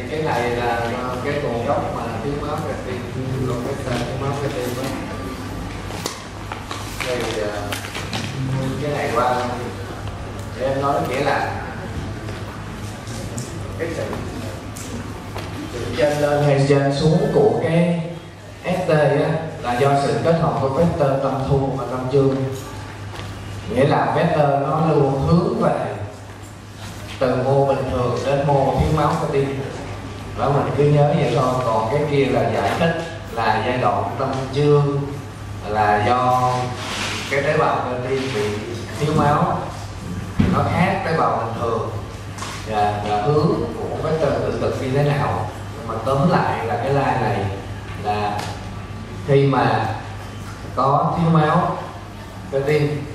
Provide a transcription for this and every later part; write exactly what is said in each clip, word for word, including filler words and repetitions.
cái này là cái nguồn gốc mà thiếu máu cơ tim, còn cái tên thiếu máu cơ tim đó. Thì cái này qua để em nói nghĩa là cái sự sự trên lên hay trên xuống của cái ét tê á, là do sự kết hợp của vector tâm thu và tâm dương. Nghĩa là vector nó luôn hướng về từ mô bình thường đến mô thiếu máu cơ tim. Đó mình cứ nhớ vậy thôi. Còn cái kia là giải thích là giai đoạn tâm dương là do cái tế bào cơ tim bị thiếu máu, nó khác tế bào bình thường, và, và hướng của vector tự cực như thế nào. Nhưng mà tóm lại là cái line này là khi mà có thiếu máu cơ tim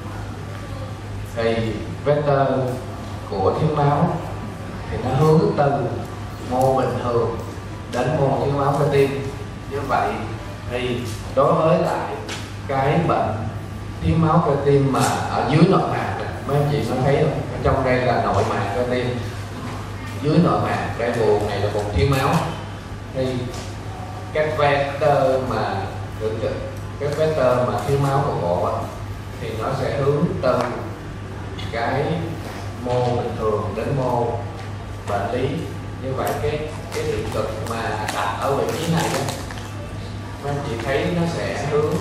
thì vector của thiếu máu thì nó hướng từ mô bình thường đến mô thiếu máu cơ tim. Như vậy thì đối với lại cái bệnh thiếu máu cơ tim mà ở dưới nội mạc, mấy anh chị có thấy không? Ở trong đây là nội mạc cơ tim, dưới nội mạc cái vùng này là vùng thiếu máu, thì các vector mà tự cực, các vector mà thiếu máu của bộ thì nó sẽ hướng từ cái mô bình thường đến mô bệnh lý. Như vậy cái cái điện cực mà đặt ở vị trí này đó, mấy anh chị thấy nó sẽ hướng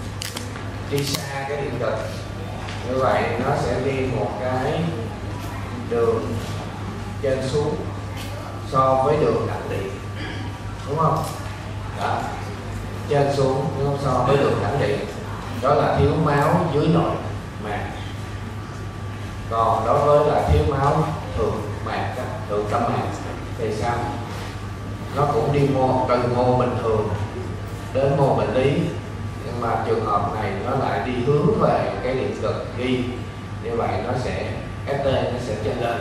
đi xa cái điện cực. Như vậy nó sẽ đi một cái đường trên xuống so với đường thẳng điện, đúng không? Đó, trên xuống đúng không? So với đường thẳng điện, đó là thiếu máu dưới nội mạc. Còn đối với là thiếu máu thượng mạc, thượng tâm mạc thì sao? Nó cũng đi mô từ mô bình thường đến mô bệnh lý, nhưng mà trường hợp này nó lại đi hướng về cái điện cực ghi. Như vậy nó sẽ ét tê nó sẽ trên lên.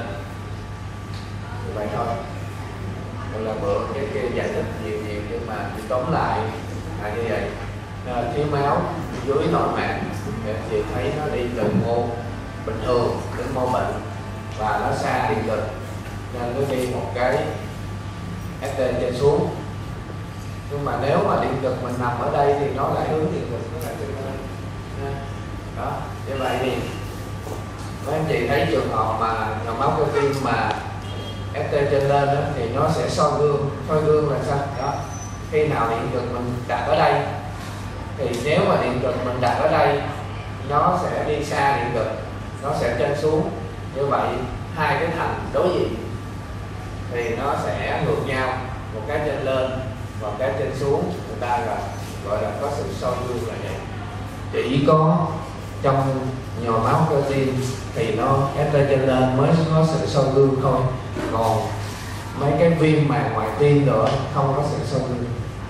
Như vậy thôi. Đây là bữa cái, cái giải thích nhiều nhiều, nhưng mà tóm lại là như vậy. À, thiếu máu dưới nội mạc thì thấy nó đi từ mô bình thường đến mô bệnh và nó xa điện cực, nên nó đi một cái ét tê trên xuống. Nhưng mà nếu mà điện cực mình nằm ở đây thì nó lại hướng điện cực nó lại trên lên. Đó, như vậy thì mấy anh chị thấy trường hợp mà nhồi máu cơ tim mà ét tê trên lên đó, thì nó sẽ soi gương. Soi gương là sao? Đó, khi nào điện cực mình đặt ở đây thì nếu mà điện cực mình đặt ở đây nó sẽ đi xa điện cực, nó sẽ trên xuống. Như vậy hai cái thành đối diện thì nó sẽ ngược nhau, một cái trên lên và một cái trên xuống. Người ta gọi, gọi là có sự soi gương là vậy. Chỉ có trong nhồi máu cơ tim thì nó ét tê trên lên mới có sự soi gương thôi. Còn mấy cái viêm màng ngoài tim nữa không có sự soi gương.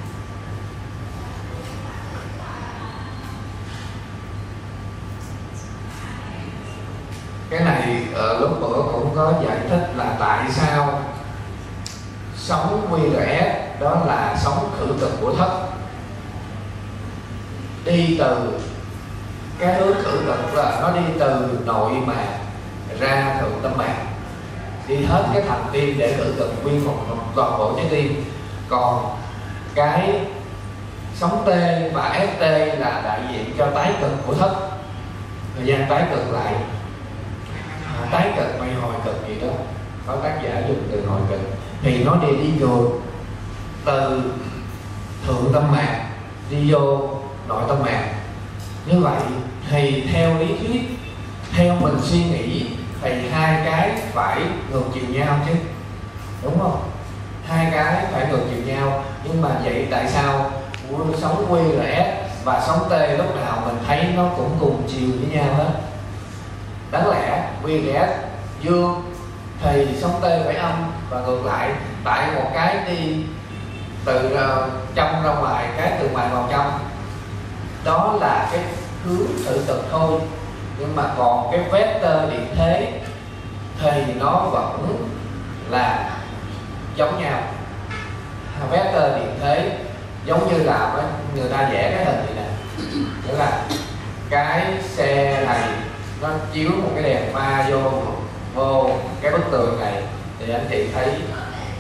Cái này uh, lúc bữa cũng có giải thích là tại sao sóng quy rờ ét, đó là sóng khử cực của thất, đi từ cái hướng khử cực là nó đi từ nội mạc ra thượng tâm mạc, đi hết cái thành tim để khử cực nguyên một toàn bộ trái tim. Còn cái sóng T và ét tê là đại diện cho tái cực của thất, thời gian tái cực lại. Tái cực hay hồi cực gì đó, có tác giả dùng từ hồi cực, thì nó đi đi ngược từ thượng tâm mạc đi vô nội tâm mạc. Như vậy thì theo lý thuyết, theo mình suy nghĩ thì hai cái phải ngược chiều nhau chứ, đúng không? Hai cái phải ngược chiều nhau. Nhưng mà vậy tại sao sóng quy rờ ét và sóng T lúc nào mình thấy nó cũng cùng chiều với nhau hết? Đáng lẽ quy rờ ét dương thì sóng T phải âm và ngược lại. Tại một cái đi từ trong ra ngoài, cái từ ngoài vào trong, đó là cái hướng tự cực thôi. Nhưng mà còn cái vector điện thế thì nó vẫn là giống nhau. Vector điện thế giống như là người ta vẽ cái hình này nè, nghĩa là cái xe này nó chiếu một cái đèn pha vô vô cái bức tường này thì anh chị thấy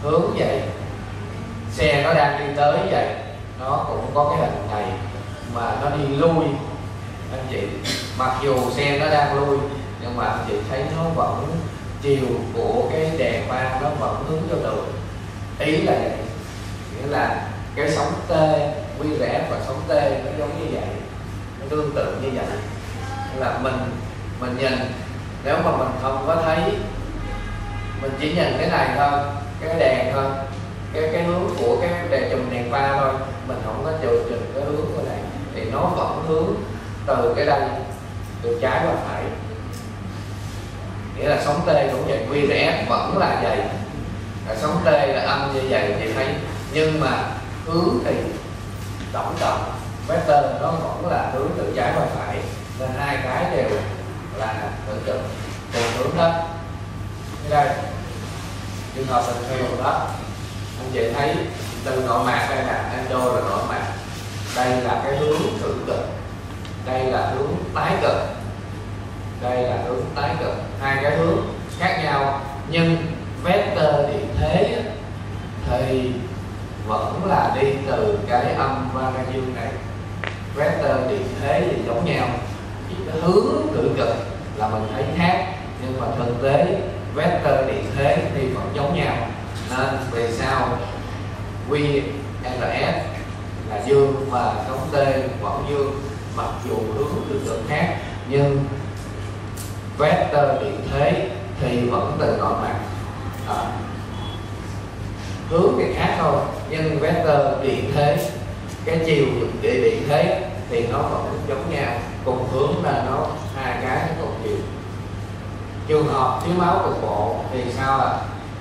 hướng vậy, xe nó đang đi tới vậy, nó cũng có cái hình này mà nó đi lui anh chị. Mặc dù xe nó đang lui nhưng mà anh chị thấy nó vẫn chiều của cái đèn pha nó vẫn hướng cho đường. Ý là vậy, nghĩa là cái sóng T, quy rẽ và sóng T nó giống như vậy, nó tương tự như vậy. Là mình mình nhìn, nếu mà mình không có thấy, mình chỉ nhìn cái này thôi, cái đèn thôi, cái cái hướng của cái đèn chùm đèn pha thôi, mình không có chịu chừng cái hướng của này thì nó vẫn hướng từ cái đây, từ trái qua phải. Nghĩa là sóng T cũng vậy, quy rẽ vẫn là vậy, là sóng T là âm như vậy thì thấy, nhưng mà hướng thì tổng cộng vector nó vẫn là hướng từ trái qua phải, nên hai cái đều là tương tự cùng hướng hết. Đây trường hợp bình thường đó, anh chị thấy từ nội mạc đây là endo là nội mạc, đây là cái hướng thượng cực, đây là hướng tái cực, đây là hướng tái cực, hai cái hướng khác nhau nhưng vector điện thế thì vẫn là đi từ cái âm và cái dương này. Vector điện thế thì giống nhau, chỉ cái hướng thượng cực là mình thấy khác, nhưng mà thực tế vector điện thế thì vẫn giống nhau. Nên về sau Q R S là dương và sóng T vẫn dương, mặc dù hướng thượng cực khác, nhưng vector điện thế thì vẫn từ nội mặt. À, hướng thì khác thôi, nhưng vector điện thế, cái chiều địa điện thế thì nó vẫn giống nhau, cùng hướng là nó hai cái nó cùng chiều. Trường hợp thiếu máu cục bộ thì sao ạ? À?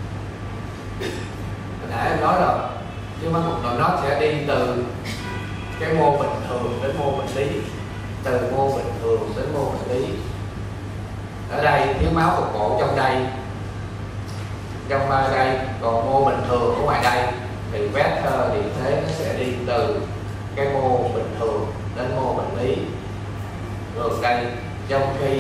Hồi nãy em nói rồi, thiếu máu cục bộ nó sẽ đi từ cái mô bình thường đến mô bệnh lý, từ mô bình thường đến mô bệnh lý. Ở đây thiếu máu cục bộ trong đây, trong ba đây, còn mô bình thường ở ngoài đây thì vector điện thế nó sẽ đi từ cái mô bình thường đến mô bệnh lý ngược đây, trong khi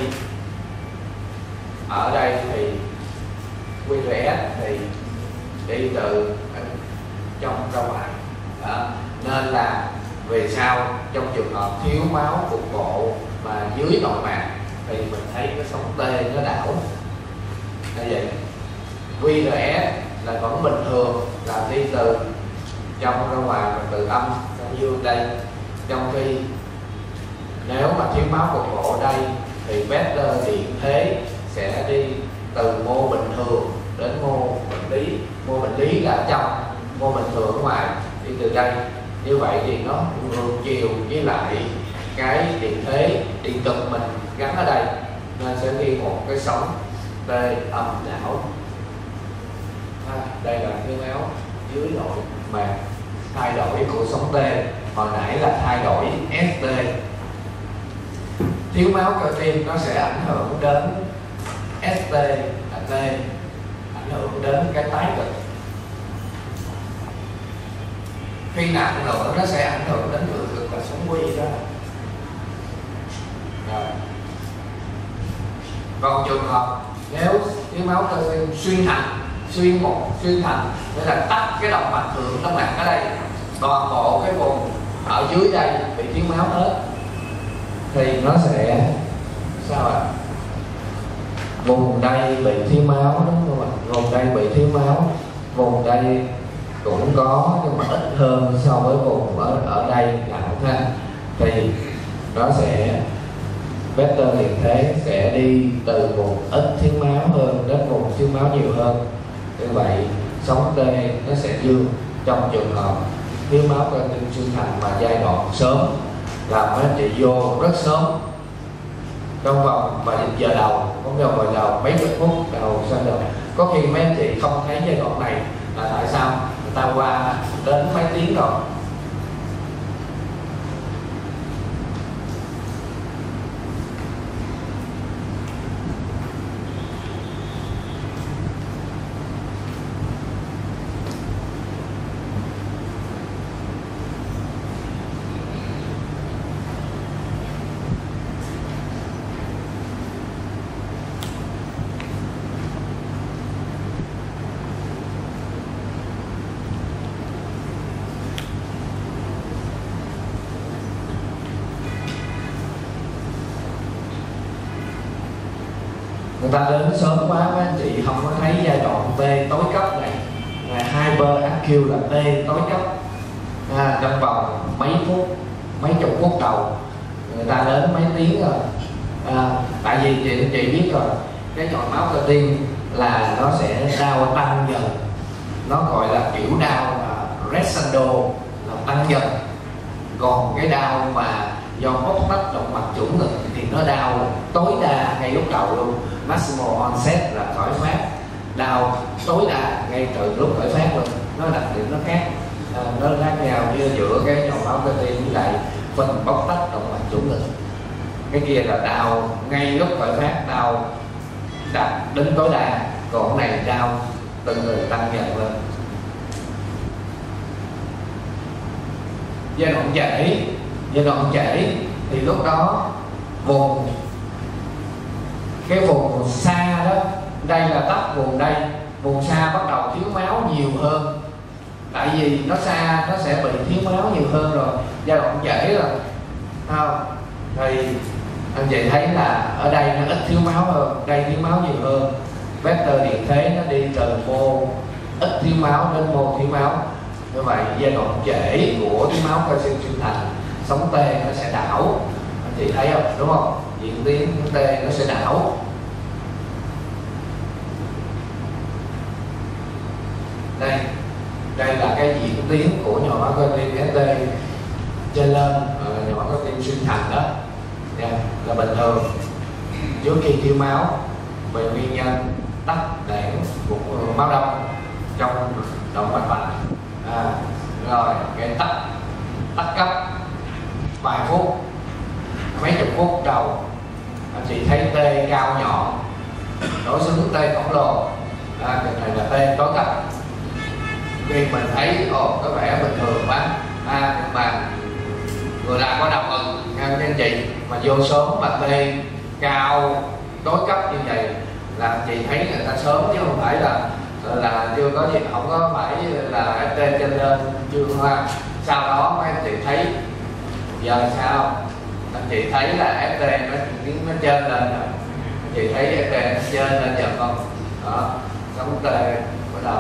ở đây thì Q R S thì đi từ trong ra ngoài. Đó. Nên là về sau trong trường hợp thiếu máu cục bộ mà dưới nội mạc thì mình thấy cái sóng T nó đảo như vậy. Q R S là vẫn bình thường, là đi từ trong ra ngoài và từ âm ra dương đây, trong khi nếu mà thiếu máu cục bộ đây thì vector điện thế sẽ đi từ mô bình thường đến mô bệnh lý. Mô bệnh lý là ở trong, mô bình thường ở ngoài, đi từ đây. Như vậy thì nó ngược chiều với lại cái điện thế điện cực mình gắn ở đây, nên sẽ ghi một cái sóng T âm đảo. À, đây là thiếu máu dưới nội mạc, thay đổi của sóng T, hồi nãy là thay đổi S T. Thiếu máu cơ tim nó sẽ ảnh hưởng đến S T là T, ảnh hưởng đến cái tái cực. Khi nặng nữa nó sẽ ảnh hưởng đến ngược cực là sóng Q đó. Rồi. Còn trường hợp nếu thiếu máu cơ tim xuyên thành, xuyên một xuyên thành nghĩa là tắt cái động mạch thượng động mạch ở đây, toàn bộ cái vùng ở dưới đây bị thiếu máu hết, thì nó sẽ sao ạ? À? Vùng đây bị thiếu máu đúng không ạ? Vùng đây bị thiếu máu, vùng đây cũng có nhưng mà ít hơn so với vùng ở ở đây nặng ha, thì nó sẽ vector điện thế sẽ đi từ vùng ít thiếu máu hơn đến vùng thiếu máu nhiều hơn. Như vậy sóng T nó sẽ dương trong trường hợp thiếu máu cơ tim xuyên thành mà giai đoạn sớm, làm mấy chị vô rất sớm, trong vòng vài giờ đầu, không trong vài đầu mấy chục phút đầu sau đầu. Có khi mấy anh chị không thấy giai đoạn này là tại sao? Người ta qua đến mấy tiếng rồi. ta đến sớm quá mấy anh chị không có thấy giai đoạn T tối cấp này, hyperacute là T tối cấp, à, trong vòng mấy phút, mấy chục phút đầu người ta đến mấy tiếng rồi. À, tại vì chị chị biết rồi, cái nhồi máu cơ tim là nó sẽ đau tăng dần, nó gọi là kiểu đau là crescendo, là tăng dần. Còn cái đau mà do bóc tách động mạch chủ ngực thì nó đau tối đa ngay lúc đầu luôn, maximal onset là khởi phát, đau tối đa ngay từ lúc khởi phát luôn. Nó đặc điểm nó khác, à, nó khác nhau như giữa cái nhồi máu cơ tim với lại phần bóc tách động mạch chủ ngực. Cái kia là đau ngay lúc khởi phát, đau đạt đến tối đa, còn cái này đau từ từ tăng dần lên. Giai đoạn trễ, giai đoạn trễ thì lúc đó vùng cái vùng xa đó, đây là tắc vùng đây, vùng xa bắt đầu thiếu máu nhiều hơn, tại vì nó xa nó sẽ bị thiếu máu nhiều hơn rồi. Giai đoạn trễ rồi không thì anh chị thấy là ở đây nó ít thiếu máu hơn, đây thiếu máu nhiều hơn. Vector điện thế nó đi từ mô ít thiếu máu đến mô thiếu máu. Như vậy giai đoạn trễ của thiếu máu calcium sinh thành, sóng T nó sẽ đảo, anh chị thấy không, đúng không? Diễn tiến T nó sẽ đảo. Đây, đây là cái diễn tiến của nhồi máu cơ tim ét tê trên lên, nhồi máu cơ tim sinh thành đó. Yeah, là bình thường trước khi thiếu máu về nguyên nhân tắc nghẽn của máu đông trong động mạch vành. À, rồi cái tắc tắc cấp vài phút, mấy chục phút đầu anh chị thấy T cao nhọn đối xứng T khổng lồ, à, cái này là T tối cấp. Khi mình thấy ồ có vẻ bình thường quá, à, nhưng mà người ta có đau ngực nha các anh chị, mà vô sớm mà T cao tối cấp như vậy là anh chị thấy người ta sớm, chứ không phải là là chưa có gì, không có phải là ép tê trên lên chưa hoa. Sau đó mấy anh chị thấy giờ sao, anh chị thấy là ép tê nó nó trên lên rồi, anh chị thấy ép tê nó trên lên dần không? Đó, sóng T bắt đầu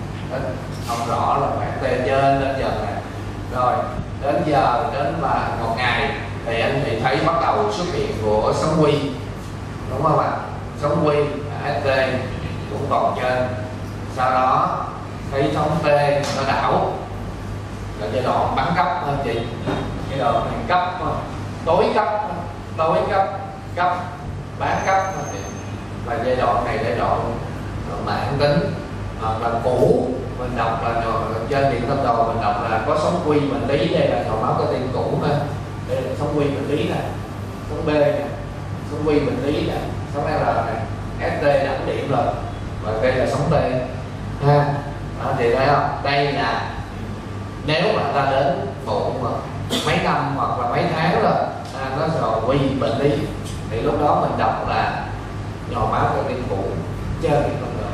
không rõ là ép tê trên lên dần này. Rồi đến giờ đến mà một ngày thì anh chị thấy bắt đầu xuất hiện của sóng quy, đúng không ạ? Sóng quy ép tê cũng còn trên. Sau đó thấy sóng T nó đảo là giai đoạn bắn cấp anh chị, giai đoạn này cấp tối cấp tối cấp cấp bán cấp và giai đoạn này giai đoạn mãn tính hoặc là cũ. Mình đọc là trên điện tâm đồ mình đọc là có sóng quy bệnh lý, đây là nhồi máu cơ tim cũ ha, đây là sóng quy bệnh lý nè, sóng B nè, sóng quy bệnh lý nè, sóng L nè, ét tê đẳng điểm rồi, và đây là sóng T ha. Đó, thì thấy không, đây là nếu mà ta đến muộn mà mấy năm hoặc là mấy tháng rồi, à, nó rồi quy bệnh lý thì lúc đó mình đọc là nhồi máu cơ tim cũ trên điện tâm đồ.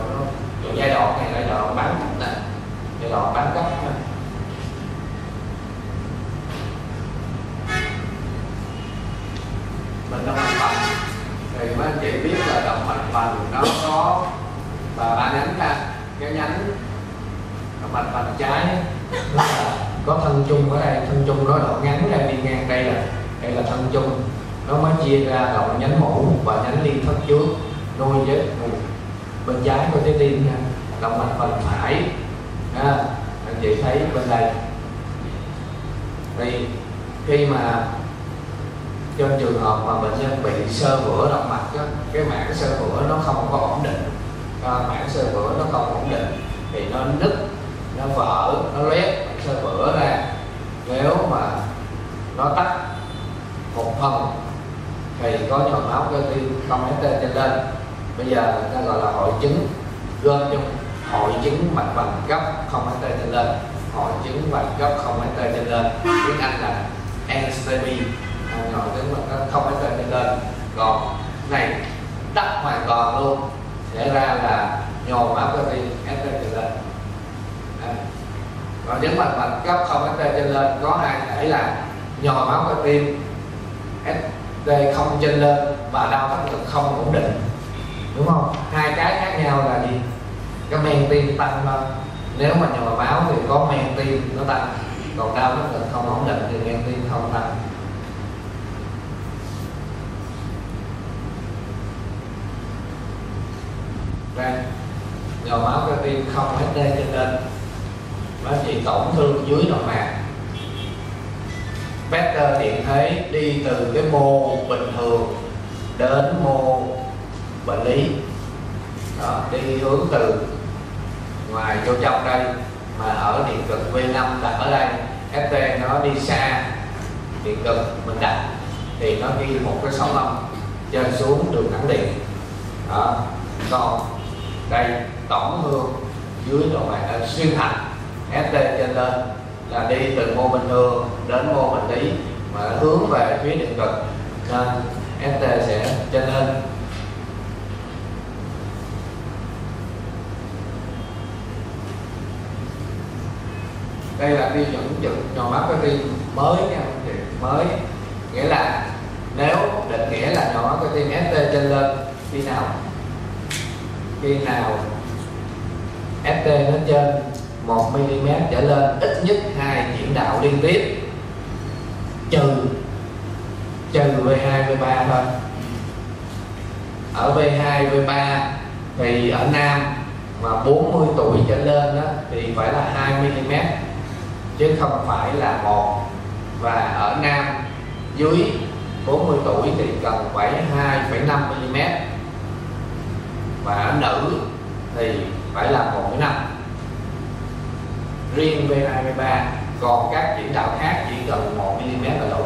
Giai đoạn này là giai đoạn bán cấp nè, giai đoạn bán cấp nè. Bên động mạch vành thì mấy anh chị biết là động mạch vành nó có và ba nhánh ra. Cái nhánh động mạch vành trái nó là có thân chung ở đây, thân chung nó đoạn ngắn ra đi ngang, đây là đây là thân chung, nó mới chia ra động nhánh mũ và nhánh liên thất trước nuôi với bên trái của trái tim nha. Động mạch vành phải à, anh chị thấy bên đây thì khi mà trong trường hợp mà bệnh nhân bị xơ vữa động mạch đó, cái mảng xơ vữa nó không có ổn định, à, mảng xơ vữa nó không ổn định thì nó nứt, nó vỡ, nó loét xơ vữa ra. Nếu mà nó tắc một phần thì có nhồi máu cơ tim không ét tê trên lên. Bây giờ người ta gọi là hội chứng gom chung, hội chứng mạch vành cấp không ét tê trên lên, hội chứng vành cấp không ét tê trên lên, tiếng Anh là en ét tê bê, hội chứng mạch cấp không ét tê trên lên. Còn này tắc hoàn toàn luôn, sẽ ra là nhồi máu cơ tim ét tê trên lên. À, hội chứng mạch vành cấp không ét tê trên lên có hai thể là nhồi máu cơ tim ét tê không trên lên và đau thắt ngực không ổn định. đúng không? Hai cái khác nhau là gì? Cái men tim tăng thôi. Nếu mà nhồi máu thì có men tim nó tăng, còn đau nó ngực không ổn định thì men tim không tăng. Đây, nhồi máu cơ tim không ét tê cho nên nó chỉ tổn thương dưới nội mạc. Vector điện thế đi từ cái mô bình thường đến mô bệnh lý. Đó, đi hướng từ ngoài vô trong đây, mà ở điện cực vê năm đặt ở đây, ét tê nó đi xa điện cực mình đặt thì nó ghi một cái sóng âm trên xuống đường thẳng điện. Đó. Còn đây tổn thương dưới nội mạc xuyên thành, ét tê trên lên là đi từ mô bình thường đến mô bệnh lý mà hướng về phía điện cực nên ét tê sẽ trên lên. Đây là tiêu chuẩn chuẩn nhồi máu cơ tim mới nha anh chị, mới nghĩa là nếu định nghĩa là nhồi máu cơ tim ét tê trên lên khi nào khi nào ét tê nó trên một mi li mét trở lên, ít nhất hai chuyển đạo liên tiếp, trừ trừ vê hai vê ba thôi. Ở vê hai vê ba thì ở nam mà bốn mươi tuổi trở lên đó, thì phải là hai mi li mét chứ không phải là một, và ở nam dưới bốn mươi tuổi thì cần phải hai phẩy năm mi li mét, và ở nữ thì phải là một phẩy năm. Riêng vê hai vê ba, còn các chuyển đạo khác chỉ cần một mi li mét là đủ.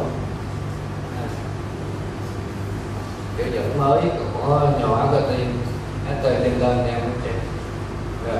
Tiêu chuẩn mới của nhồi máu cơ tim ét tê lên lên em chị. Rồi.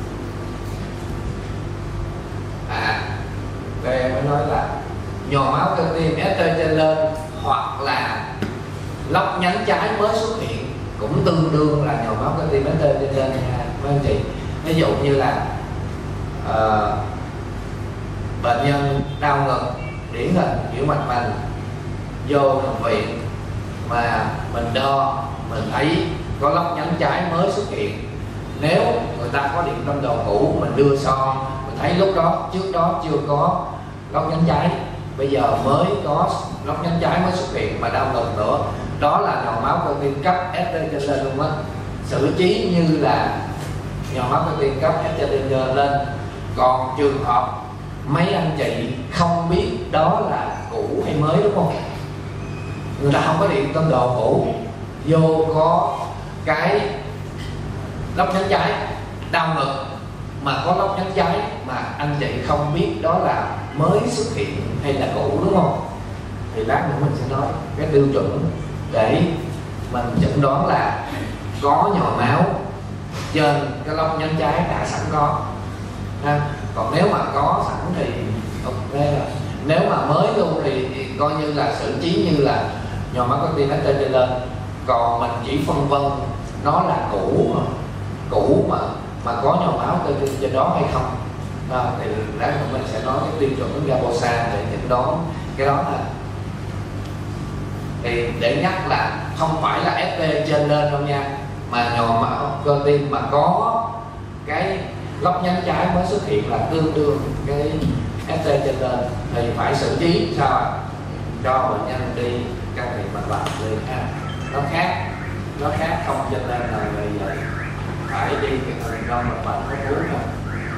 À, đây em mới nói là nhồi máu cơ tim ét tê trên lên hoặc là lốc nhánh trái mới xuất hiện cũng tương đương là nhồi máu cơ tim ét tê trên lên nha mấy anh chị. Ví dụ như là uh, bệnh nhân đau ngực điển hình kiểu mạch vành vô nằm viện mà mình đo mình thấy có lốc nhánh trái mới xuất hiện, nếu người ta có điện tâm đồ cũ mình đưa so mình thấy lúc đó trước đó chưa có lốc nhánh trái, bây giờ mới có lốc nhánh trái mới xuất hiện mà đau ngực nữa, đó là nhồi máu cơ tim cấp ét tê trên lên luôn á, xử trí như là nhồi máu cơ tim cấp ét tê trên lên. Còn trường hợp mấy anh chị không biết đó là cũ hay mới, đúng không? Người ta không có điện tâm đồ cũ, vô có cái lốc nhánh trái, đau ngực mà có lốc nhánh trái mà anh chị không biết đó là mới xuất hiện hay là cũ, đúng không? Thì lát nữa mình sẽ nói cái tiêu chuẩn để mình chẩn đoán là có nhồi máu trên cái lốc nhánh trái đã sẵn có. Ha. Còn nếu mà có sẵn thì ok rồi. Nếu mà mới luôn thì, thì coi như là xử trí như là nhồi máu cơ tim ét tê trên lên. Còn mình chỉ phân vân nó là cũ mà cũ mà mà có nhồi máu cơ tim trên đó hay không. À, thì lát nữa mình sẽ nói cái tiêu chuẩn Gabosa để chẩn đoán cái đó là. Thì để nhắc là không phải là ét tê trên lên đâu nha, mà nhồi máu cơ tim mà có cái lốc nhánh trái mới xuất hiện là tương đương cái ét tê trên lên thì phải xử trí sao ạ? Cho bệnh nhân đi can thiệp mạch vành liền ha. Nó khác, nó khác không trên lên là người vậy phải đi cái thần đông mạch vành có uống rồi.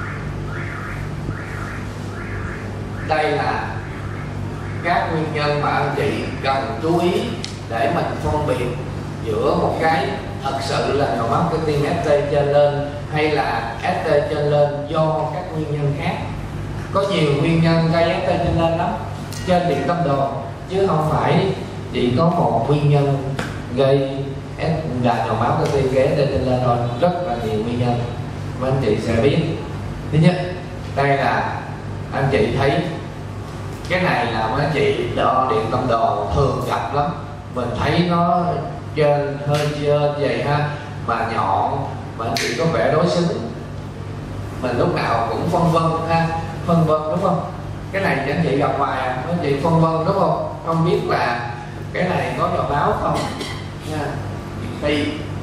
Đây là các nguyên nhân mà anh chị cần chú ý để mình phân biệt giữa một cái thật sự là nhồi máu cơ tim ét tê trên lên hay là ét tê trên lên do các nguyên nhân khác. Có nhiều nguyên nhân gây ét tê trên lên lắm trên điện tâm đồ, chứ không phải chỉ có một nguyên nhân gây là nhồi máu cơ tim gây ét tê trên lên thôi, rất là nhiều nguyên nhân mà anh chị sẽ biết. Thứ nhất, đây là anh chị thấy cái này là mấy anh chị đo điện tâm đồ thường gặp lắm, mình thấy nó trên hơi trên vậy ha, mà nhọn mà anh chị có vẻ đối xứng, mình lúc nào cũng phân vân ha, phân vân đúng không? Cái này thì anh chị gặp hoài à, anh chị phân vân đúng không? Không biết là cái này có nhồi máu không nha. Thì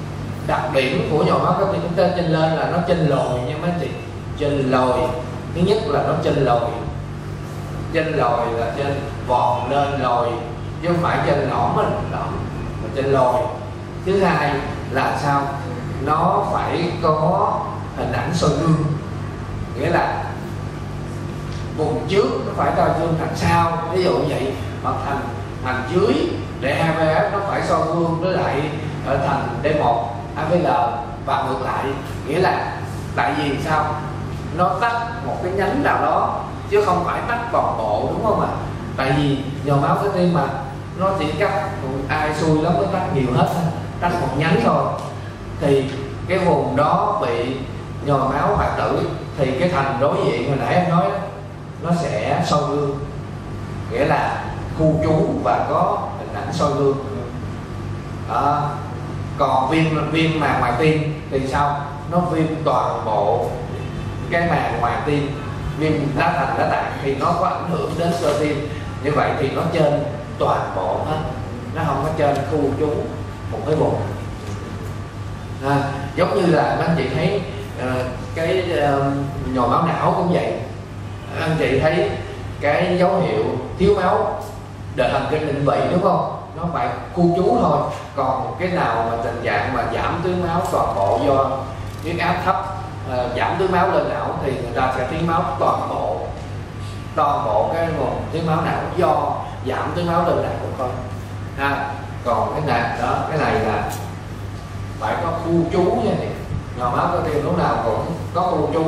đặc điểm của nhồi máu cơ tim chúng ta trên lên là nó trên lồi nha mấy anh chị. Trên lồi, thứ nhất là nó trên lồi. Trên lồi là trên vòn lên lồi, chứ không phải trên nõm mình nõm mà trên lồi. Thứ hai là sao? Nó phải có hình ảnh soi gương, nghĩa là vùng trước nó phải soi gương thành sau, ví dụ như vậy, hoặc thành thành dưới để a vê ép nó phải soi gương với lại ở thành đê một a vê lờ và ngược lại. Nghĩa là tại vì sao? Nó tách một cái nhánh nào đó chứ không phải tách toàn bộ, đúng không ạ? À? Tại vì nhồi máu cơ tim mà nó chỉ cắt, ai xui lắm mới tách nhiều hết, tách một nhánh thôi, thì cái vùng đó bị nhồi máu hoại tử thì cái thành đối diện hồi nãy em nói đó, nó sẽ soi gương, nghĩa là khu trú và có hình ảnh soi gương. À, còn viêm viêm màng ngoài tim thì sao? Nó viêm toàn bộ cái màng ngoài tim, viêm lá thành lá tạng thì nó có ảnh hưởng đến cơ tim. Như vậy thì nó trên toàn bộ hết, nó không có trên khu trú một cái vùng. À, giống như là anh chị thấy uh, cái uh, nhồi máu não cũng vậy. Anh chị thấy cái dấu hiệu thiếu máu đợt thần kinh định vị, đúng không? Nó phải khu trú thôi. Còn cái nào mà tình trạng mà giảm tưới máu toàn bộ do huyết áp thấp, uh, giảm tưới máu lên não thì người ta sẽ thiếu máu toàn bộ, toàn bộ cái nguồn thiếu máu não do giảm tưới máu lên não của con. À, còn cái này đó, cái này là phải có khu trú nha. Nhồi máu cơ tim lúc nào cũng có khu trú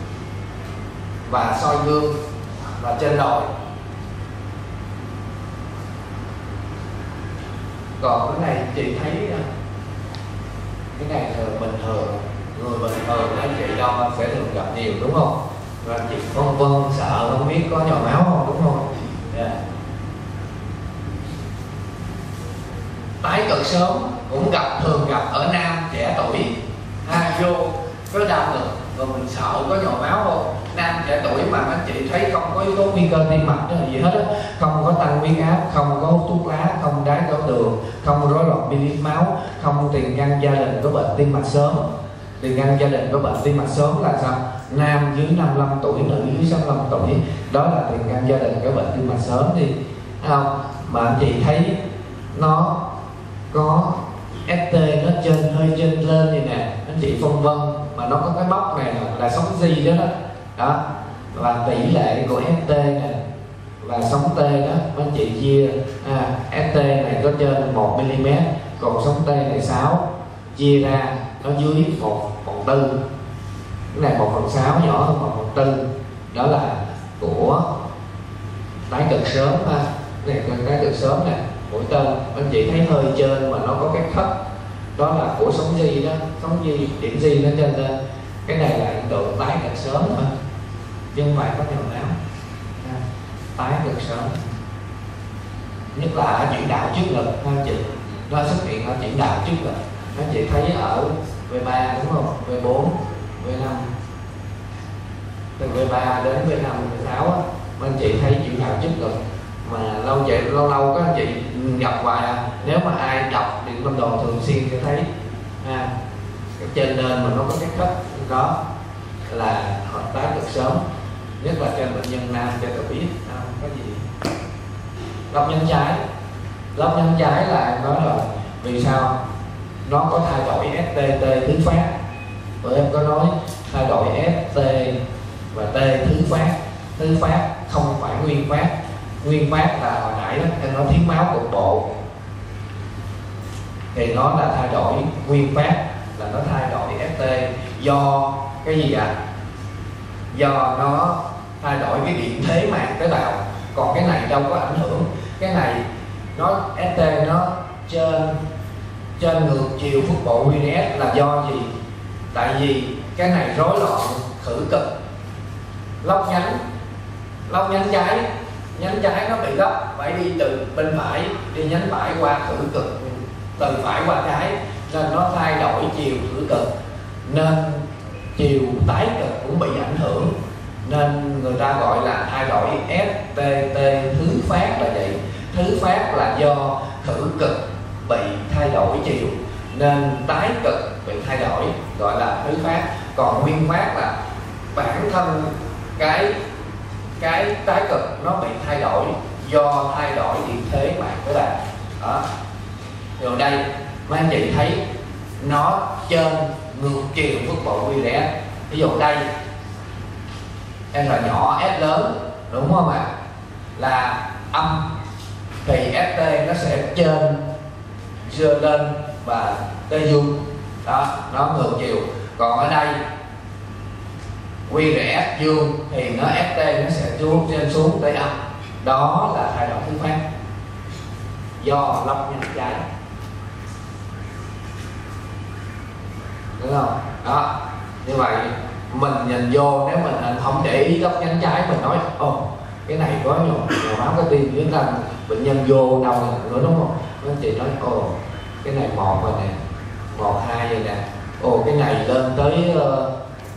và soi gương và trên lồi. Còn cái này chị thấy cái này thường bình thường, người bình thường anh chị đo sẽ thường gặp nhiều, đúng không? Và chị phân vân sợ không biết có nhồi máu không, đúng không? Yeah. Tái cực sớm cũng gặp, thường gặp ở nam trẻ tuổi. Ha, vô có đau ngực rồi mình sợ có nhồi máu không? Nam trẻ tuổi mà anh chị thấy không có yếu tố nguy cơ tim mạch gì hết á, không có tăng huyết áp, không có hút thuốc lá, không đái tháo đường, không rối loạn lipid máu, không tiền căn gia đình có bệnh tim mạch sớm. Tiền căn gia đình có bệnh tim mạch sớm là sao? Nam dưới năm mươi lăm tuổi, nữ dưới sáu mươi lăm tuổi, đó là tiền căn gia đình có bệnh tim mạch sớm đi, không? Mà anh chị thấy nó có ét tê nó trên, hơi trên lên như nè, anh chị phân vân mà nó có cái móc này là sống gì đó, đó đó, và tỷ lệ của ét tê này và sống T đó anh chị chia, à, ét tê này có trên một mi li mét, còn sống T này sáu, chia ra nó dưới một phần tư, cái này một phần sáu nhỏ hơn một phần tư, đó là của tái cực sớm ha. Này là tái cực sớm nè, mũi tên anh chị thấy hơi trên mà nó có cái thấp, đó là của sống di đó, sống di điểm di nó trên lên. Cái này là hiện tượng tái cực sớm thôi, chứ không phải có nhồi máu. Tái cực sớm nhất là ở chuyển đạo trước ngực anh chị, nó xuất hiện ở chuyển đạo trước ngực. Anh chị thấy ở vê ba đúng không, vê bốn, vê năm, từ vê ba đến vê năm, vê sáu á, anh chị thấy chuyển đạo trước ngực mà lâu vậy, lâu lâu có anh chị gặp hoài à. Nếu mà ai đọc điện tâm đồ thường xuyên sẽ thấy à, cái trên lên mà nó có cái khớp đó là hợp tái cực sớm, nhất là trên bệnh nhân nam cho tôi biết không có gì. Lông nhánh trái, lông nhánh trái là em nói rồi, vì sao? Nó có thay đổi ét tê, T thứ phát. Tụi em có nói thay đổi ét tê và T thứ phát. Thứ phát không phải nguyên phát. Nguyên phát là hồi nãy đó, em nói thiếu máu cục bộ, thì nó là thay đổi. Nguyên phát là nó thay đổi ét tê do cái gì ạ? À? Do nó thay đổi cái điện thế màng tế bào. Còn cái này đâu có ảnh hưởng. Cái này nó ét tê nó trên trên ngược chiều phước bộ vê en ét là do gì? Tại vì cái này rối loạn khử cực, lóc nhánh, lóc nhánh trái, nhánh trái nó bị lóc, phải đi từ bên phải đi nhánh phải qua khử cực, từ phải qua trái, nên nó thay đổi chiều khử cực, nên chiều tái cực cũng bị ảnh hưởng, nên người ta gọi là thay đổi ét tê tê thứ phát là vậy. Thứ phát là do khử cực bị thay đổi chiều, nên tái cực bị thay đổi, gọi là thứ phát. Còn nguyên phát là bản thân cái cái trái cực nó bị thay đổi do thay đổi điện thế mạng của bạn đó. Rồi đây mấy anh chị thấy nó trên ngược chiều phức bộ quy rẽ. Ví dụ đây R nhỏ S lớn, đúng không ạ? Là âm thì ét tê nó sẽ trên dơ lên và T dương đó, nó ngược chiều. Còn ở đây quy rẽ dương thì nó ét tê nó sẽ xuống trên xuống tới âm. Đó là thay đổi thứ phát do lốc nhánh trái, đúng không? Đó, như vậy mình nhìn vô, nếu mình không để ý góc nhánh trái, mình nói ồ cái này có nhồi máu cái tim dưới tâm, bệnh nhân vô đâu nữa, đúng không? Các anh chị nói ồ cái này một rồi nè, một hai rồi nè, ồ cái này lên tới uh,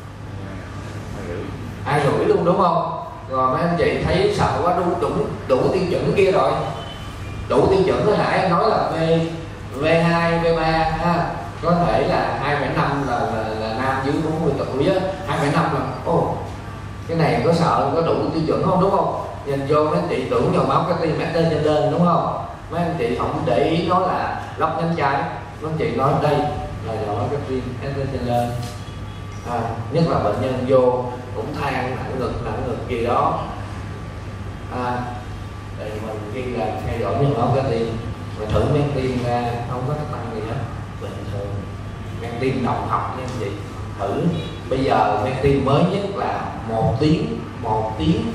hai rưỡi luôn, đúng không? Rồi mấy anh chị thấy sợ quá, đủ đủ, đủ tiêu chuẩn kia rồi, đủ tiêu chuẩn hồi nãy em nói là V V hai V ba ha, có thể là hai phẩy năm là, là, là nam dưới bốn mươi tuổi á, hai phẩy năm là ồ cái này có sợ, có đủ tiêu chuẩn không, đúng không? Nhìn vô mấy anh chị tưởng nhồi máu cái tim ét tê trên lên, đúng không? Mấy anh chị không để ý nó là lốc nhánh trái, mấy anh chị nói đây là nhồi máu cái tim ét tê trên lên. À, nhất là bệnh nhân vô cũng than nặng ngực nặng ngực gì đó, à, thì mình ghi là thay đổi nhồi máu cơ tim, mình thử men tim ra không có tăng gì hết, bình thường. Men tim đồng học nha anh chị, thử bây giờ men tim mới nhất là một tiếng một tiếng,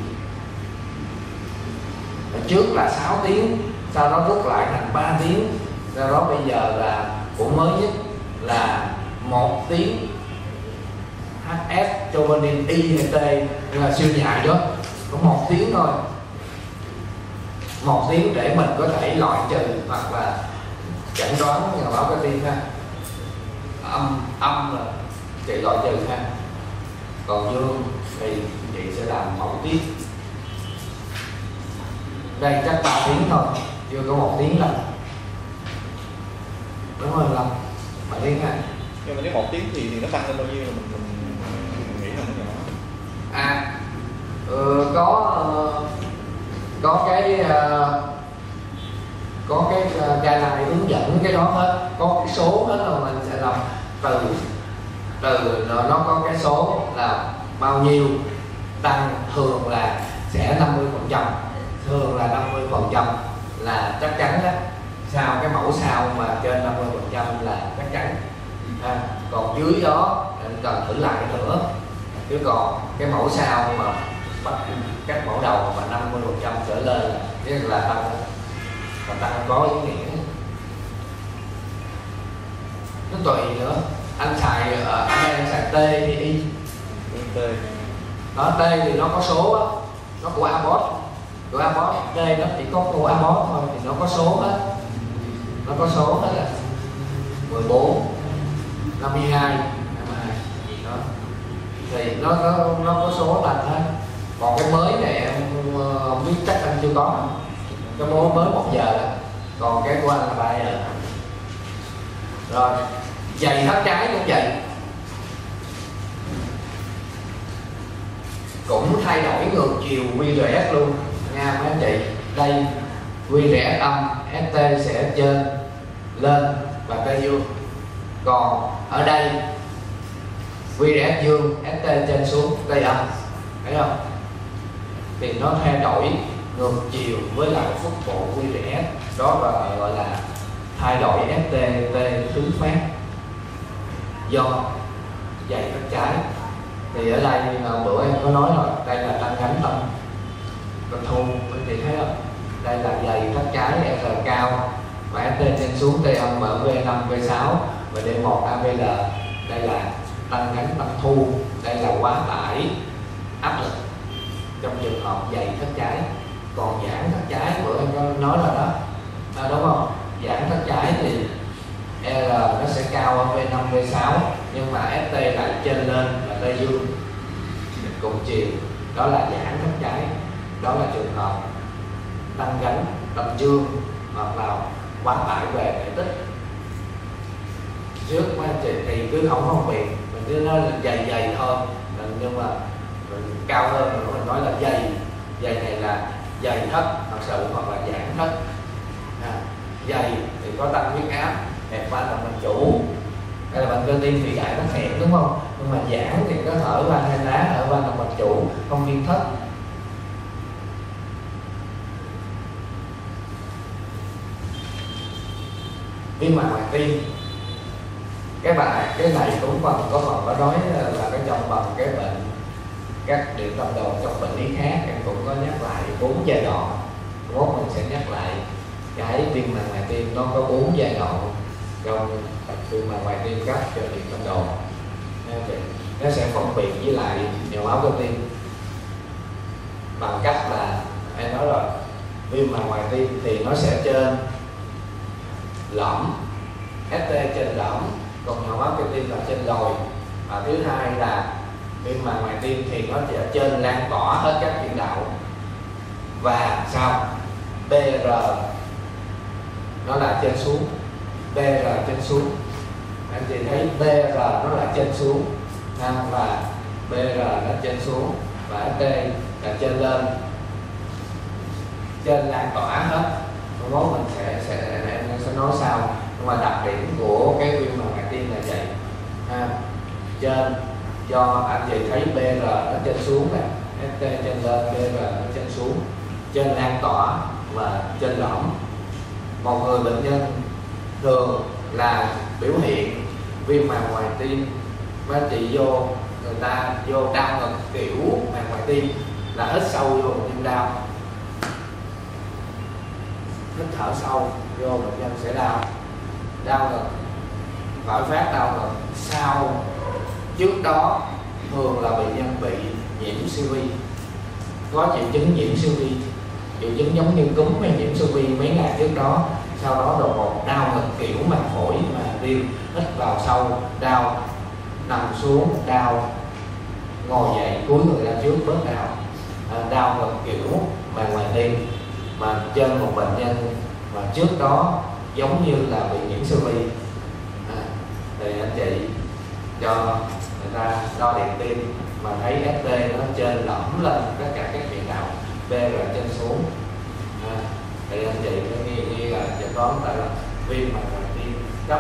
trước là sáu tiếng, sau đó rút lại thành ba tiếng, sau đó bây giờ là cũng mới nhất là một tiếng hát ép troponin I hay T, là siêu nhạy đó, có một tiếng thôi, một tiếng để mình có thể loại trừ hoặc là chẩn đoán nhồi máu cơ tim ha. Âm âm là chị loại trừ ha, còn dương thì chị sẽ làm mẫu tiết. Đây chắc ba tiếng thôi, chưa có một tiếng đâu, đúng rồi Lâm, ba tiếng ha. Nhưng mà nếu một tiếng thì thì nó tăng lên bao nhiêu là mình, mình, mình nghĩ là nó nhỏ. À ừ, có uh, có cái uh, có cái uh, guideline hướng dẫn cái đó hết, có cái số hết rồi, mình sẽ làm từ từ nó, nó có cái số là bao nhiêu tăng, thường là sẽ năm mươi phần trăm, thường là năm mươi phần trăm là chắc chắn đó, sau cái mẫu sau mà trên năm mươi phần trăm là chắc chắn. À, còn dưới đó anh cần thử lại nữa, chứ còn cái mẫu sau mà bắt các mẫu đầu mà năm mươi phần trăm trở lên là tức là tăng, và tăng có ý nghĩa, nó tùy nữa. Anh xài ở đây anh xài T hay Y? T. Đó, T thì nó có số đó, nó của Abbott, của Abbott. T nó chỉ có của Abbott thôi thì nó có số hết, nó có số hết là mười bốn, năm mươi hai, năm mươi hai đó, thì nó nó nó có số thành hết. Còn cái mới này em không biết, chắc anh chưa có, cái mới mới một giờ đó. Còn cái của anh là ba giờ. Rồi giày thắt trái cũng vậy, cũng thay đổi ngược chiều quy rờ ét luôn nha mấy anh chị. Đây quy rờ ét âm, ét tê sẽ trên lên và T dương. Còn ở đây quy rờ ét dương, ét tê trên xuống, T âm, thấy không? Thì nó thay đổi ngược chiều với lại phức bộ quy rờ ét, đó là gọi là thay đổi ét tê T thứ phát do giày thắt trái. Thì ở đây bữa em có nói rồi, đây là tăng gánh tâm tâm thu, anh chị thấy không? Đây là giày thắt trái R cao và ét tê trên xuống, T âm ở V năm, V sáu và D một a vê lờ. Đây là tăng gánh tâm thu, đây là quá tải áp lực trong trường hợp giày thắt trái. Còn giãn thắt trái bữa em có nói rồi đó, à, đúng không? Giãn thắt trái thì R nó sẽ cao hơn V năm, V sáu, nhưng mà ét tê lại trên lên là T dương cùng chiều, đó là giãn thắt trái. Đó là trường hợp tăng gánh tâm dương hoặc là quá tải về thể tích. trước mấy anh chị thì cứ không phân biệt, mình cứ nói là dày dày thôi, mình, nhưng mà mình cao hơn mình nói là dày, dày này là dày thất thật sự hoặc là giãn thất. À, dày thì có tăng huyết áp, hẹp van động mạch chủ, đây là bệnh cơ tim thủy đại nó hẹp đúng không, nhưng mà giãn thì có thở van hai lá, ở van động mạch chủ, không viên thất. Viêm màng ngoài tim, cái bài cái này cũng còn có phần có nói là cái trong bằng cái bệnh các điện tâm đồ trong bệnh lý khác, em cũng có nhắc lại bốn giai đoạn. Mốt mình sẽ nhắc lại cái viêm màng ngoài tim nó có bốn giai đoạn trong viêm màng ngoài tim cấp cho điện tâm đồ. Nó sẽ phân biệt với lại nhồi máu cơ tim bằng cách là em nói rồi, viêm màng ngoài tim thì nó sẽ trên lõm, ét tê trên lõm, còn nhồi máu cơ tim là trên lồi. Và thứ hai là viêm màng ngoài tim thì nó sẽ trên lan tỏa hết các chuyển đạo. Và sao? bê rờ nó là trên xuống, bê rờ trên xuống. Anh chị thấy bê rờ nó là trên xuống, và bê rờ là trên xuống, và ét tê là trên lên, trên lan tỏa hết. Mốt mình sẽ sẽ em sẽ nói sau, nhưng mà đặc điểm của cái viêm màng ngoài tim là vậy. Ha. Trên do anh chị thấy bê rờ nó trên xuống nè, ét tê trên lên, bê rờ nó trên xuống, trên lan tỏa và trên lõm. Một người bệnh nhân thường là biểu hiện viêm màng ngoài tim, mấy chị vô người ta vô đau ngực kiểu màng ngoài tim là hít sâu vô tim đau, hít thở sâu vô bệnh nhân sẽ đau, đau ngực, khởi phát đau ngực. Sau trước đó thường là bệnh nhân bị nhiễm siêu vi, có triệu chứng nhiễm siêu vi, triệu chứng giống như cúm hay nhiễm siêu vi mấy ngày trước đó. Sau đó đột ngột đau ngực kiểu màng phổi mà tim, hít vào sâu đau, nằm xuống đau, ngồi dậy cúi người ra trước bớt đau. À, đau ngực kiểu màng ngoài tim mà trên một bệnh nhân mà trước đó giống như là bị nhiễm siêu vi. À, thì anh chị cho người ta đo điện tim mà thấy ét tê nó trên lõm lên tất cả các chuyển đạo, bê rờ trên xuống. À, thì anh chị có nghi nghi là chẩn đoán tại là viêm màng ngoài tim cấp.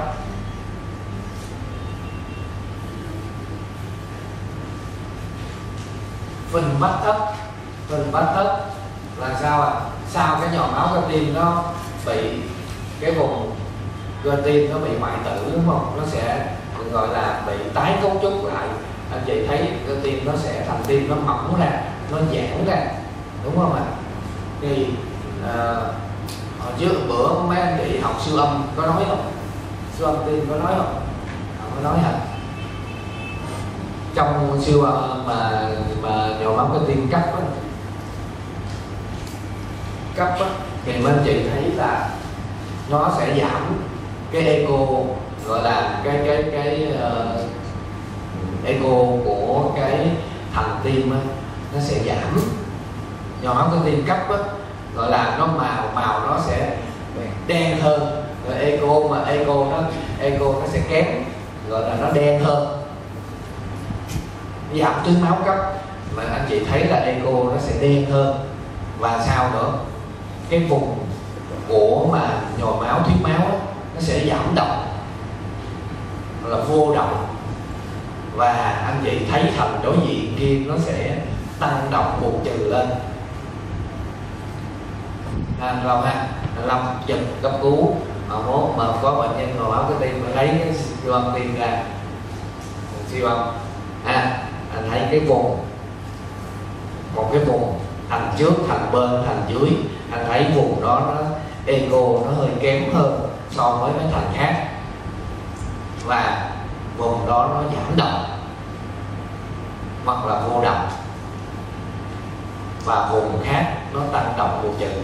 Phình bách thất, phình bách thất là sao ạ? À? Sau cái nhồi máu cơ tim nó bị cái vùng cơ tim nó bị hoại tử đúng không? Nó sẽ gọi là bị tái cấu trúc lại. Anh chị thấy cơ tim nó sẽ thành tim nó mỏng ra, nó giãn ra, đúng không ạ? À? Thì uh, hồi trước bữa mấy anh chị học siêu âm có nói không? Siêu âm tim có nói không? Không có nói hả? Trong siêu âm mà mà nhồi máu cơ tim cấp á, cấp á, thì mấy anh chị thấy là nó sẽ giảm cái eco, gọi là cái cái cái uh, eco của cái thành tim á, nó sẽ giảm. Nhồi máu cơ tim cấp á, gọi là nó màu màu nó sẽ đen hơn. Rồi eco mà eco nó eco nó sẽ kém, gọi là nó đen hơn. Giảm tuyến máu cấp mà anh chị thấy là eco nó sẽ đen hơn. Và sao nữa, cái vùng của mà nhồi máu thiếu máu đó, nó sẽ giảm động, là vô động. Và anh chị thấy thành đối diện kia nó sẽ tăng động bù trừ lên. À, rồi ha, Long chụp cấp cứu mà mốt mà có bệnh nhân nhồi máu cái tim mà lấy cái siêu âm tim ra, siêu âm à, anh thấy cái vùng, một cái vùng thành trước, thành bên, thành dưới, anh thấy vùng đó nó eco nó hơi kém hơn so với mấy thành khác, và vùng đó nó giảm động hoặc là vô động, và vùng khác nó tăng động bù trừ.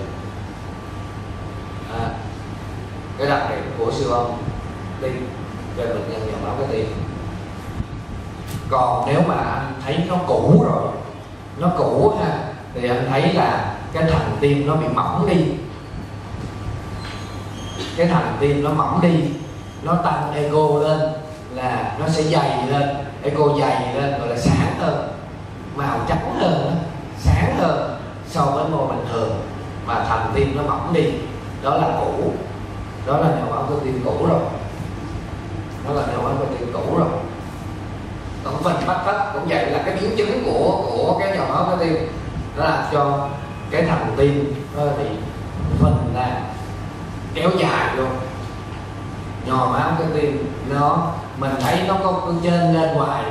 À, cái đặc điểm của siêu âm tim cho bệnh nhân nhồi máu cơ tim. Còn nếu mà anh thấy nó cũ rồi, nó cũ ha, thì anh thấy là cái thành tim nó bị mỏng đi, cái thành tim nó mỏng đi, nó tăng eco lên, là nó sẽ dày lên, echo dày lên, gọi là sáng hơn, màu trắng hơn, sáng hơn so với mô bình thường, mà thành tim nó mỏng đi. Đó là cũ, đó là nhồi máu cơ tim cũ rồi, đó là nhồi máu cơ tim cũ rồi. Còn phình bắt thấp cũng vậy, là cái biến chứng của của cái nhồi máu cơ tim, nó làm cho cái thành tim nó bị phình ra kéo dài luôn. Nhồi máu cơ tim nó mình thấy nó có trên lên hoài,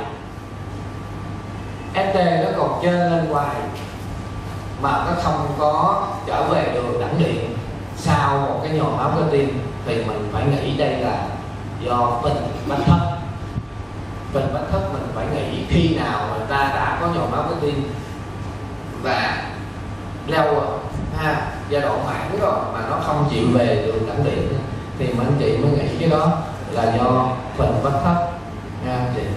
ét tê nó còn trên lên hoài mà nó không có trở về đường đẳng điện sau một cái nhồi máu cơ tim, thì mình phải nghĩ đây là do phình bánh thấp. Phình bánh thấp mình phải nghĩ khi nào người ta đã có nhồi máu cơ tim và lâu rồi ha, giai đoạn mãn rồi mà nó không chịu về đường đẳng điện, thì mấy anh chị mới nghĩ cái đó là do phình bánh thấp nha anh chị.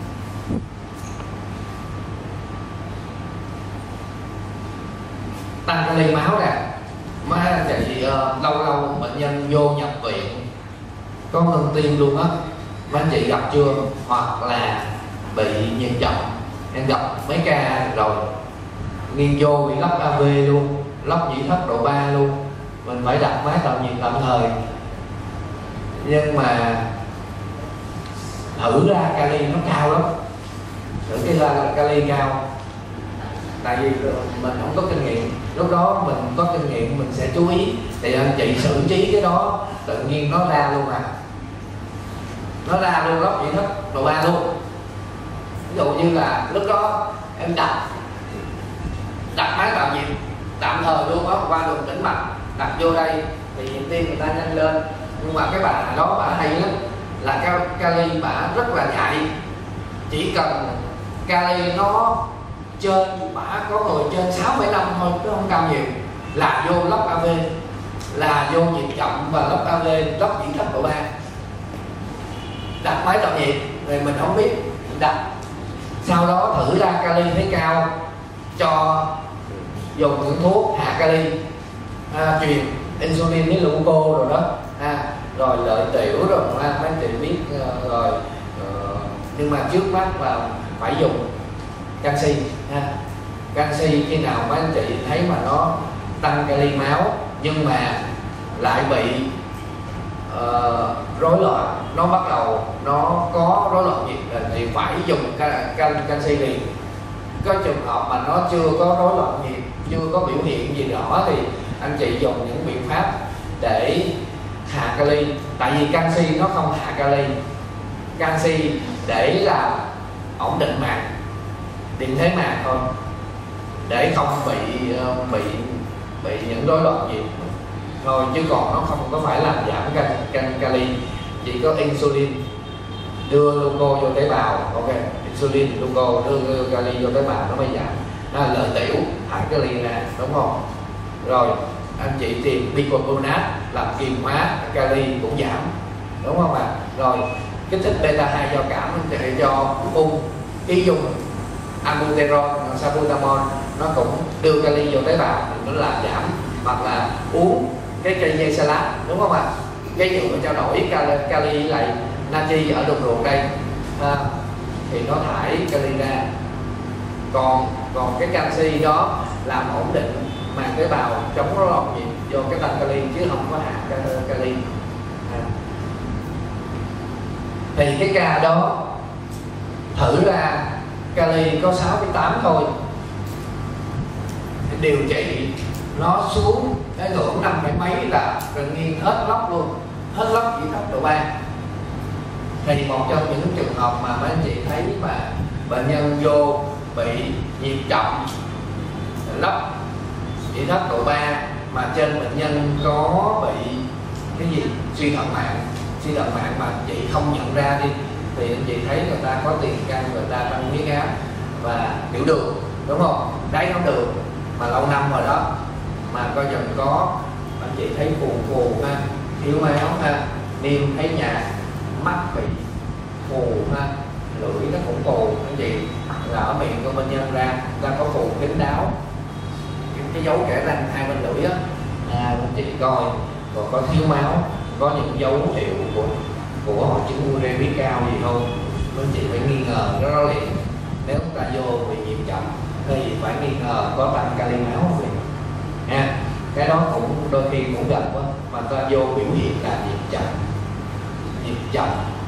Tăng kali máu nè, mấy anh chị uh, lâu lâu bệnh nhân vô nhập viện có ngừng tim luôn á, mấy anh chị gặp chưa? Hoặc là bị nhiệt trọng, em gặp mấy ca rồi nghiêng vô bị lắp a vê luôn, lắp nhĩ thất độ ba luôn, mình phải đặt máy tạo nhiệt tạm thời. Nhưng mà thử ra kali nó cao lắm, thử cái là kali cao, tại vì mình không có kinh nghiệm. Lúc đó mình có kinh nghiệm mình sẽ chú ý, thì anh chị xử trí cái đó tự nhiên nó ra luôn à, nó ra luôn, lắp nhĩ thất độ ba luôn. Ví dụ như là lúc đó em đặt đặt máy tạo nhiệt tạm thời luôn đó, qua đường tĩnh mạch đặt vô đây thì nhịp tim người ta nhanh lên. Nhưng mà cái bà đó bà hay lắm, là kali bà rất là nhạy, chỉ cần kali nó trên, bà có người trên sáu phẩy năm thôi, nó không cao nhiều, là vô lắp a vê, là vô nhịp chậm và lắp a vê, lắp nhĩ thất độ ba, đặt máy tạo nhiệt thì mình không biết đặt. Sau đó thử ra kali thấy cao, cho dùng những thuốc hạ kali, à, truyền insulin với gluco rồi đó, à, rồi lợi tiểu rồi à, mấy anh chị biết uh, rồi uh, nhưng mà trước mắt là phải dùng canxi ha. Canxi khi nào mấy anh chị thấy mà nó tăng kali máu nhưng mà lại bị uh, rối loạn, nó bắt đầu nó có rối loạn nhịp thì phải dùng can, can, canxi liền. Có trường hợp mà nó chưa có rối loạn nhịp, chưa có biểu hiện gì rõ thì anh chị dùng những biện pháp để hạ kali. Tại vì canxi nó không hạ kali, canxi để làm ổn định mạch, điện thế mạch thôi, để không bị bị bị những rối loạn nhịp thôi, chứ còn nó không có phải làm giảm can, can, kali. Chỉ có insulin đưa gluco vô tế bào, ok, insulin gluco đưa, đưa kali vô tế bào nó mới giảm. Đó là lợi tiểu, thải kali ra, đúng không? Rồi anh chị tìm bicarbonate làm kiềm hóa kali cũng giảm, đúng không ạ? À? Rồi kích thích beta hai do cảm để cho ung ký dung albuterol, salbutamol nó cũng đưa kali vô tế bào, nó làm giảm. Hoặc là uống cái cây dây salad, đúng không ạ? À? Cái nhựa trao đổi kali, kali lại natri ở đường ruột đây, à, thì nó thải kali ra. Còn còn cái canxi đó làm ổn định màng tế bào, chống rối loạn nhịp do cái tăng kali chứ không có hạ kali. À. Thì cái ca đó thử ra kali có sáu phẩy tám thôi, điều trị nó xuống cái ngưỡng năm phẩy mấy là gần nghiêng hết lóc luôn, hết lóc chỉ thấp độ ba. Thì một trong những trường hợp mà mấy anh chị thấy mà bệnh nhân vô bị nhịp chậm, lóc chỉ thấp độ ba mà trên bệnh nhân có bị cái gì suy thận mạng, suy thận mạng mà chị không nhận ra đi, thì anh chị thấy người ta có tiền căn, người ta tăng huyết áp và tiểu đường, đúng không? Đáy tháo đường mà lâu năm rồi đó, mà coi chừng có anh chị thấy phù phù ha, thiếu máu ha, niêm thấy nhạt, mắt bị phù ha, lưỡi nó cũng phù anh chị, là ở miệng của bệnh nhân ra ta có phù kín đáo, cái dấu kẽ răng hai bên lưỡi á, à, anh chị coi còn có thiếu máu, có những dấu hiệu của của hội chứng ure huyết cao gì không, mấy chị phải nghi ngờ rất đó liền. Nếu ta vô bị nhiễm chậm thì phải nghi ngờ có tăng kali máu không vậy nha. Cái đó cũng đôi khi cũng gần quá, mà ta vô biểu hiện là nhịp chậm, nhịp chậm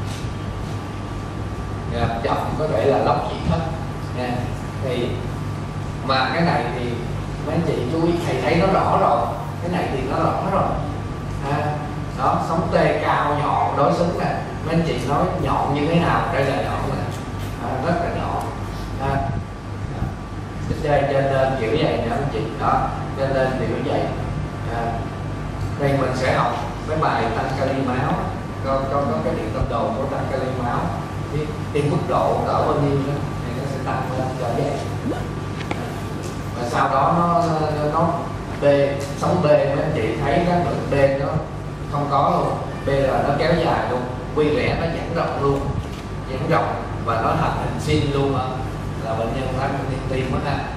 nhịp chậm có thể là lốc chỉ thất nha. Thì mà cái này thì mấy anh chị chú ý, thầy thấy nó rõ rồi, cái này thì nó rõ rồi à, đó, sống tê cao nhọn đối xứng nè, mấy anh chị nói nhọn như thế nào, đây là nhọn nè, à, rất là nhọn à. Đây trên lên kiểu vậy nè anh chị, đó trên lên kiểu vậy à. Đây mình sẽ học cái bài tăng kali máu, có, có, có cái điện tâm đồ của tăng kali máu thì, thì mức độ cỡ bao nhiêu đó thì nó sẽ tăng lên cho vậy. Và sau đó nó nó B, sống B mấy anh chị thấy cái lượng B nó không có luôn, B là nó kéo dài luôn, quy rẽ nó giãn rộng luôn, giãn rộng và nó thành hình sin luôn á, là bệnh nhân phải đi tim mất ha.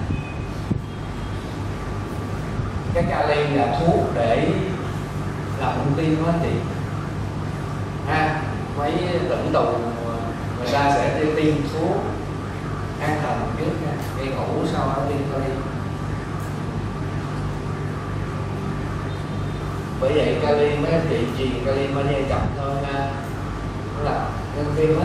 Cái kali là thuốc để làm bệnh tim đó anh chị ha. Mấy tỉnh tù người ta sẽ đi tiêm thuốc an thần trước nha, đi ngủ sau đó tiêm kali. Bởi vậy kali mấy anh chị truyền kali magie chậm thôi ha, đó là ngưng tim hết.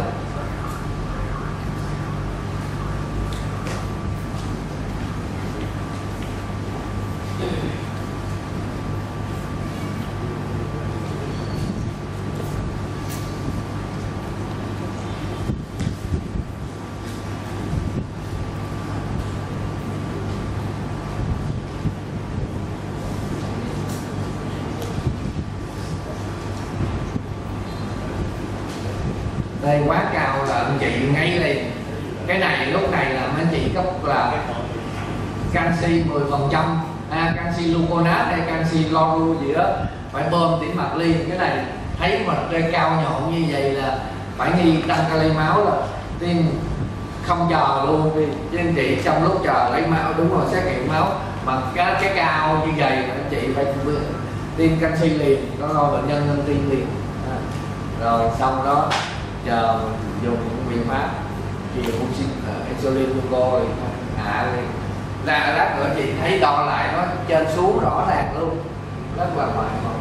Đây quá cao là anh chị ngay liền. Cái này lúc này là anh chị cấp là canxi mười phần trăm, à, canxi gluconate hay canxi clorua gì đó, phải bơm tỉ mạch liên. Cái này thấy mà đây cao nhọn như vậy là phải nghi tăng kali máu, là tim không chờ luôn đi chứ anh chị, trong lúc chờ lấy máu đúng rồi xét nghiệm máu mà cái cái cao như vậy anh chị phải tiêm canxi liền, đó là bệnh nhân nên tiêm liền à. Rồi xong đó chờ dùng biện pháp truyền oxy uh, insulin glucose hạ liền, ra lát nữa chị thấy đo lại nó trên xuống rõ ràng luôn, rất là ngoại màu.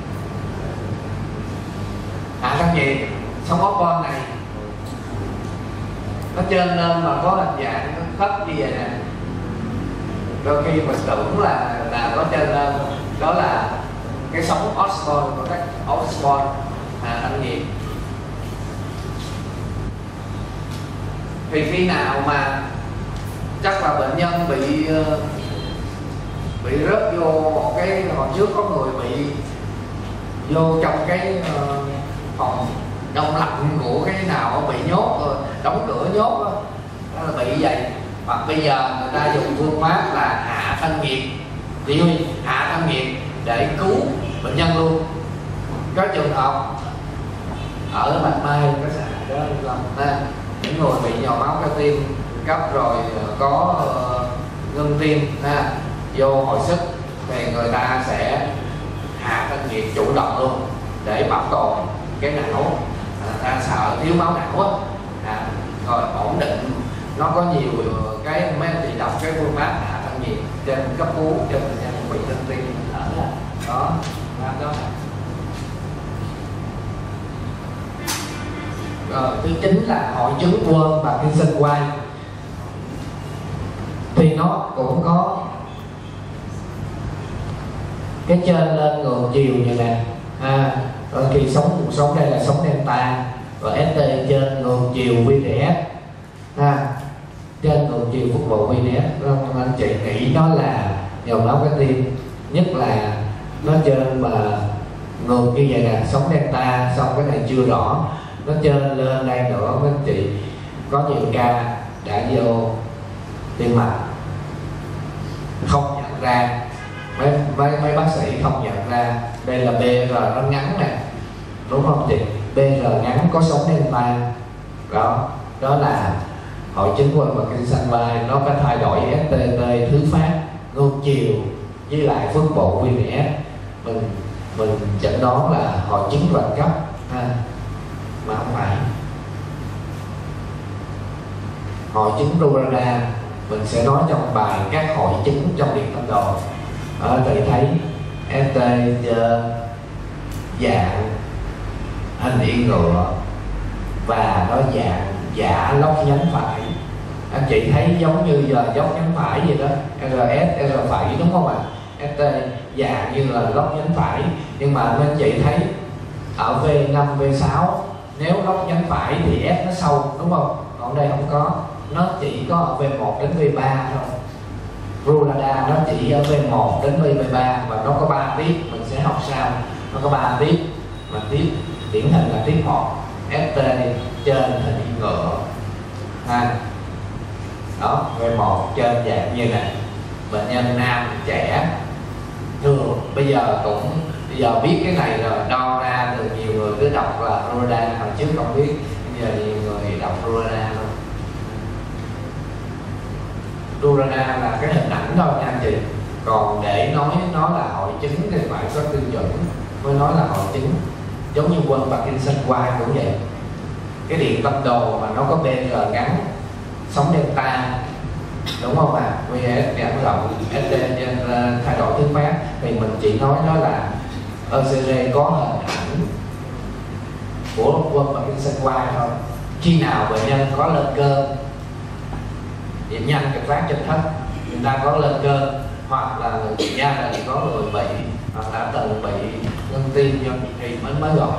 Hạ thân nhiệt sống ốc con này nó trên lên mà có hình dạng nó khớp như vậy nè, đôi khi mình tưởng là là có trên lên, đó là cái sóng Osborne của các Osborne hạ thân nhiệt. Thì khi nào mà chắc là bệnh nhân bị bị rớt vô một cái, hồi trước có người bị vô trong cái phòng đông lạnh của cái nào bị nhốt rồi, đóng cửa nhốt đó, đó là bị vậy. Hoặc bây giờ người ta dùng phương pháp là hạ thân nhiệt, chỉ huy hạ thân nhiệt để cứu bệnh nhân luôn. Có trường hợp ở Bạch Mai có xã đó làm ta những người bị nhồi máu cơ tim cấp rồi có uh, ngưng tim ha, vô hồi sức thì người ta sẽ hạ thân nhiệt chủ động luôn để bảo tồn cái não, à, ta sợ thiếu máu não á à, rồi ổn định. Nó có nhiều cái mấy anh chị đọc cái phương pháp hạ thân nhiệt trên cấp cứu trên bệnh nhân bị ngưng tim thở đó đó. Rồi, thứ chính là hội chứng quên và Parkinson White, thì nó cũng có cái trên lên ngược chiều như nè à, rồi khi sống cuộc sống đây là sống delta, và ét tê trên ngược chiều vê đê ép à, trên ngược chiều phúc bộ vê đê ép. Anh chị nghĩ nó là nhồi máu cơ tim, nhất là nó trên mà ngược như vậy nè, sống delta, xong cái này chưa rõ, nó trên lên đây nữa mấy anh chị. Có nhiều ca đã vô tim mạch không nhận ra, mấy, mấy, mấy bác sĩ không nhận ra. Đây là bê rờ nó ngắn nè, đúng không chị? bê rờ ngắn có sống delta đó, đó là hội chứng quên và Parkinson White. Nó có thay đổi ét tê tê thứ phát ngược chiều với lại phân bộ vê en ét, mình mình chẩn đoán là hội chứng vành cấp ha. mà không phải. Hội chứng Rurada mình sẽ nói trong bài các hội chứng trong điện tâm đồ. Ở đây thấy ét tê dạng hình yên ngựa và nó dạng giả lóc nhánh phải. Anh chị thấy giống như giờ dốc nhánh phải vậy đó, rờ ét, R phải đúng không ạ? ét tê dạng như là lóc nhánh phải, nhưng mà anh chị thấy ở V năm, V sáu nếu lóc nhánh phải thì S nó sâu đúng không? Còn đây không có, nó chỉ có ở V một đến V ba thôi. Rurada nó chỉ ở V một đến V ba và nó có ba tiết, mình sẽ học sau. Nó có ba tiết, mà tiết điển hình là tiết một, ét tê trên hình yên ngựa ha. Đó, V một trên dạng như này, bệnh nhân nam trẻ thường bây giờ cũng bây giờ biết cái này rồi, đo ra từ nhiều người cứ đọc là Rurada, hồi trước không biết, bây giờ nhiều người đọc Rurada luôn. Rurada là cái hình ảnh thôi nha anh chị, còn để nói nó là hội chứng thì phải có tiêu chuẩn mới nói là hội chứng. Giống như quân Parkinson White cũng vậy, cái điện tâm đồ mà nó có bê rờ ngắn, sóng delta đúng không ạ? À? vê ét giãn rộng, ét tê thay đổi thứ phát thì mình chỉ nói nó là e xê giê có hình ảnh của quân Parkinson White thôi. Khi nào bệnh nhân có lên cơn nhịp nhanh cực phát trên thấp, người ta có lên cơn, hoặc là người gia đình có người bị hoặc đã từng bị ngưng tim do thì mới mới gọi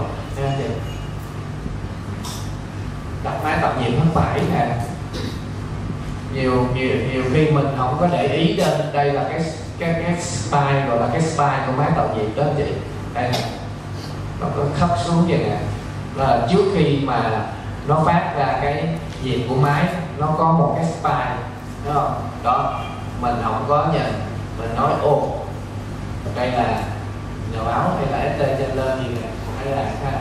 đặt máy tập nhịp không phải nè. Nhiều nhiều nhiều khi mình không có để ý đến đây là cái cái cái spine, gọi là cái spine của máy tạo nhịp đó anh chị. Đây nè, nó có khớp xuống vậy nè, là trước khi mà nó phát ra cái nhịp của máy nó có một cái spine, đúng không? Đó, mình không có nhìn, mình nói ô đây là nhờ báo hay là ét tê trên lên gì nè, hay là ha.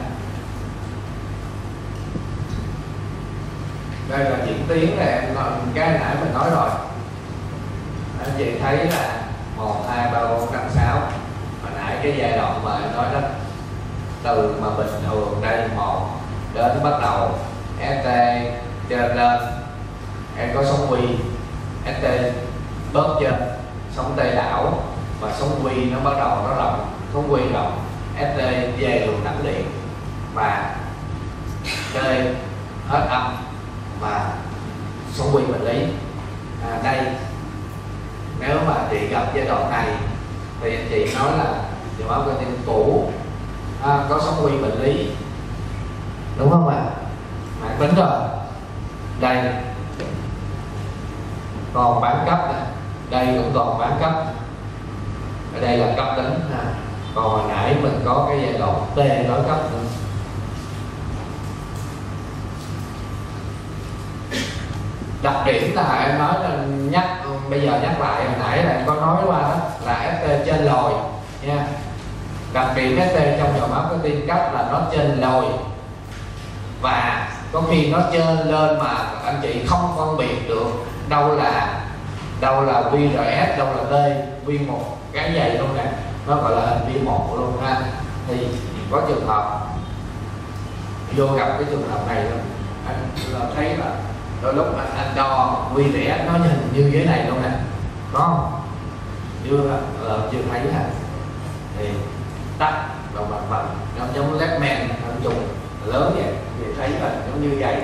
Đây là diễn tiến này, em nói, cái nãy mình nói rồi. Anh chị thấy là một, hai, ba, bốn, năm, sáu. Hồi nãy cái giai đoạn mà em nói đó, từ mà bình thường đây một đến bắt đầu ét tê trên lên, em có sóng quy, ét tê bớt trên, sóng tê đảo và sóng quy nó bắt đầu nó rộng, sóng quy rộng, ét tê về luồng đẳng điện và tê hết âm và sóng quy bệnh lý. À, đây nếu mà chị gặp giai đoạn này thì anh chị nói là nhồi máu cơ tim cũ, à, có sóng quy bệnh lý đúng không ạ? Mãn tính rồi. Đây còn bán cấp nè, đây cũng còn bán cấp, ở đây là cấp tính ha. Còn hồi nãy mình có cái giai đoạn T đối cấp nữa. Đặc điểm là em nói là nhắc bây giờ nhắc lại, hồi nãy là em có nói qua đó là ét tê trên lồi nha. Đặc điểm ét tê trong nhồi máu cơ tim cấp là nó trên lồi, và có khi nó trên lên mà anh chị không phân biệt được đâu là đâu là vê rờ ét, đâu là T, vê một cái dày luôn nè, nó gọi là hình vê một luôn ha. Thì có trường hợp vô gặp cái trường hợp này luôn, anh là thấy là đôi lúc anh, anh đo vê rờ ét nó hình như dưới này luôn nè, có không? Chưa là chưa thấy ha. Thì tắt và mặt bằng nó giống lép men anh trùng lớn vậy thì thấy là giống như vậy,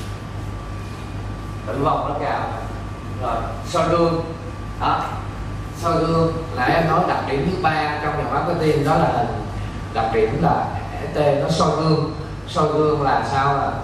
tử vong nó cao. Rồi soi gương đó, soi gương là em nói đặc điểm thứ ba trong nhồi máu cơ tim, đó là hình đặc điểm là ét tê nó soi gương. Soi gương là sao? Là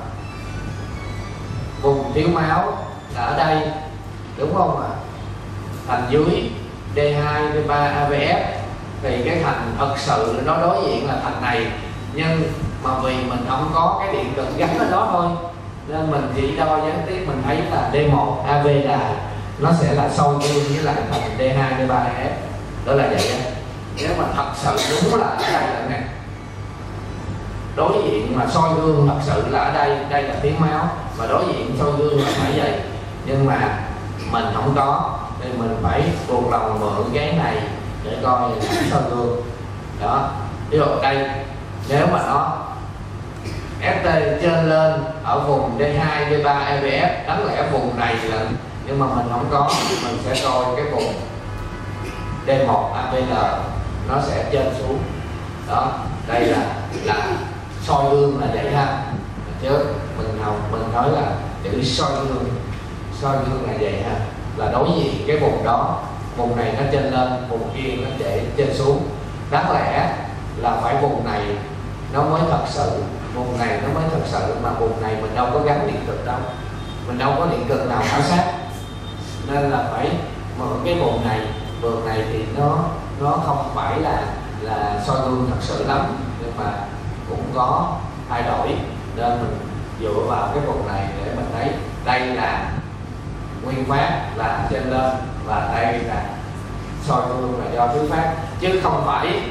vùng thiếu máu là ở đây đúng không ạ? À? Thành dưới đê hai, đê ba, a vê ép thì cái thành thật sự nó đối diện là thành này, nhưng mà vì mình không có cái điện cực gắn ở đó thôi nên mình chỉ đo gián tiếp, mình thấy là đê một a vê đài nó sẽ là sâu gương với lại thành đê hai, đê ba, đê ép, đó là vậy đó. Nếu mà thật sự đúng là ở đây là nè, đối diện mà soi gương thật sự là ở đây, đây là thiếu máu, và đối diện soi gương là phải vậy, nhưng mà mình không có nên mình phải buộc lòng mượn cái này để coi là soi gương đó. Ví dụ đây nếu mà nó ét tê trên lên ở vùng D hai, D ba, E B F, đáng lẽ vùng này là, nhưng mà mình không có, mình sẽ coi cái vùng D một, A B L nó sẽ trên xuống. Đó, đây là là soi gương là vậy ha, chứ mình nào mình nói là chữ soi gương, soi gương là vậy ha, là đối diện cái vùng đó, vùng này nó trên lên, vùng kia nó để trên xuống. Đáng lẽ là phải vùng này nó mới thật sự, vùng này nó mới thật sự, mà vùng này mình đâu có gắn điện cực đâu, mình đâu có điện cực nào khảo sát, nên là phải mở cái vùng này. Vùng này thì nó nó không phải là là soi gương thật sự lắm, nhưng mà cũng có thay đổi, nên mình dựa vào cái vùng này để mình thấy đây là nguyên phát là trên lên, và đây là soi gương là do thứ phát, chứ không phải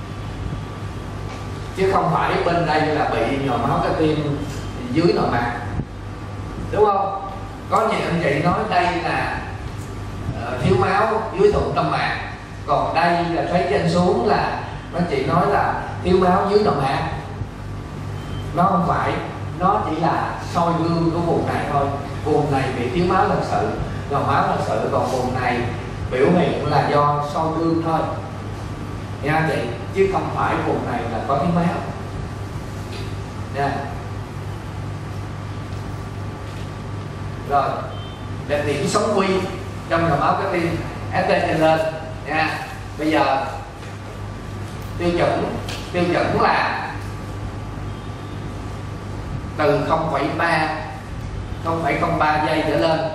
chứ không phải bên đây là bị nhồi máu cơ tim dưới nội mạc, đúng không? Có nhiều anh chị nói đây là uh, thiếu máu dưới thượng tâm mạc, còn đây là thấy trên xuống là nó chỉ nói là thiếu máu dưới nội mạc. Nó không phải, nó chỉ là soi gương của vùng này thôi. Vùng này bị thiếu máu thật sự, nhồi máu thật sự, còn vùng này biểu hiện là do soi gương thôi nha chị, chứ không phải vùng này là có thiếu máu nha. Rồi, đặc điểm sống quy trong nhồi máu cơ tim ét tê trên lên nha. Bây giờ tiêu chuẩn tiêu chuẩn là từ không phẩy ba không phẩy không ba giây trở lên.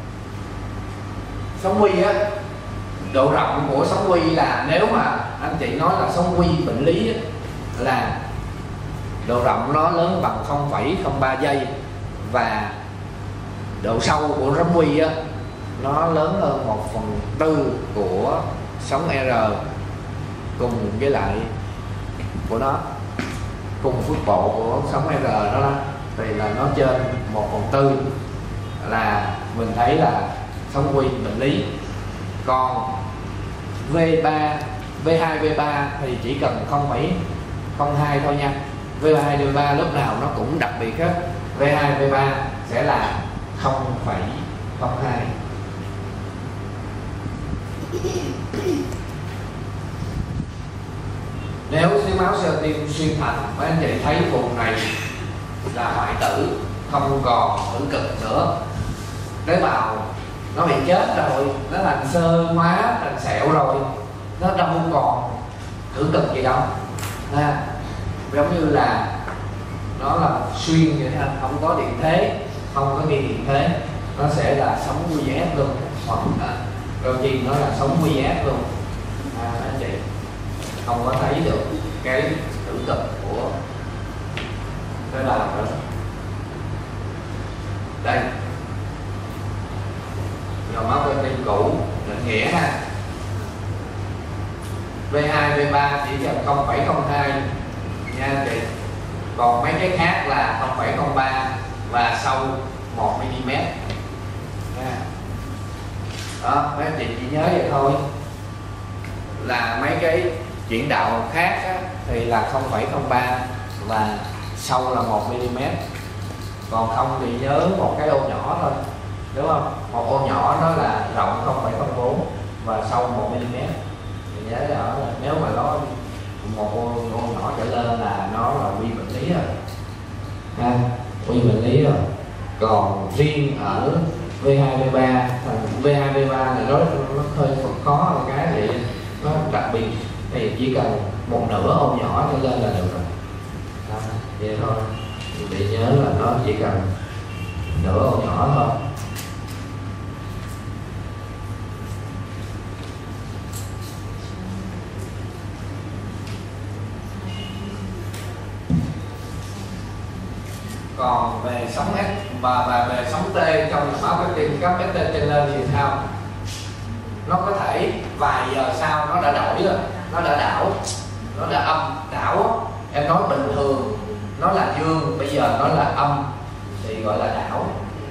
Sống quy á, độ rộng của sống quy là, nếu mà anh chị nói là sống quy bệnh lý á, là độ rộng nó lớn bằng không phẩy không ba giây, và độ sâu của sống quy á nó lớn hơn một phần tư của sống R cùng với lại của nó, cùng phước bộ của sống R đó, thì là nó trên một phần tư, là mình thấy là sống quy bệnh lý. Còn V ba, V hai, V ba thì chỉ cần không phẩy không hai thôi nha. V hai, V ba lúc nào nó cũng đặc biệt hết. V hai, V ba sẽ là không phẩy không hai. Nếu thiếu máu sơ tim xuyên thành, mấy anh chị thấy vùng này là hoại tử, không còn tử cực nữa, tế bào nó bị chết rồi, nó thành xơ hóa, thành sẹo rồi, nó đâu còn tử cực gì đâu ha. Giống như là nó là xuyên vậy ha, không có điện thế, không có ghi điện thế, nó sẽ là sống quy ép luôn, hoặc là đôi khi nó là sống quy ép luôn à, anh chị không có thấy được cái tử cực của tế bào nữa. Đây, nhồi máu cơ tim cũ định nghĩa ha, V hai, V ba chỉ cần không phẩy không hai nha chị, còn mấy cái khác là không phẩy không ba và sâu một mi li mét nha. Đó, mấy anh chị chỉ nhớ vậy thôi, là mấy cái chuyển đạo khác á, thì là không phẩy không ba và sâu là một mi li mét, còn không thì nhớ một cái ô nhỏ thôi, đúng không? Một ô nhỏ nó là rộng không phẩy không bốn và sâu một mi li mét. Thì nhớ rõ là nếu mà nó một ô, ô nhỏ trở lên là nó là quy bệnh lý rồi ha, quy bệnh lý rồi. Còn riêng ở V hai, V ba, V hai, V ba là nó nó hơi khó một cái thì nó đặc biệt, thì chỉ cần một nửa ô nhỏ trở lên là được rồi à, vậy thôi. Để nhớ là nó chỉ cần nửa ô nhỏ thôi. Còn về sóng S và, và về sóng T trong máu cơ tim cấp ét tê trên lên thì sao? Nó có thể vài giờ sau nó đã đổi rồi, nó đã đảo, nó đã âm đảo. Em nói bình thường nó là dương, bây giờ nó là âm thì gọi là đảo.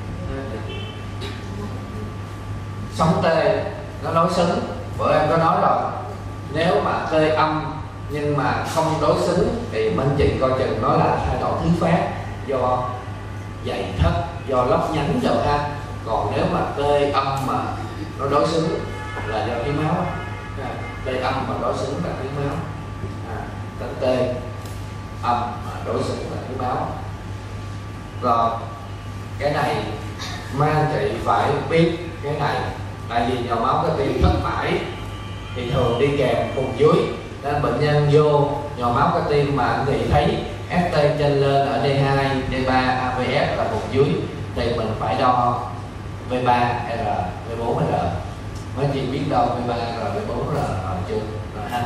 Sóng T nó đối xứng, bữa em có nói rồi, nếu mà T âm nhưng mà không đối xứng thì bên chị coi chừng nó là thay đổi thứ phát. do dày thấp, do lóc nhánh dầu ha. Còn nếu mà T âm mà nó đối xứng là do thiếu máu. T âm mà đối xứng là thiếu máu. À, T âm mà đối xứng là thiếu máu. Rồi cái này mấy anh chị phải biết cái này, tại vì nhồi máu cơ tim thất phải thì thường đi kèm vùng dưới, nên bệnh nhân vô nhồi máu cơ tim mà anh chị thấy ép tê trên lên ở D hai, D ba, a vê ép là vùng dưới thì mình phải đo V ba, R, V bốn, R. Mấy chị biết đo V ba, R, V bốn, R rồi chưa? Rồi ha.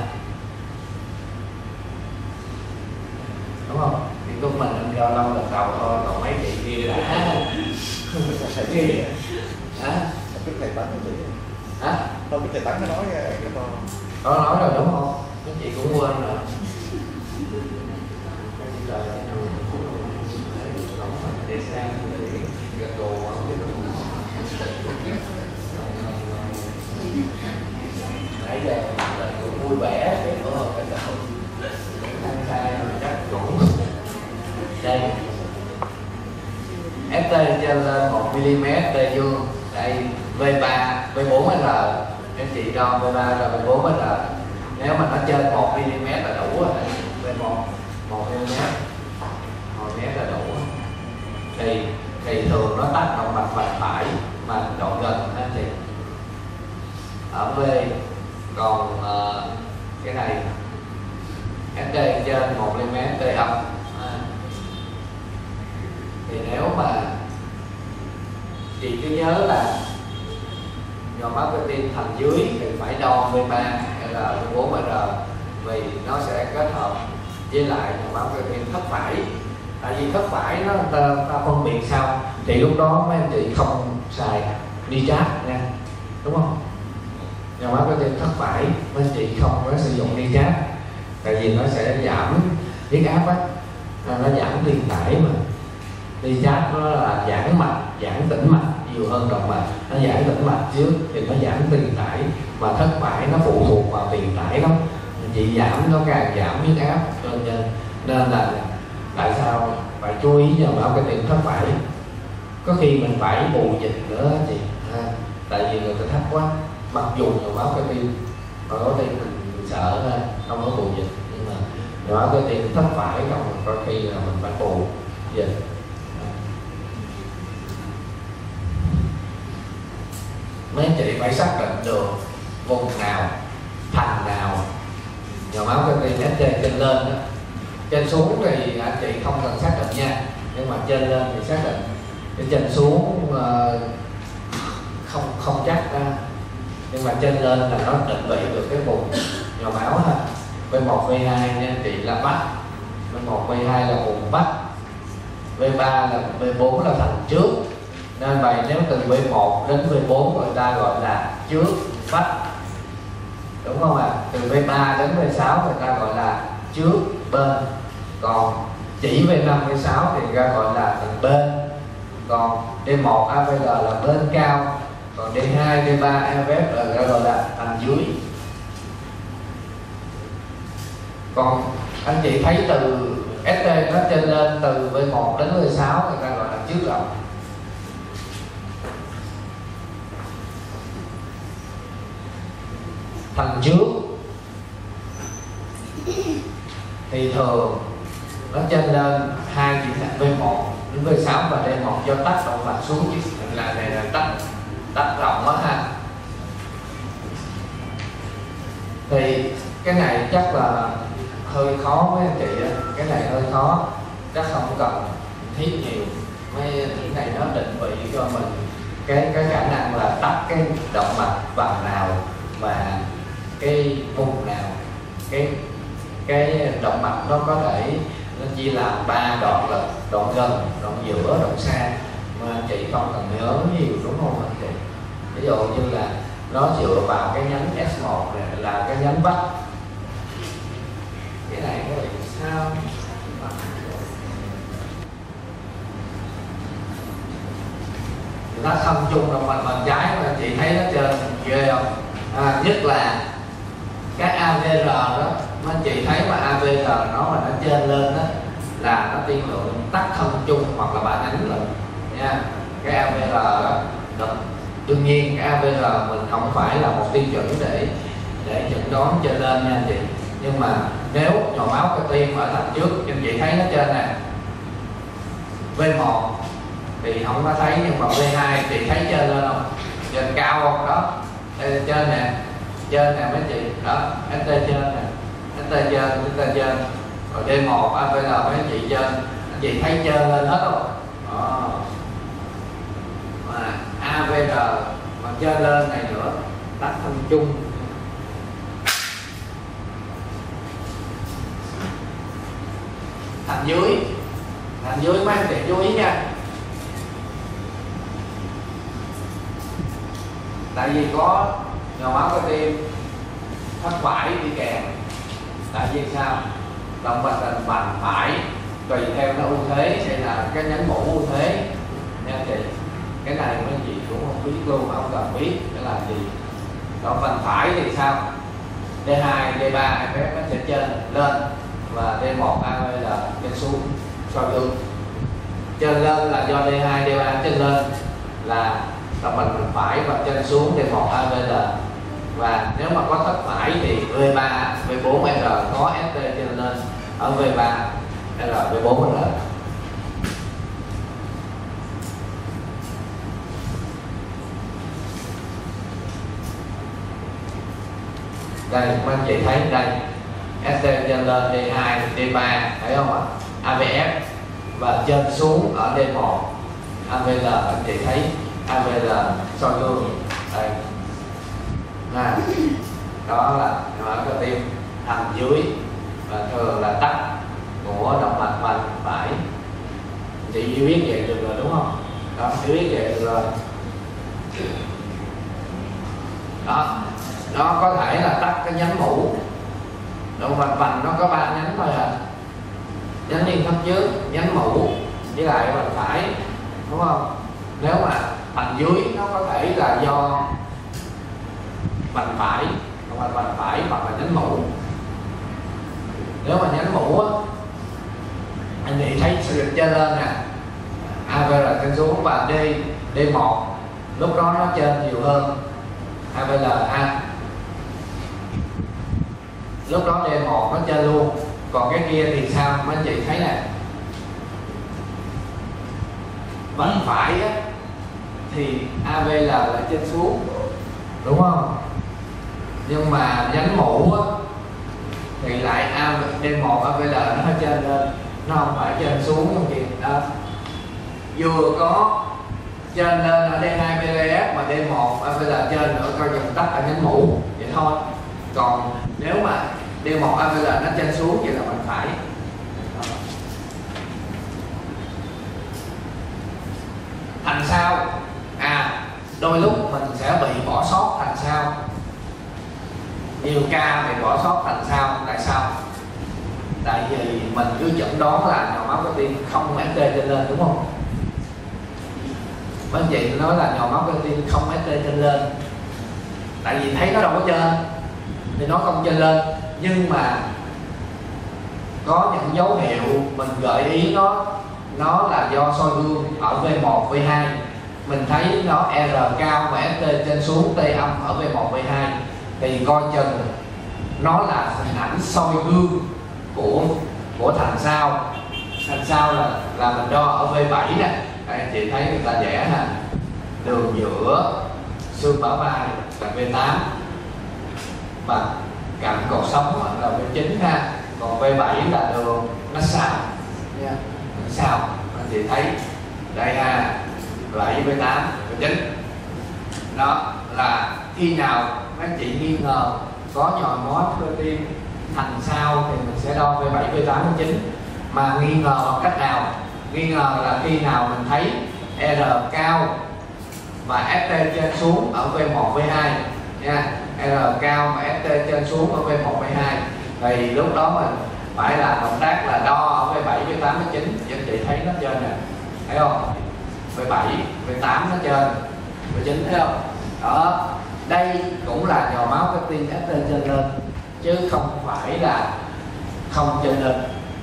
Đúng không? Thì lúc mình anh đo lâu lần đầu thôi, còn mấy chị kia đã hả? Biết thầy Tấn nó chỉ Hả? không biết thầy Tấn nó nói cái đó. Có nói rồi đúng không? Mấy chị cũng quên rồi. Để sang gật gù nãy giờ cũng vui vẻ cái bữa hôm cái đầu ăn sai chắc cũng đây ép tê trên lên một mi-li-mét T dương đây V ba, V bốn R em chị đo V ba rồi V bốn R, nếu mà nó trên một mi-li-mét là đủ rồi. V một một mi-li-mét một mét là đủ. Thì thì thường nó tác động mạch mạch phải mà độ gần anh chị ở V. Còn uh, cái này ép tê trên một mi-li-mét T âm à. Thì nếu mà chị cứ nhớ là nhồi máu cơ tim thành dưới thì phải đo V ba hay là V bốn R, vì nó sẽ kết hợp với lại nhồi máu cơ tim thất phải. Tại vì thất phải nó ta, ta phân biệt sao thì lúc đó mấy anh chị không xài đi chát nha, đúng không? Nhồi máu cơ tim thất phải mấy anh chị không có sử dụng đi chát, tại vì nó sẽ giảm huyết áp á, nó giảm tiền tải mà. Đi chát nó là giãn mạch, giãn tĩnh mạch nhiều hơn động mạch. Nó giãn tĩnh mạch trước thì nó giảm tiền tải, mà thất phải nó phụ thuộc vào tiền tải lắm. Chị giảm nó càng giảm huyết áp nên nên là tại sao phải chú ý nhồi máu cơ tim thất phải. Có khi mình phải bù dịch nữa chị ha, tại vì người ta thấp quá, mặc dù nhồi máu cơ tim mà có tim mình sợ ha, không có bù dịch, nhưng mà nhồi máu cơ tim thất phải không có khi là mình phải bù dịch. Mấy anh chị phải xác định được vùng nào, thành nào nhồi máu cơ tim ép tê trên lên đó. Trên xuống thì anh chị không cần xác định nha, nhưng mà trên lên thì xác định. Cái trên xuống uh, không không chắc ra, nhưng mà trên lên là nó định vị được cái vùng nhồi máu ha. V một, V hai nha anh chị là bách, V một, V hai là vùng bách, V ba là V bốn là thành trước. Nên vậy nếu từ V một đến V bốn người ta gọi là trước bách, đúng không ạ? À? Từ V ba đến V sáu người ta gọi là trước bên. Còn chỉ V năm, V sáu thì ra gọi là thành bên. Còn D một, a vê lờ là bên cao. Còn D hai, D ba, a vê ép là ra gọi là thành dưới. Còn anh chị thấy từ ét tê nó trên lên từ V một đến V sáu người ta gọi là trước rộng. Thành trước thì thường nó trên lên hai chỉ thành V một đến V sáu và D một do tách động mạch xuống chứ là này là tách tách rộng quá ha. Thì cái này chắc là hơi khó với anh chị á, cái này hơi khó, chắc không cần thiết nhiều. Mấy cái này nó định vị cho mình cái cái khả năng là tách cái động mạch bằng nào và cái vùng nào, cái cái động mạch nó có thể nó chia làm ba đoạn là đoạn gần, đoạn giữa, đoạn xa, mà anh chị không cần nhớ nhiều, đúng không anh chị? Ví dụ như là nó dựa vào cái nhánh S một này là cái nhánh bắc. Cái này nó là sao? Nó không chung động mạch bàn trái mà anh chị thấy nó trên ghê không? À, nhất là cái a vê rờ đó, anh chị thấy mà a vê rờ nó mà nó trên lên đó là nó tiên lượng tắc thân chung hoặc là ba nhánh rồi nha. Cái a vê rờ đó, đó đương nhiên cái a vê rờ mình không phải là một tiêu chuẩn để để chẩn đoán trên lên nha anh chị, nhưng mà nếu nhồi máu cơ tim ở thành trước anh chị thấy nó trên này vê một thì không có thấy, nhưng mà vê hai chị thấy trên lên không, trên cao không đó, đây trên nè, trên nè mấy chị đó, ét tê trên nè, ét tê trên, ét tê trên, rồi đê một a vê rờ mấy anh chị trên, anh chị thấy trên lên hết không đó. Mà a vê rờ mà trên lên này nữa tắc thân chung. Thành dưới, thành dưới mấy anh chị chú ý nha, tại vì có nhồi máu cơ tim thất phải đi kèm. Tại vì sao? Động mạch thành vành phải tùy theo nó ưu thế hay là cái nhánh mũ ưu thế nha anh chị. Cái này mấy chị cũng không biết luôn, không cần biết để làm gì. Động mạch phải thì sao? đê hai, đê ba em bé nó sẽ trên lên và đê một a vê rờ trên xuống soi gương. Trên lên là do đê hai, đê ba trên lên là động mạch phải và trên xuống đê một a vê rờ. Và nếu mà có thất phải thì vê ba, vê bốn rờ có ét tê trên lên ở vê ba rờ, vê bốn rờ. Đây các anh chị thấy đây ét tê trên lên đê hai, đê ba thấy không ạ? a vê ép và trên xuống ở đê một a vê rờ, anh chị thấy a vê rờ soi gương đây. À, đó là nhồi máu cơ tim thành dưới và thường là tắc của động mạch vành phải. Chị biết vậy được rồi đúng không? Đó, chị biết vậy được rồi. Đó, nó có thể là tắc cái nhánh mũ. Động mạch vành nó có ba nhánh thôi à, nhánh liên thấp trước, nhánh mũ với lại vành phải, đúng không? Nếu mà thành dưới nó có thể là do vành phải, động mạch vành phải hoặc là nhánh mũ. Nếu mà nhánh mũ á, anh chị thấy sự trên lên nè, a vê rờ trên xuống và D, đê một lúc đó nó trên nhiều hơn a vê rờ ha. Lúc đó đê một nó trên luôn, còn cái kia thì sao mấy anh chị thấy nè, vành phải á, thì a vê rờ là trên xuống đúng không, nhưng mà nhánh mũ á, thì lại đê một a vê rờ nó trên lên, nó không phải trên xuống không chị đó. Vừa có trên lên ở đê hai bê lờ ép mà đê một a vê rờ trên nữa coi dòng tắt ở nhánh mũ vậy thôi. Còn nếu mà đê một a vê rờ nó trên xuống vậy là mình phải. Thành sao? À, đôi lúc mình sẽ bị bỏ sót thành sao. Nhiều ca bị bỏ sót thành sao. Tại sao? Tại vì mình cứ chẩn đoán là nhồi máu cơ tim không ét tê trên lên đúng không? Mấy anh chị nói là nhồi máu cơ tim không ét tê trên lên, tại vì thấy nó đâu có trên thì nó không trên lên. Nhưng mà có những dấu hiệu mình gợi ý nó nó là do soi gương ở vê một, vê hai, mình thấy nó R cao và ét tê trên xuống, T âm ở vê một, vê hai thì coi chừng nó là hình ảnh soi gương của của thành sao. Thành sao là là mình đo ở vê bảy nè, đây chị thấy người ta vẽ nè, đường giữa xương bả vai là vê tám và cạnh cột sống là vê chín ha, còn vê bảy là đường nó sao nha, nó sao anh chị thấy đây ha, bảy, vê tám, vê chín. Đó là khi nào các chị nghi ngờ có nhồi máu cơ tim thành sao thì mình sẽ đo vê bảy, vê tám, vê chín. Mà nghi ngờ bằng cách nào? Nghi ngờ là khi nào mình thấy R cao và ét tê trên xuống ở vê một, vê hai nha, R cao và ét tê trên xuống ở vê một, vê hai thì lúc đó mình phải làm động tác là đo ở vê bảy, vê tám, vê chín. Anh chị thấy nó trên nè, thấy không? vê bảy, vê tám nó trên, vê chín thấy không? Đó, đây cũng là nhồi máu cơ tim ét tê trên lên chứ không phải là không trên lên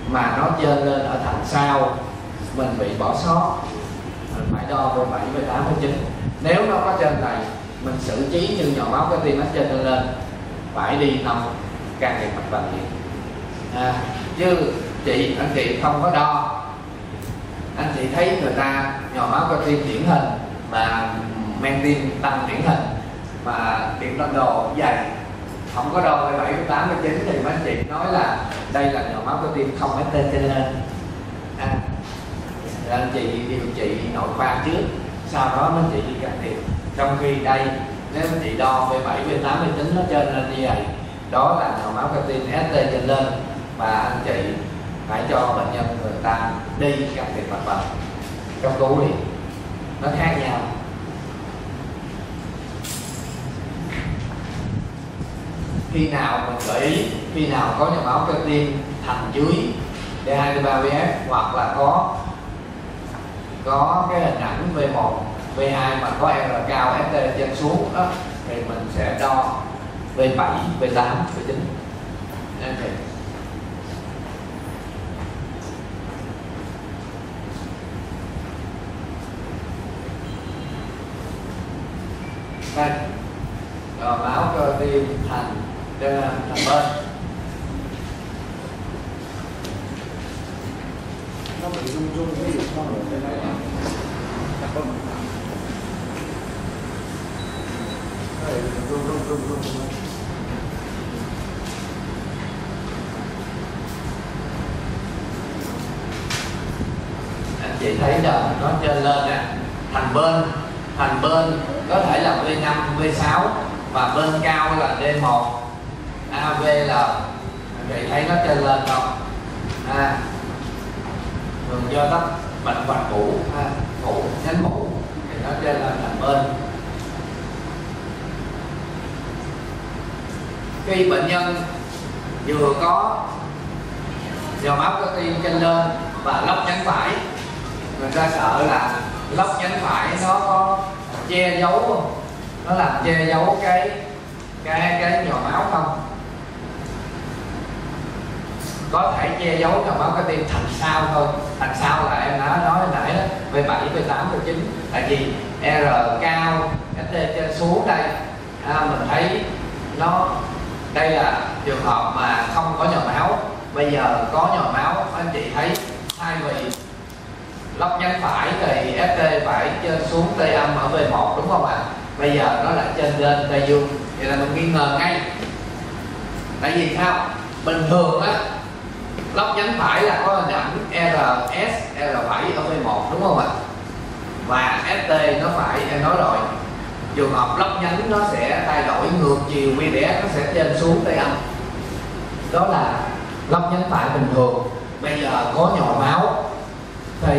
mà nó trên lên ở thành sau, mình bị bỏ sót, mình phải đo V bảy, V tám, V chín. Nếu nó có trên này, mình xử trí như nhỏ máu cơ tim nó trên lên lên phải đi nằm can thiệp mạch vành liền. À, chứ chị anh chị không có đo, anh chị thấy người ta nhỏ máu cơ tim điển hình mà men tim tăng điển hình mà điện tâm đồ dày, không có đo V bảy, V tám, V chín thì mấy anh chị nói là đây là nhỏ máu cơ tim không ép tê trên lên. À, anh chị điều trị nội khoa trước, sau đó mấy anh chị đi can thiệp. Trong khi đây nếu anh chị đo V bảy, V tám, V chín nó trên lên như vậy, đó là nhỏ máu cơ tim ét tê trên lên, và anh chị phải cho bệnh nhân người ta đi can thiệp mạch vành cấp cứu đi, nó khác nhau. Khi nào mình gợi ý, khi nào có nhỏ máu cơ tim thành dưới D hai, D ba, V F hoặc là có có cái hình ảnh V một, V hai mà có R cao, ét tê trên xuống đó, thì mình sẽ đo V bảy, V tám, V chín. Okay. Đây, rồi máu cơ tim thành thành bên, nó bị rung rung cái gì không ở trên này này. Đây, rung rung rung rung rung. Anh chị thấy là nó trên lên nè, thành bên, thành bên có thể là V năm, V sáu và bên cao là D một, a vê là anh chị thấy nó trên lên không? À, thường do tắc bệnh vạch mũ, à, mũ, nhánh mũ thì nó trên lên thành bên. Khi bệnh nhân vừa có dòng máu cơ tim trên lên và lốc nhánh phải, người ta sợ là lốc nhánh phải nó có che giấu không? Nó làm che giấu cái cái cái nhỏ máu không? Có thể che giấu nhỏ máu cơ tim thành sau thôi. Thành sau là em đã nói hồi nãy đó, V bảy, V tám, V chín. Tại vì R cao, ét tê trên xuống đây, à, mình thấy nó đây là trường hợp mà không có nhỏ máu. Bây giờ có nhỏ máu, anh chị thấy thay vì lốc nhánh phải thì ét tê phải trên xuống T âm ở V một đúng không ạ? À? Bây giờ nó lại trên lên T dương, vậy là mình nghi ngờ ngay. Tại vì sao? Bình thường á, lốc nhánh phải là có hình ảnh R S, R bảy ở V một đúng không ạ? À? Và ét tê nó phải, em nói rồi, trường hợp lốc nhánh nó sẽ thay đổi ngược chiều, vê đê ét nó sẽ trên xuống T âm. Đó là lốc nhánh phải bình thường. Bây giờ có nhỏ máu thì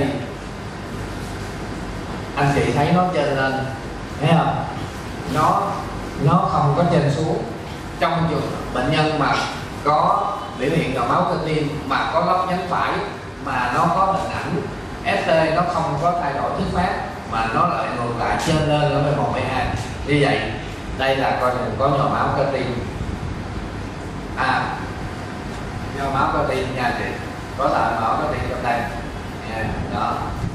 anh chị thấy nó trên lên, thấy không? Nó nó không có trên xuống. Trong trường bệnh nhân mà có biểu hiện nhỏ máu cơ tim mà có lốc nhánh phải mà nó có hình ảnh ét tê nó không có thay đổi thuyết phát mà nó lại ngược lại trên lên ở V một, V hai, như vậy đây là coi chừng có nhỏ máu cơ tim. À, nhỏ máu cơ tim nha chị, có là máu cơ tim trong đây nha, đó.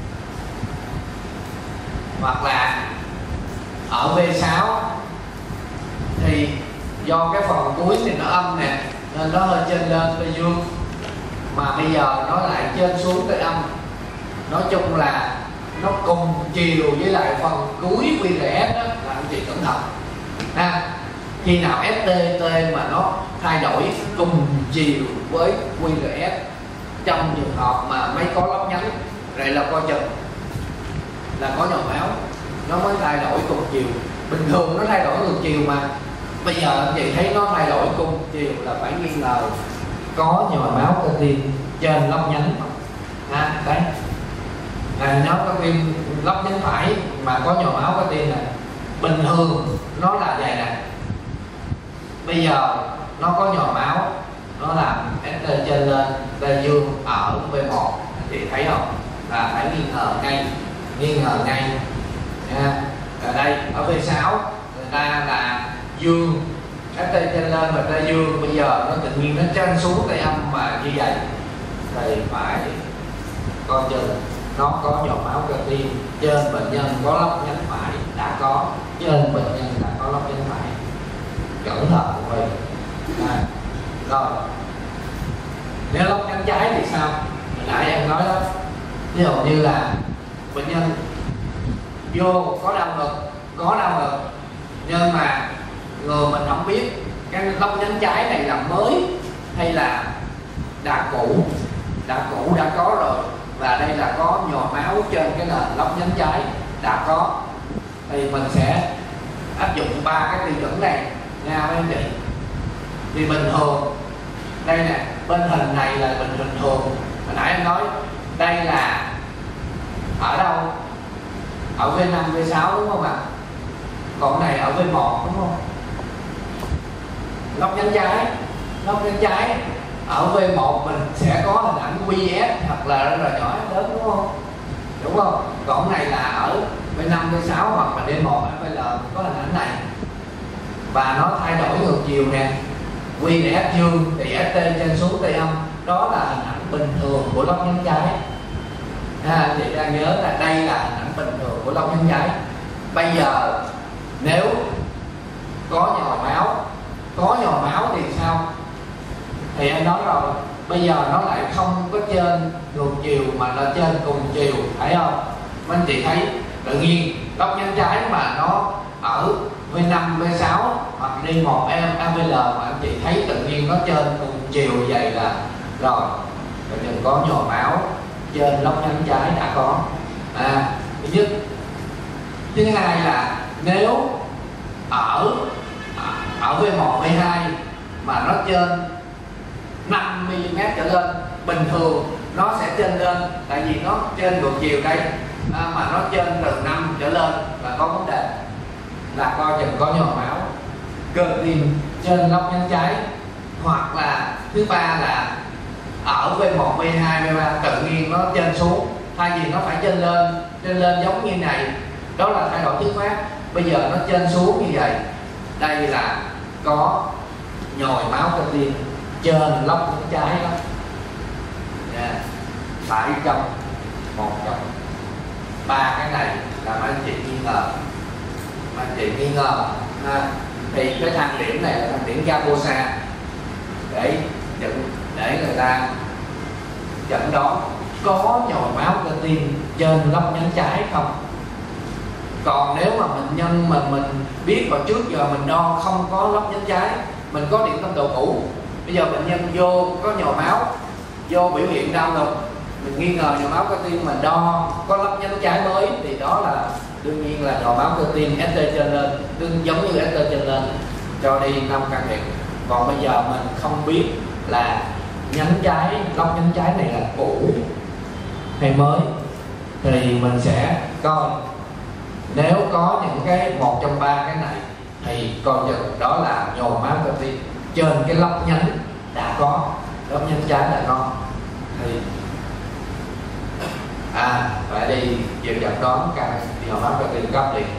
Hoặc là ở V sáu thì do cái phần cuối thì nó âm nè nên nó hơi trên lên T dương, mà bây giờ nó lại trên xuống T âm. Nói chung là nó cùng chiều với lại phần cuối vê rờ ét đó, là anh chị cẩn thận ha. Khi nào ét tê tê mà nó thay đổi cùng chiều với vê rờ ét trong trường hợp mà mấy có lốc nhánh, vậy là coi chừng là có nhỏ máu, nó mới thay đổi cùng chiều. Bình thường nó thay đổi ngược chiều mà bây giờ anh chị thấy nó thay đổi cùng chiều là phải nghi ngờ có nhỏ máu cơ tim trên lốc nhánh. Ha, đấy là nó có tim lốc nhánh phải mà có nhỏ máu cơ tim này, bình thường nó là vậy nè, bây giờ nó có nhỏ máu, nó làm ét tê trên lên T dương ở V một, anh chị thấy không? Là phải nghi ngờ ngay, nghi ngờ ngay nha. Ở đây ở V sáu người ta là dương, ét tê trên lên và T dương, bây giờ nó tự nhiên nó trên xuống T âm mà như vậy thì phải coi chừng nó có nhồi máu cơ tim. Trên bệnh nhân có lốc nhánh phải đã có, trên bệnh nhân đã có lốc nhánh phải, cẩn thận quý vị. À, rồi nếu lốc nhánh trái thì sao? Hồi nãy em nói đó, ví dụ như là bệnh nhân vô có đau ngực, có đau ngực nhưng mà người mình không biết cái lốc nhánh trái này là mới hay là đã cũ, đã cũ đã có rồi, và đây là có nhồi máu trên cái nền lốc nhánh trái đã có, thì mình sẽ áp dụng ba cái tiêu chuẩn này nha mấy anh chị. Thì bình thường đây nè, bên hình này là bình bình thường, hồi nãy em nói đây là ở đâu? Ở vê năm, vê sáu đúng không ạ? Còn này ở vê một đúng không? Lốc nhánh trái, lốc nhánh trái ở vê một mình sẽ có hình ảnh quy ét hoặc là R nhỏ lớn đúng không? Đúng không? Còn này là ở vê năm, vê sáu hoặc là D một, vê lờ có hình ảnh này, và nó thay đổi ngược chiều nè. Q là F dương thì ét tê trên xuống T âm, đó là hình ảnh bình thường của lốc nhánh trái. À, anh chị đang nhớ là đây là hình ảnh bình thường của lốc nhánh trái. Bây giờ nếu có nhồi máu, có nhồi máu thì sao? Thì anh nói rồi, bây giờ nó lại không có trên ngược chiều mà là trên cùng chiều, thấy không? Mấy anh chị thấy tự nhiên lốc nhánh trái mà nó ở vê năm, vê sáu hoặc D một, a vê lờ mà anh chị thấy tự nhiên nó trên cùng chiều vậy là rồi, bệnh nhân có nhồi máu trên lốc nhánh trái đã có. À, thứ nhất. Thứ hai là nếu ở ở vê một, vê hai mà nó trên năm mi li mét trở lên, bình thường nó sẽ trên lên, tại vì nó trên ngược chiều đây, à, mà nó trên từ năm trở lên là có vấn đề, là coi chừng có nhồi máu cơ tim trên lốc nhánh trái. Hoặc là thứ ba là ở vê một, vê hai, vê ba tự nhiên nó trên xuống, thay vì nó phải trên lên, trên lên giống như này, đó là thay đổi thứ phát. Bây giờ nó trên xuống như vậy, đây là có nhồi máu cơ tim trên lốc nhánh trái đó. Yeah. Phải trong một trong ba cái này là mấy anh chị nghi ngờ, mấy anh chị nghi ngờ ha. Thì cái thang điểm này là thang điểm Kaposa để để người ta chẩn đoán có nhồi máu cơ tim trên lốc nhánh trái không. Còn nếu mà bệnh nhân mình mình biết vào trước giờ mình đo không có lốc nhánh trái, mình có điện tâm đồ cũ, bây giờ bệnh nhân vô có nhồi máu, vô biểu hiện đau ngực, mình nghi ngờ nhồi máu cơ tim, mình đo có lốc nhánh trái mới thì đó là đương nhiên là nhồi máu cơ tim ét tê trên lên, tương giống như ét tê trên lên, cho đi năm can thiệp. Còn bây giờ mình không biết là nhánh trái, lốc nhánh trái này là cũ hay mới, thì mình sẽ coi nếu có những cái một trong ba cái này thì coi chừng đó là nhồi máu cơ tim trên cái lốc nhánh đã có, lốc nhánh trái đã có, thì à phải đi dự chẩn đoán can nhồi máu cơ tim cấp liền.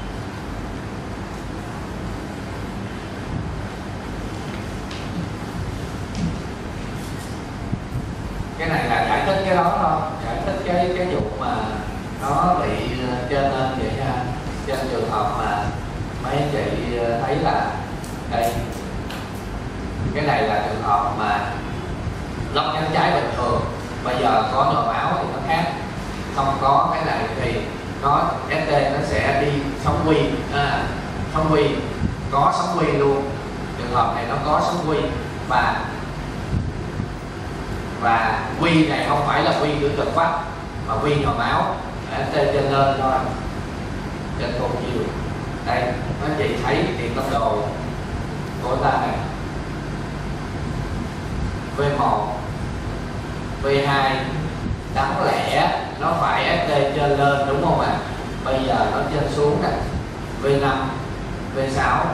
Cái này là giải thích cái đó thôi, giải thích cái cái vụ mà nó bị trên lên vậy ha. Trên trường hợp mà mấy anh chị thấy là đây, cái này là trường hợp mà lốc nhánh trái bình thường, bây giờ có nhồi máu thì nó khác, không có cái này thì nó ét tê nó sẽ đi sóng quy, à, sóng quy, có sóng quy luôn. Trường hợp này nó có sóng quy và và quy này không phải là quy của cực quách mà quy nhồi máu ét tê trên lên thôi, trên cùng chiều. Đây các anh chị thấy điện tâm đồ của ta này, vê một, vê hai đáng lẽ nó phải ét tê trên lên đúng không ạ? À? Bây giờ nó trên xuống nè, vê năm, vê sáu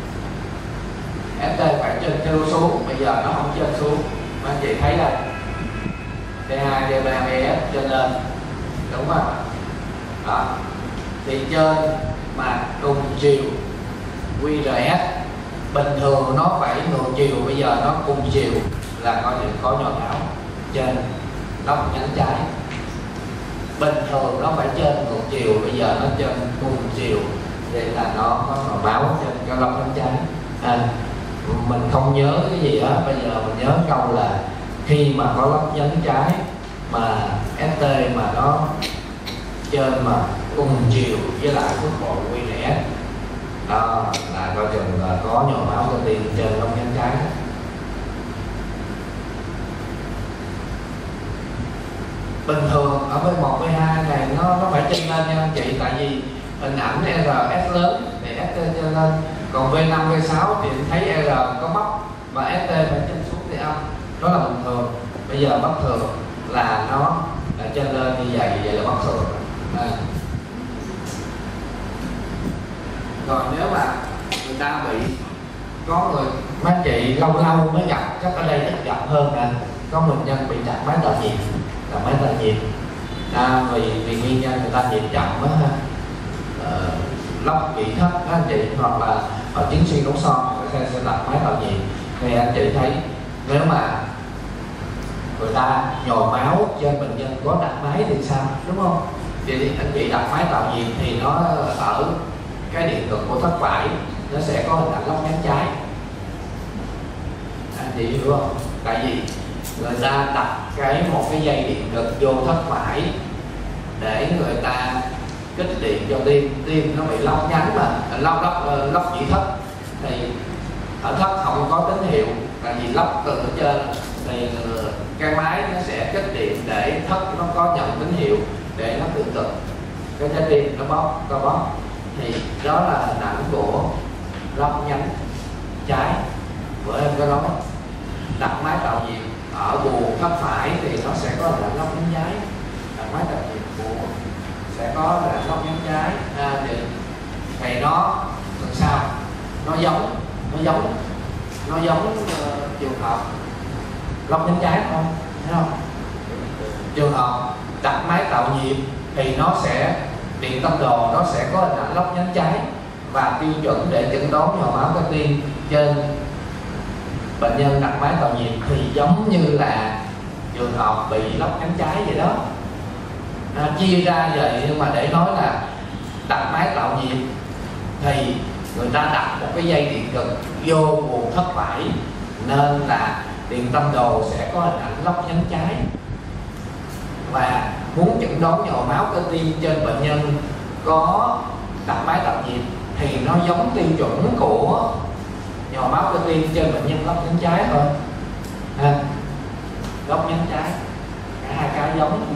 ét tê phải trên trên xuống, bây giờ nó không trên xuống. Các anh chị thấy đây, đê hai, đê ba, đê ép trên lên đúng không? Đó. Thì trên mà cùng chiều quy rờ ét bình thường nó phải ngược chiều, bây giờ nó cùng chiều là coi như có nhồi máu trên lóc nhánh trái. Bình thường nó phải trên ngược chiều, bây giờ nó trên cùng chiều, vậy là nó có nhồi máu trên cái lóc nhánh trái. À, mình không nhớ cái gì á, bây giờ mình nhớ câu là khi mà có lóc nhánh trái mà ét tê mà nó trên mà cùng chiều với lại phút bộ quy nẻ, đó là coi chừng là có nhồi máu cơ tim trên lóc nhánh trái. Bình thường ở B một, B hai này nó nó phải trên lên nha anh chị, tại vì hình ảnh rờ ét lớn thì ét tê trên lên, còn V năm, V sáu thì thấy R có móc mà ét tê phải trên xuống thì âm, đó là bình thường. Bây giờ bất thường là nó là trên lên như vậy, vậy là bất thường. À. Rồi nếu mà người ta bị, có người mấy anh chị lâu lâu mới gặp, chắc ở đây ít gặp hơn nè, có bệnh nhân bị đặt máy tạo nhịp, là máy tạo nhịp à, vì vì nguyên nhân người ta nhịp chậm á ha, ờ, lóc bị thấp các anh chị, hoặc là ở chứng suy đốt son người ta sẽ đặt máy tạo nhịp. Thì anh chị thấy nếu mà người ta nhồi máu trên bệnh nhân có đặt máy thì sao, đúng không? Vậy thì anh chị đặt máy tạo nhịp thì nó ở cái điện cực của thất phải, nó sẽ có hình ảnh lóc nhánh trái. Anh chị hiểu không? Tại vì người ta đặt cái một cái dây điện cực vô thất phải để người ta kích điện cho tim, tim nó bị lóc nhánh mà lóc lóc lóc nhị thất, thì ở thất không có tín hiệu, tại vì lóc từ ở trên thì cái máy nó sẽ kích điện để thất nó có nhận tín hiệu để nó tự cực cái trái tim nó bóp, co bóp. Thì đó là hình ảnh của lóc nhánh trái. Bữa em có nói đặt máy tạo nhịp ở buồng thất phải thì nó sẽ có là lóc nhánh trái, đặt máy tạo nhịp buồng sẽ có là lóc nhánh trái. À, thì, thì nó làm sao nó giống nó giống nó giống uh, trường hợp lóc nhánh trái không, thấy không? Trường hợp đặt máy tạo nhịp thì nó sẽ điện tâm đồ, nó sẽ có hình ảnh lóc nhánh trái, và tiêu chuẩn để chẩn đoán nhồi máu cơ tim trên bệnh nhân đặt máy tạo nhịp thì giống như là trường hợp bị lóc nhánh trái vậy đó. À, chia ra vậy, nhưng mà để nói là đặt máy tạo nhịp thì người ta đặt một cái dây điện cực vô buồng thất phải, nên là điện tâm đồ sẽ có hình ảnh lóc nhánh trái. Và muốn chẩn đoán nhồi máu cơ tim trên bệnh nhân có đặt máy tạo nhịp thì nó giống tiêu chuẩn của nhồi máu cơ tim trên bệnh nhân lóc nhánh trái thôi. À, lóc nhánh trái, cả hai cái giống.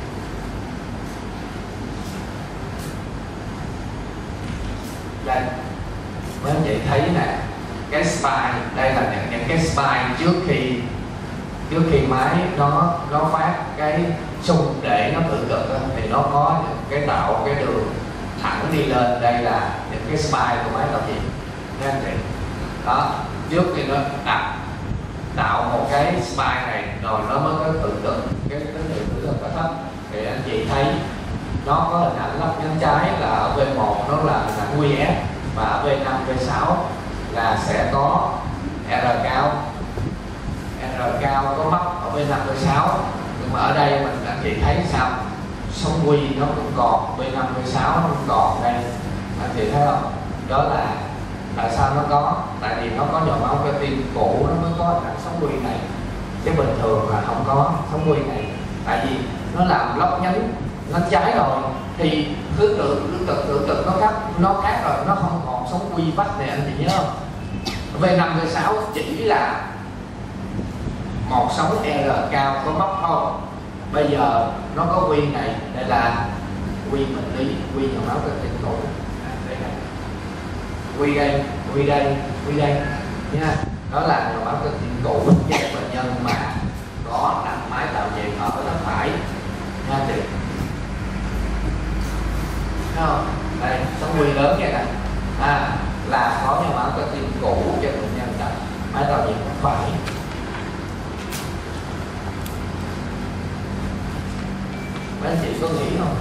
Đây, mấy anh chị thấy nè, cái spine, đây là những, những cái spine trước khi trước khi máy nó nó phát cái xung để nó tự cực đó, thì nó có những cái tạo cái đường thẳng đi lên, đây là những cái spine của máy tạo nhịp nha anh chị. Đó, trước khi nó đặt tạo một cái spine này rồi nó mới có tự cực, cái tín hiệu tự cực có thấp, thì anh chị thấy nó có hình ảnh lóc nhánh trái là ở V một nó là hình ảnh quy ép, và ở V năm, V sáu là sẽ có R cao, R cao có mắc ở V năm, V sáu, nhưng mà ở đây mình anh chị thấy sao, sóng quy nó cũng còn, V năm, V sáu nó cũng còn đây, anh chị thấy không? Đó là tại sao nó có, tại vì nó có nhồi máu cơ tim cũ nó mới có hình ảnh sóng quy này, chứ bình thường là không có sóng quy này, tại vì nó làm lóc nhánh nhánh trái rồi thì cứ tự cứ tự tự tự nó cắt nó cắt rồi nó không còn sóng quy vách này, anh chị nhớ không? V năm, V sáu chỉ là một sóng R cao có móc thôi. Bây giờ nó có quy này, đây là quy bệnh lý, quy nhồi máu cơ tim cũ. Đây này, quy đây, quy đây, quy đây nha. Đó là nhồi máu cơ tim cũ với bệnh nhân mà có đặt máy tạo nhịp ở thất phải nha chị. Thấy không? Đây, sóng quy lớn vậy nè. À, là có nhồi máu cơ tim cũ cho bệnh nhân đặt máy tạo nhịp thất phải. Mấy anh chị có nghĩ không?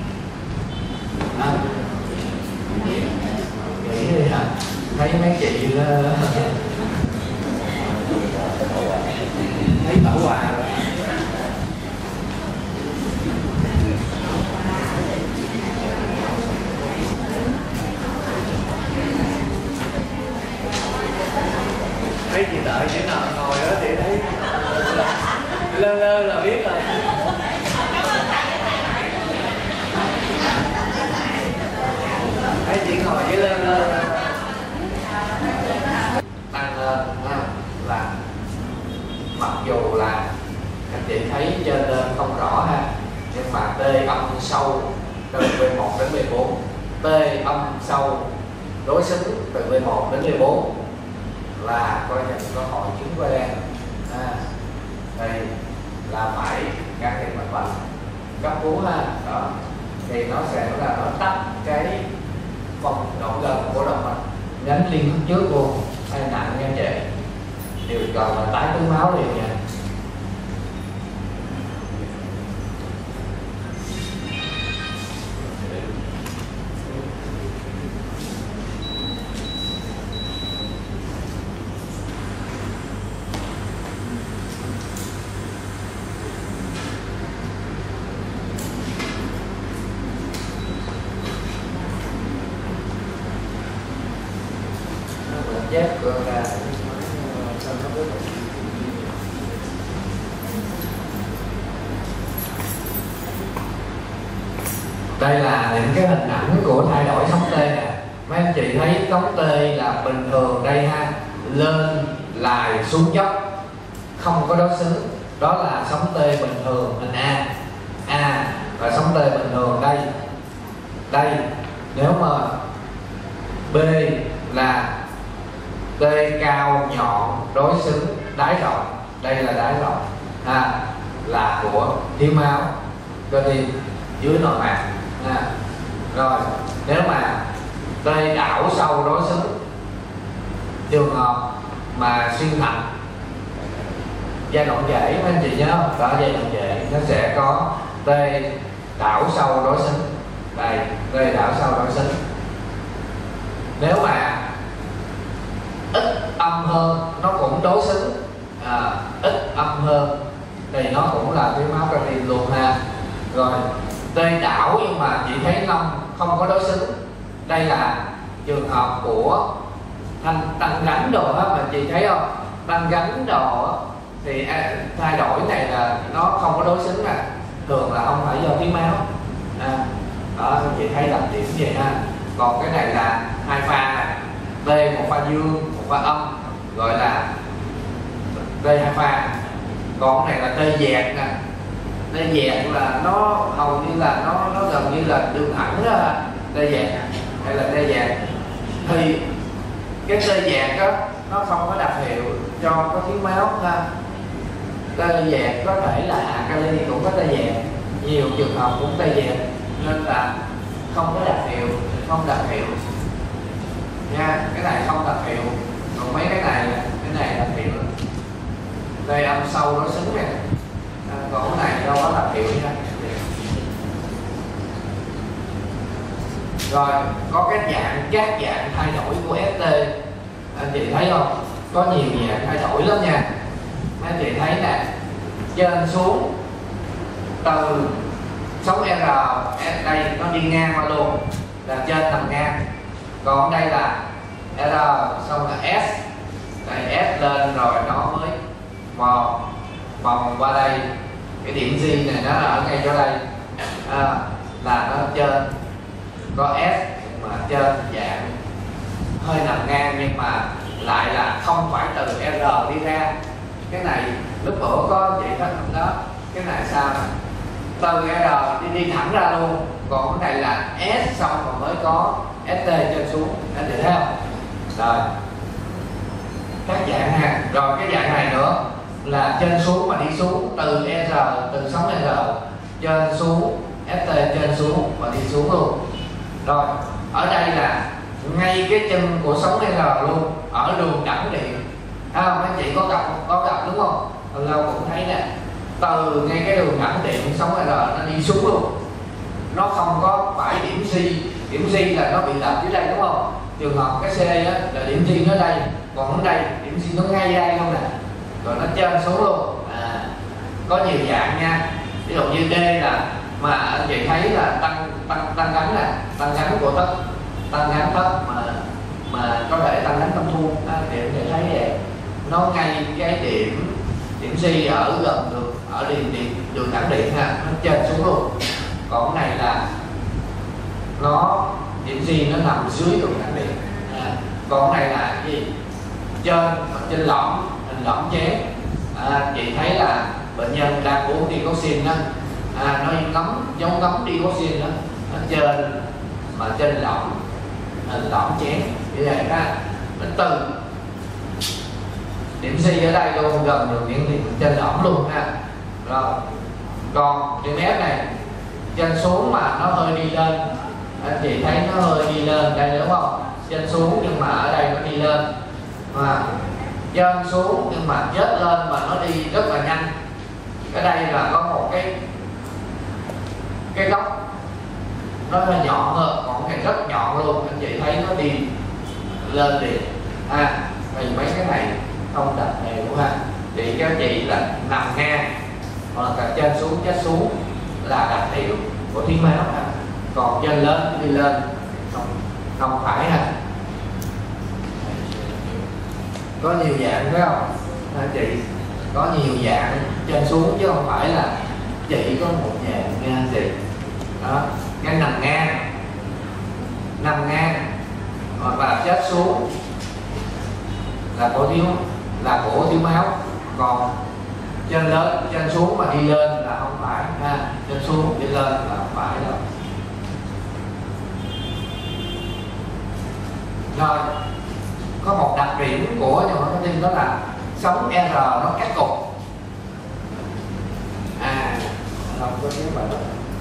À, nghĩ, nghĩ đi hả? Thấy mấy chị thấy tẩu hòa rồi. mấy chị đợi chị nào ngồi đó thì thấy lơ lơ là biết rồi. Thấy chị ngồi với lơ lơ tăng lên là mặc dù là anh chị thấy trên lên không rõ ha, nhưng mà T âm sâu từ B một đến B bốn, T âm sâu đối xứng từ B một đến B bốn là coi như có hội chứng quay đen. À, đây là phải can thiệp mạch vành cấp cứu ha. Đó thì nó sẽ là nó tắt cái vòng động gần của động mạch nhánh liên khúc trước luôn, hay nặng nha chị, điều cần là tái tứ máu liền nha. Dép của ra đây là những cái hình ảnh của thay đổi sóng T nè. Mấy anh chị thấy sóng T là bình thường đây ha, lên lại xuống dốc không có đối xứng, đó là sóng T bình thường hình A. A và sóng T bình thường đây. Đây nếu mà B là T cao nhọn đối xứng đáy rộng, đây là đáy rộng ha, là của thiếu máu cơ tim dưới nội mạc ha. Rồi nếu mà T đảo sâu đối xứng, trường hợp mà xuyên thận giai đoạn trễ mấy anh chị nhớ không? Đó, giai đoạn trễ nó sẽ có T đảo sâu đối xứng, đây T đảo sâu đối xứng. Nếu mà ít âm hơn nó cũng đối xứng, à, ít âm hơn thì nó cũng là thiếu máu cơ tim luôn ha. Rồi T đảo nhưng mà chỉ thấy năm không có đối xứng, đây là trường hợp của thanh tăng gánh đồ á, mà chị thấy không, tăng gánh đồ á, thì thay đổi này là nó không có đối xứng nè, thường là không phải do thiếu máu. À, đó chị thấy đặc điểm vậy ha. Còn cái này là hai pha nè, T một pha dương một pha âm, gọi là T hai pha. Còn cái này là T dẹt nè, T dẹt là nó hầu như là nó nó gần như là đường thẳng đó, T dẹt hay là T dẹt. Thì cái T dẹt đó nó không có đặc hiệu cho có thiếu máu ha. T dẹt có thể là kali cũng có T dẹt, nhiều trường hợp cũng T dẹt, nên là không có đặc hiệu, không đặc hiệu nha. Cái này không đặc hiệu, còn mấy cái này cái này đặc hiệu. Đây âm sâu đối xứng nè, à, còn cái này đâu có đặc hiệu nha. Rồi có cái dạng các dạng thay đổi của ét tê, anh chị thấy không, có nhiều dạng thay đổi lắm nha. Anh chị thấy nè, trên xuống từ sóng R, đây nó đi ngang qua luôn, là trên nằm ngang. Còn đây là R xong là S, đây S lên rồi nó mới mò vòng qua đây. Cái điểm G này nó là ở ngay chỗ đây, à, là nó trên có S mà trên dạng hơi nằm ngang, nhưng mà lại là không phải từ R đi ra. Cái này lúc bữa có chị thắc mắc đó, cái này sao nè, từ R đi, đi thẳng ra luôn. Còn cái này là S xong rồi mới có ét tê trên xuống, anh chị thấy không? Rồi các dạng ha. Rồi cái dạng này nữa là trên xuống mà đi xuống, từ R, từ sóng R trên xuống, ét tê trên xuống và đi xuống luôn. Rồi ở đây là ngay cái chân của sóng R luôn, ở đường đẳng điện. À, mấy chị có gặp có gặp đúng không? Lâu cũng thấy nè, từ ngay cái đường đẳng điện sóng R nó đi xuống luôn, nó không có phải điểm C. Điểm C là nó bị lệch dưới đây đúng không? Trường hợp cái C á, là điểm C nó đây, còn ở đây điểm C nó ngay đây không nè, rồi nó trên xuống luôn. À, có nhiều dạng nha. Ví dụ như D là mà anh chị thấy là tăng tăng tăng gánh nè, tăng gánh của thất, tăng gánh thất mà mà có thể tăng gánh tâm thu, à, thì anh chị thấy vậy. nó ngay cái điểm điểm C ở gần đường, ở điện điện đường thẳng điện ha, nó trên xuống luôn. Còn cái này là nó điểm C nó nằm dưới đường thẳng điện. À, còn cái này là cái gì? Trên trên lõm, hình lõm chén. À, chị thấy là bệnh nhân đang uống digoxin đó, à, nó ngấm giống ngấm digoxin đó, nó trên mà trên lõm, hình lõm chén như vậy đó. Nó từ điểm C ở đây luôn, gần đường điện thì trên lõm luôn ha. Rồi còn điểm F này trên xuống mà nó hơi đi lên, anh chị thấy nó hơi đi lên đây đúng không? Trên xuống nhưng mà ở đây nó đi lên, mà trên xuống nhưng mà chết lên mà nó đi rất là nhanh. Cái đây là có một cái cái góc nó hơi nhọn hơn, còn cái này rất nhọn luôn, anh chị thấy nó đi lên liền. À, thì mấy cái này không đặt đều ha, thì các chị là nằm ngang hoặc là trên xuống chết xuống là đặc hiệu của thiếu máu ha. Còn trên lên đi lên không, không phải ha. Có nhiều dạng phải không anh chị? Có nhiều dạng trên xuống chứ không phải là chỉ có một dạng nha anh chị. Đó, cái nằm ngang, nằm ngang hoặc là chết xuống là cổ thiếu, là cổ thiếu máu. Còn trên lớn trên xuống mà đi lên là không phải ha, trên xuống đi lên là không phải đâu. Rồi có một đặc điểm của nhồi máu cơ tim đó là sóng R nó cắt cục. À, không có nhớ bài đó.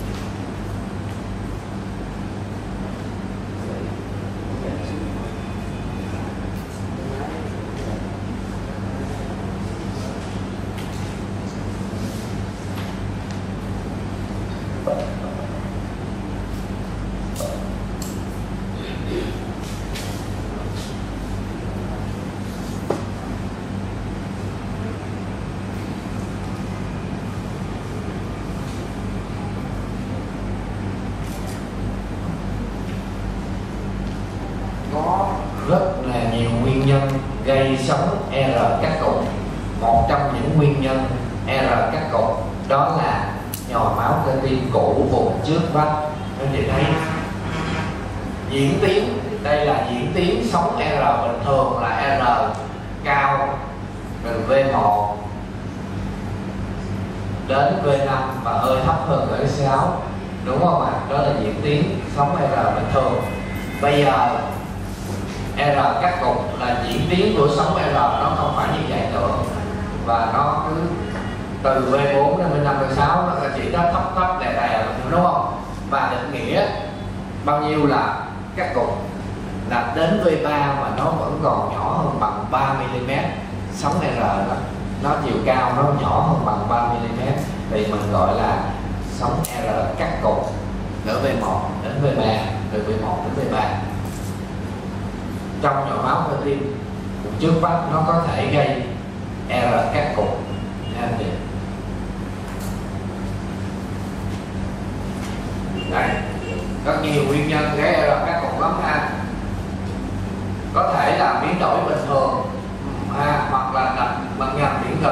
Rất là nhiều nguyên nhân gây sóng R cắt cục. Một trong những nguyên nhân R cắt cục đó là nhồi máu cơ tim cũ vùng trước vách. Các chị thấy diễn tiến, đây là diễn tiến sóng R bình thường là R cao từ V một đến V năm và hơi thấp hơn ở V sáu, đúng không ạ? Đó là diễn tiến sóng R bình thường. Bây giờ R cắt cục là diễn tiến của sóng R, nó không phải như vậy nữa, và nó cứ từ V bốn đến V năm, V sáu nó chỉ đó thấp thấp đè đè, đúng không? Và định nghĩa bao nhiêu là cắt cục là đến V ba mà nó vẫn còn nhỏ hơn bằng ba mi li mét. Sóng R đó, nó chiều cao nó nhỏ hơn bằng ba mi li mét thì mình gọi là sóng R cắt cục ở V một đến V ba, từ V một đến V ba. Trong nhồi máu cơ tim vùng trước vách nó có thể gây R cắt cục nha anh chị. Đây, rất nhiều nguyên nhân gây R cắt cục lắm ha. Có thể là biến đổi bình thường ha, hoặc là đặt bằng nhầm miễn thực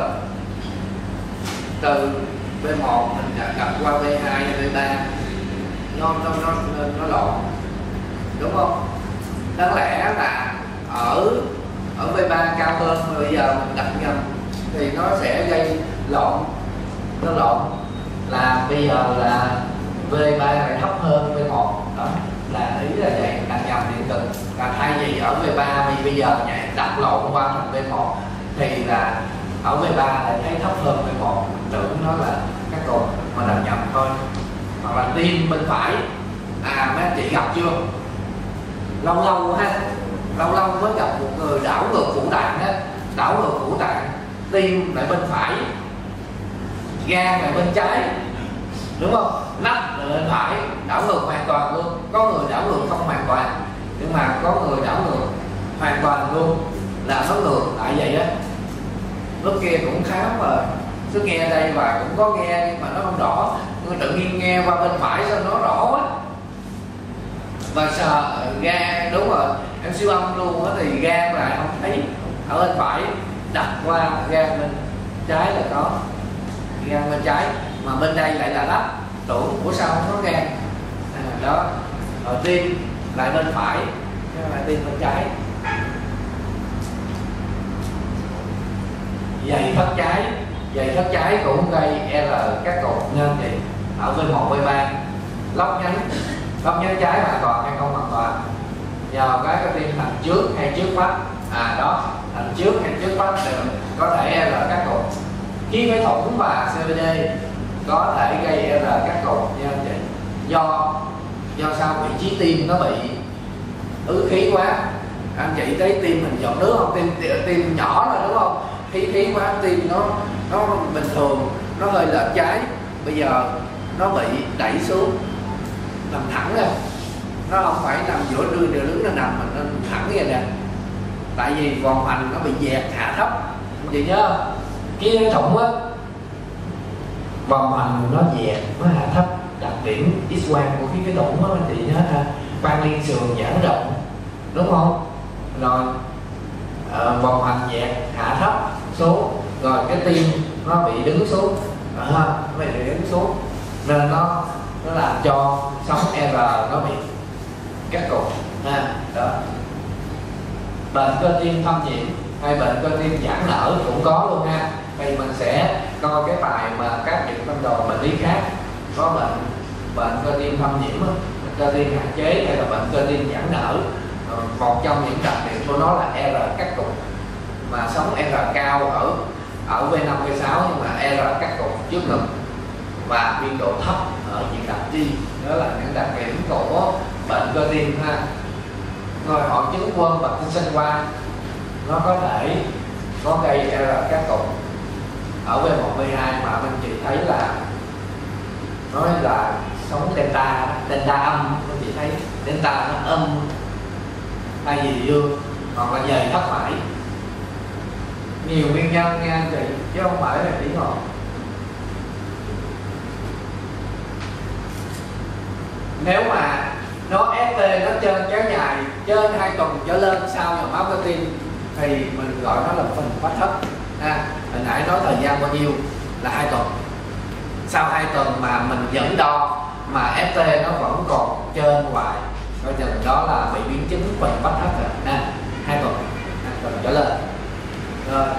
từ V một mình đặt qua V hai, V ba, nó nó nó nó lộn, đúng không? Đáng lẽ là ở ở V ba cao hơn mà bây giờ mình đặt nhầm thì nó sẽ gây lộn, nó lộn là bây giờ là V ba lại thấp hơn V một. Đó là ý là vậy, đặt nhầm điện cực. Là thay vì ở V ba thì bây giờ nhảy đặt lộn qua thành V một thì là ở V ba lại thấy thấp hơn V một, tưởng nó là các cục mà đặt nhầm thôi. Hoặc là tim bên phải, à mấy anh chị gặp chưa? Lâu lâu ha, lâu lâu mới gặp một người đảo ngược phủ tạng á, đảo ngược phủ tạng, tim lại bên phải, gan lại bên trái, đúng không? Nách lại bên phải, đảo ngược hoàn toàn luôn. Có người đảo ngược không hoàn toàn, nhưng mà có người đảo ngược hoàn toàn luôn, là nó ngược lại vậy á. Lúc kia cũng khám mà, cứ nghe đây và cũng có nghe nhưng mà nó không rõ, nhưng tự nhiên nghe qua bên phải sao nó rõ quá. Và sờ gan, đúng rồi, em siêu âm luôn á thì gan lại không thấy ở bên phải, đặt qua gan bên trái là có gan bên trái, mà bên đây lại là lách, tưởng của sao không có gan. À, đó, rồi tim lại bên phải, lại tim bên trái. Dày thất trái, dày thất trái cũng gây R các cột nha anh chị. Ở bên một bên ba lóc nhánh, lóc nhánh trái hoàn toàn hay không hoàn toàn, nhờ cái cái tim thành trước hay trước vách. À đó, thành trước hay trước vách đều có thể R các cột. Khí phế thủng và xê vê đê có thể gây R các cột nha anh chị. Do do sao vị trí tim nó bị ứ khí quá. Anh chị thấy tim mình giọt nước không? Tim tim nhỏ rồi đúng không? Khí khí quá, tim nó nó bình thường, nó hơi lệch trái, bây giờ nó bị đẩy xuống, nằm thẳng lên, nó không phải nằm giữa đưa đưa đứng, nó nằm mình nó thẳng vậy nè, tại vì vòng hoành nó bị dẹt hạ thấp. Anh chị nhớ không? Khí phế thủng á, vòng hoành nó dẹt, nó hạ thấp. Đặc điểm X quang của khí phế thủng á anh chị nhớ ha, van liên sườn giãn rộng, đúng không? Rồi uh, vòng hoành dẹt hạ thấp xuống, rồi cái tim nó bị đứng xuống, à, nó bị đứng xuống nên nó nó làm cho sóng R nó bị cắt cụt ha. Đó, bệnh cơ tim thâm nhiễm hay bệnh cơ tim giãn nở cũng có luôn ha. Thì mình sẽ coi cái bài mà các những phân đồ bệnh lý khác có bệnh bệnh cơ tim thâm nhiễm, cơ tim hạn chế hay là bệnh cơ tim giãn nở. Một trong những đặc điểm của nó là R cắt cụt, mà sóng R cao ở ở V năm V sáu, nhưng mà R cắt cụt trước ngực và biên độ thấp ở diện đặc chi. Đó là những đặc điểm của bệnh cơ tim ha. Rồi hội chứng quân bạch tinh sinh qua nó có thể có gây R cắt cụt ở V một V hai, mà anh chị thấy là nói là sóng delta delta âm, anh chị thấy delta nó âm hay gì dương, hoặc là dày thất mãi. Nhiều nguyên nhân nha anh chị, chứ không phải là chỉ một. Nếu mà nó ét tê nó trên kéo dài trên hai tuần trở lên sau dòng máu cơ tim thì mình gọi nó là phình phách thấp. À, hồi nãy nói thời gian bao nhiêu là hai tuần. Sau hai tuần mà mình vẫn đo mà ét tê nó vẫn còn trên hoài, coi chừng đó là bị biến chứng phình phách thấp rồi nè, hai tuần, hai tuần trở lên. Rồi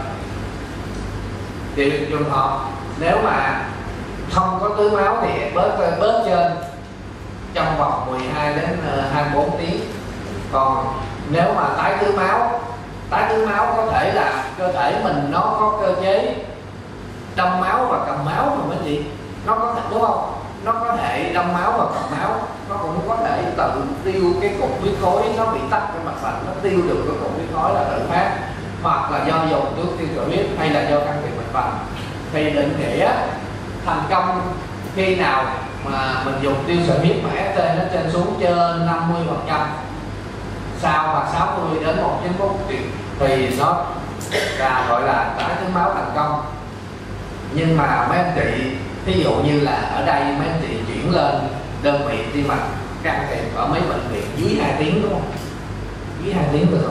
thì trường hợp nếu mà không có tưới máu thì bớt bớt trên trong vòng mười hai đến hai mươi bốn tiếng. Còn nếu mà tái tưới máu, tái tưới máu có thể là cơ thể mình nó có cơ chế đông máu và cầm máu mà mấy chị, nó có thể, đúng không? Nó có thể đông máu và cầm máu, nó cũng có thể tự tiêu cái cục huyết khối, nó bị tắc cái mạch vành, nó tiêu được cái cục huyết khối là tự phát, hoặc là do dùng thuốc tiêu sợi huyết hay là do can thiệp mạch vành. Thì định nghĩa thành công khi nào mà mình dùng tiêu sợi huyết mà ét tê nó trên xuống trên năm mươi phần trăm sau và sáu mươi đến một chín phút thì, thì nó là gọi là tái tưới máu thành công. Nhưng mà mấy anh chị ví dụ như là ở đây mấy anh chị chuyển lên đơn vị tim mạch can thiệp ở mấy bệnh viện dưới hai tiếng, đúng không? Dưới hai tiếng được không?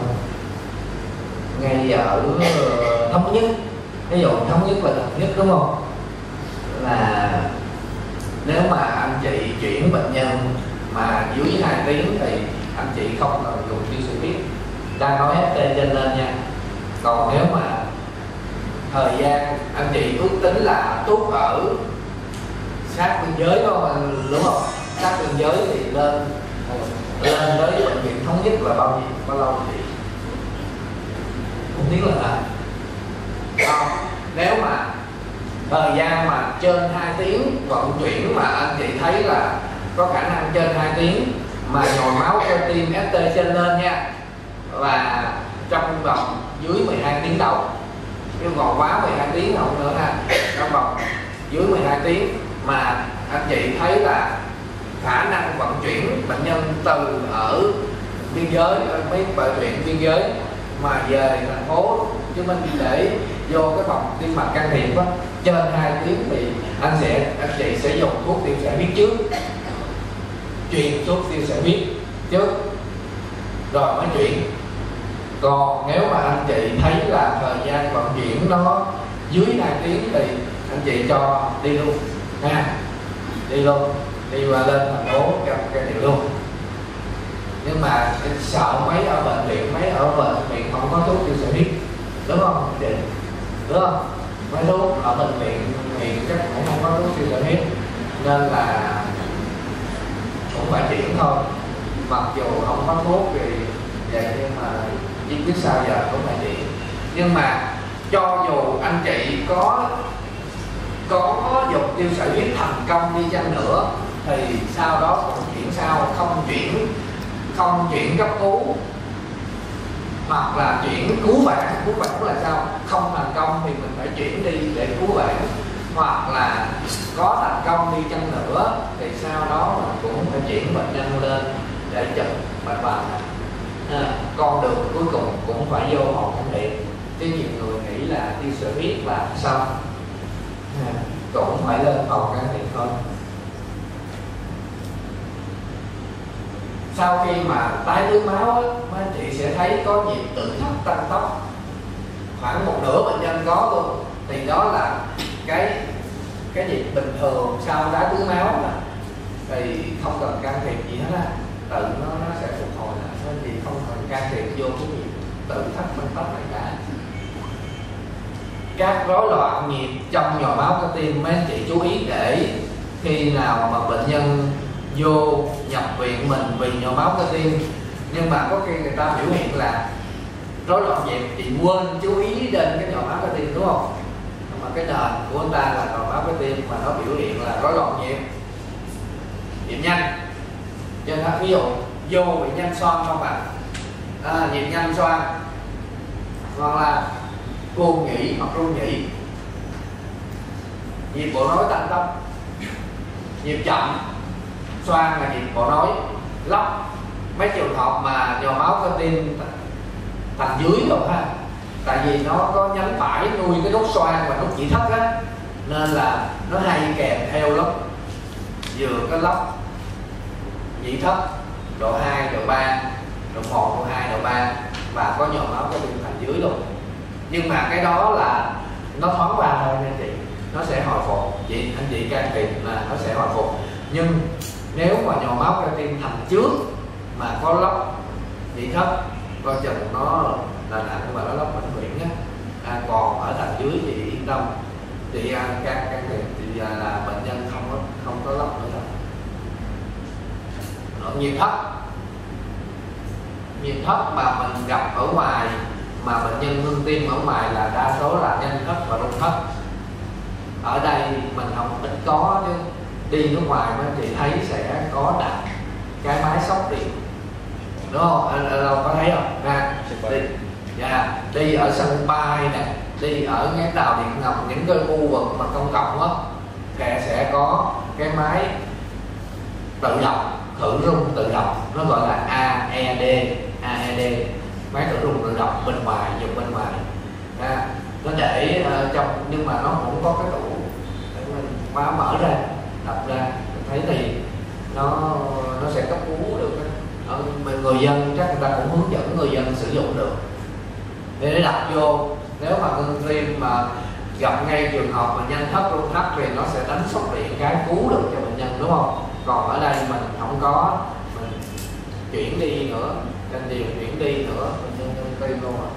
Ngay ở Thống Nhất, ví dụ Thống Nhất là gần nhất, đúng không? Là nếu mà anh chị chuyển bệnh nhân mà dưới hai tiếng thì anh chị không cần dùng tiêu sợi huyết, đang nói ét tê trên lên nha. Còn nếu mà thời gian anh chị ước tính là tuốt ở sát biên giới đó, đúng không? Sát biên giới thì lên lên tới bệnh viện Thống Nhất là bao nhiêu, bao lâu thì không biết là hả? Không, nếu mà thời gian mà trên hai tiếng vận chuyển mà anh chị thấy là có khả năng trên hai tiếng mà nhồi máu cơ tim ét tê trên lên nha, và trong vòng dưới mười hai tiếng đầu, nhưng còn quá mười hai tiếng không nữa ha, trong vòng dưới mười hai tiếng mà anh chị thấy là khả năng vận chuyển bệnh nhân từ ở biên giới, ở mấy bệnh viện biên giới mà về thành phố Hồ Chí Minh để vô cái phòng tim mạch can thiệp á, trên hai tiếng thì anh sẽ anh chị sẽ dùng thuốc tiêu sợi huyết trước, truyền thuốc tiêu sợi huyết trước rồi mới chuyển. Còn nếu mà anh chị thấy là thời gian vận chuyển nó dưới hai tiếng thì anh chị cho đi luôn nha, đi luôn, đi qua lên thành phố cho cái điều luôn. Nhưng mà sợ mấy ở bệnh viện, mấy ở bệnh viện không có thuốc tiêu sợi huyết, đúng không chị? Đúng không? Mấy thuốc ở bệnh viện thì chắc cũng không có thuốc tiêu sợi huyết, nên là cũng phải chuyển thôi. Mặc dù không có thuốc thì vậy, nhưng mà chỉ biết sao giờ cũng phải chuyển. Nhưng mà cho dù anh chị có có dùng tiêu sợi huyết thành công đi chăng nữa thì sau đó còn chuyển sau, không chuyển không chuyển cấp cứu hoặc là chuyển cứu vãn. Cứu vãn là sao? Không thành công thì mình phải chuyển đi để cứu vãn, hoặc là có thành công đi chăng nữa thì sau đó mình cũng phải chuyển bệnh nhân lên để chụp mạch vành. À, con đường cuối cùng cũng phải vô hậu can thiệp. Chứ nhiều người nghĩ là tiêu sợi huyết là xong, à, cũng phải lên hậu can thiệp thôi. Sau khi mà tái tứ máu á, mấy anh chị sẽ thấy có nhịp tự thấp tăng tốc, khoảng một nửa bệnh nhân có luôn. Thì đó là cái cái nhịp bình thường sau tái tứ máu mà, thì không cần can thiệp gì hết á, tự nó nó sẽ phục hồi lại. Nên thì không cần can thiệp vô cái nhịp tự thấp tăng tốc này cả. Các rối loạn nhịp trong nhồi máu cơ tim, mấy anh chị chú ý để khi nào mà bệnh nhân vô nhập viện mình vì nhồi máu cơ tim, nhưng mà có khi người ta biểu hiện là rối loạn nhịp thì quên chú ý đến cái nhồi máu cơ tim, đúng không? Mà cái nền của người ta là nhồi máu cơ tim mà nó biểu hiện là rối loạn nhịp, nhịp nhanh. Cho nên ví dụ vô bị nhanh xoang không ạ? À? À, nhịp nhanh xoang, hoặc là buồn nhỉ hoặc run nhỉ, nhịp bộ nói tăng tốc, nhịp chậm xoang là nhịp bộ nói lóc. Mấy trường hợp mà nhồi máu cơ tim thành dưới rồi ha, tại vì nó có nhánh phải nuôi cái nút xoang và nút chỉ thấp á, nên là nó hay kèm theo lóc, vừa cái lóc nhị thấp độ hai, độ ba, độ một, độ hai, độ ba, và có nhồi máu cơ tim thành dưới luôn. Nhưng mà cái đó là nó thoáng qua thôi anh chị, nó sẽ hồi phục. Chị anh chị can thiệp là nó sẽ hồi phục. Nhưng nếu mà nhồi máu cơ tim thành trước mà có lóc nhị thấp, coi chừng nó là nặng và nó lóc bệnh viện á. À, còn ở thành dưới thì yên tâm, chị can can thiệp thì là bệnh nhân không có không có lóc nữa đâu. Nhịp thấp, nhịp thấp mà mình gặp ở ngoài, mà bệnh nhân ngưng tim ở ngoài là đa số là nhanh thấp và rung thấp. Ở đây mình không ít có, chứ đi nước ngoài mấy chị thấy sẽ có đặt cái máy sốc điện, đúng không? Anh có thấy không? Nè, đi, yeah, đi ở sân bay nè, đi ở cái tàu điện ngầm, những cái khu vực mà công cộng á, thì sẽ có cái máy tự động khử rung tự động, nó gọi là a e đê, a e đê, máy khử rung tự động bên ngoài, dùng bên ngoài. À, nó để uh, trong, nhưng mà nó cũng có cái tủ để mình khóa mở ra, đập ra, thấy thì nó nó sẽ cấp cứu được. Ở người dân chắc người ta cũng hướng dẫn người dân sử dụng được để đặt vô. Nếu mà ngưng tim mà gặp ngay trường hợp mà nhanh thấp rung thấp thì nó sẽ đánh sốc điện cái cứu được cho bệnh nhân, đúng không? Còn ở đây mình không có, mình chuyển đi nữa, trên điều chuyển đi nữa, bệnh nhân ngưng tim luôn rồi.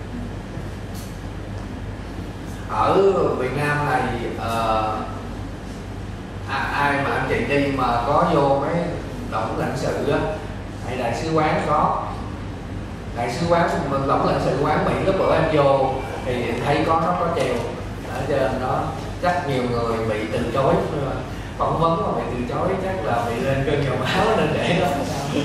Ở Việt Nam này uh, à, ai mà anh chị đi mà có vô mấy tổng lãnh sự á, hay đại sứ quán có, đại sứ quán mình tổng lãnh sự quán Mỹ lúc bữa em vô thì thấy có nó có treo ở trên đó. Chắc nhiều người bị từ chối phỏng vấn mà bị từ chối, chắc là bị lên cơn nhồi máu nên để đó.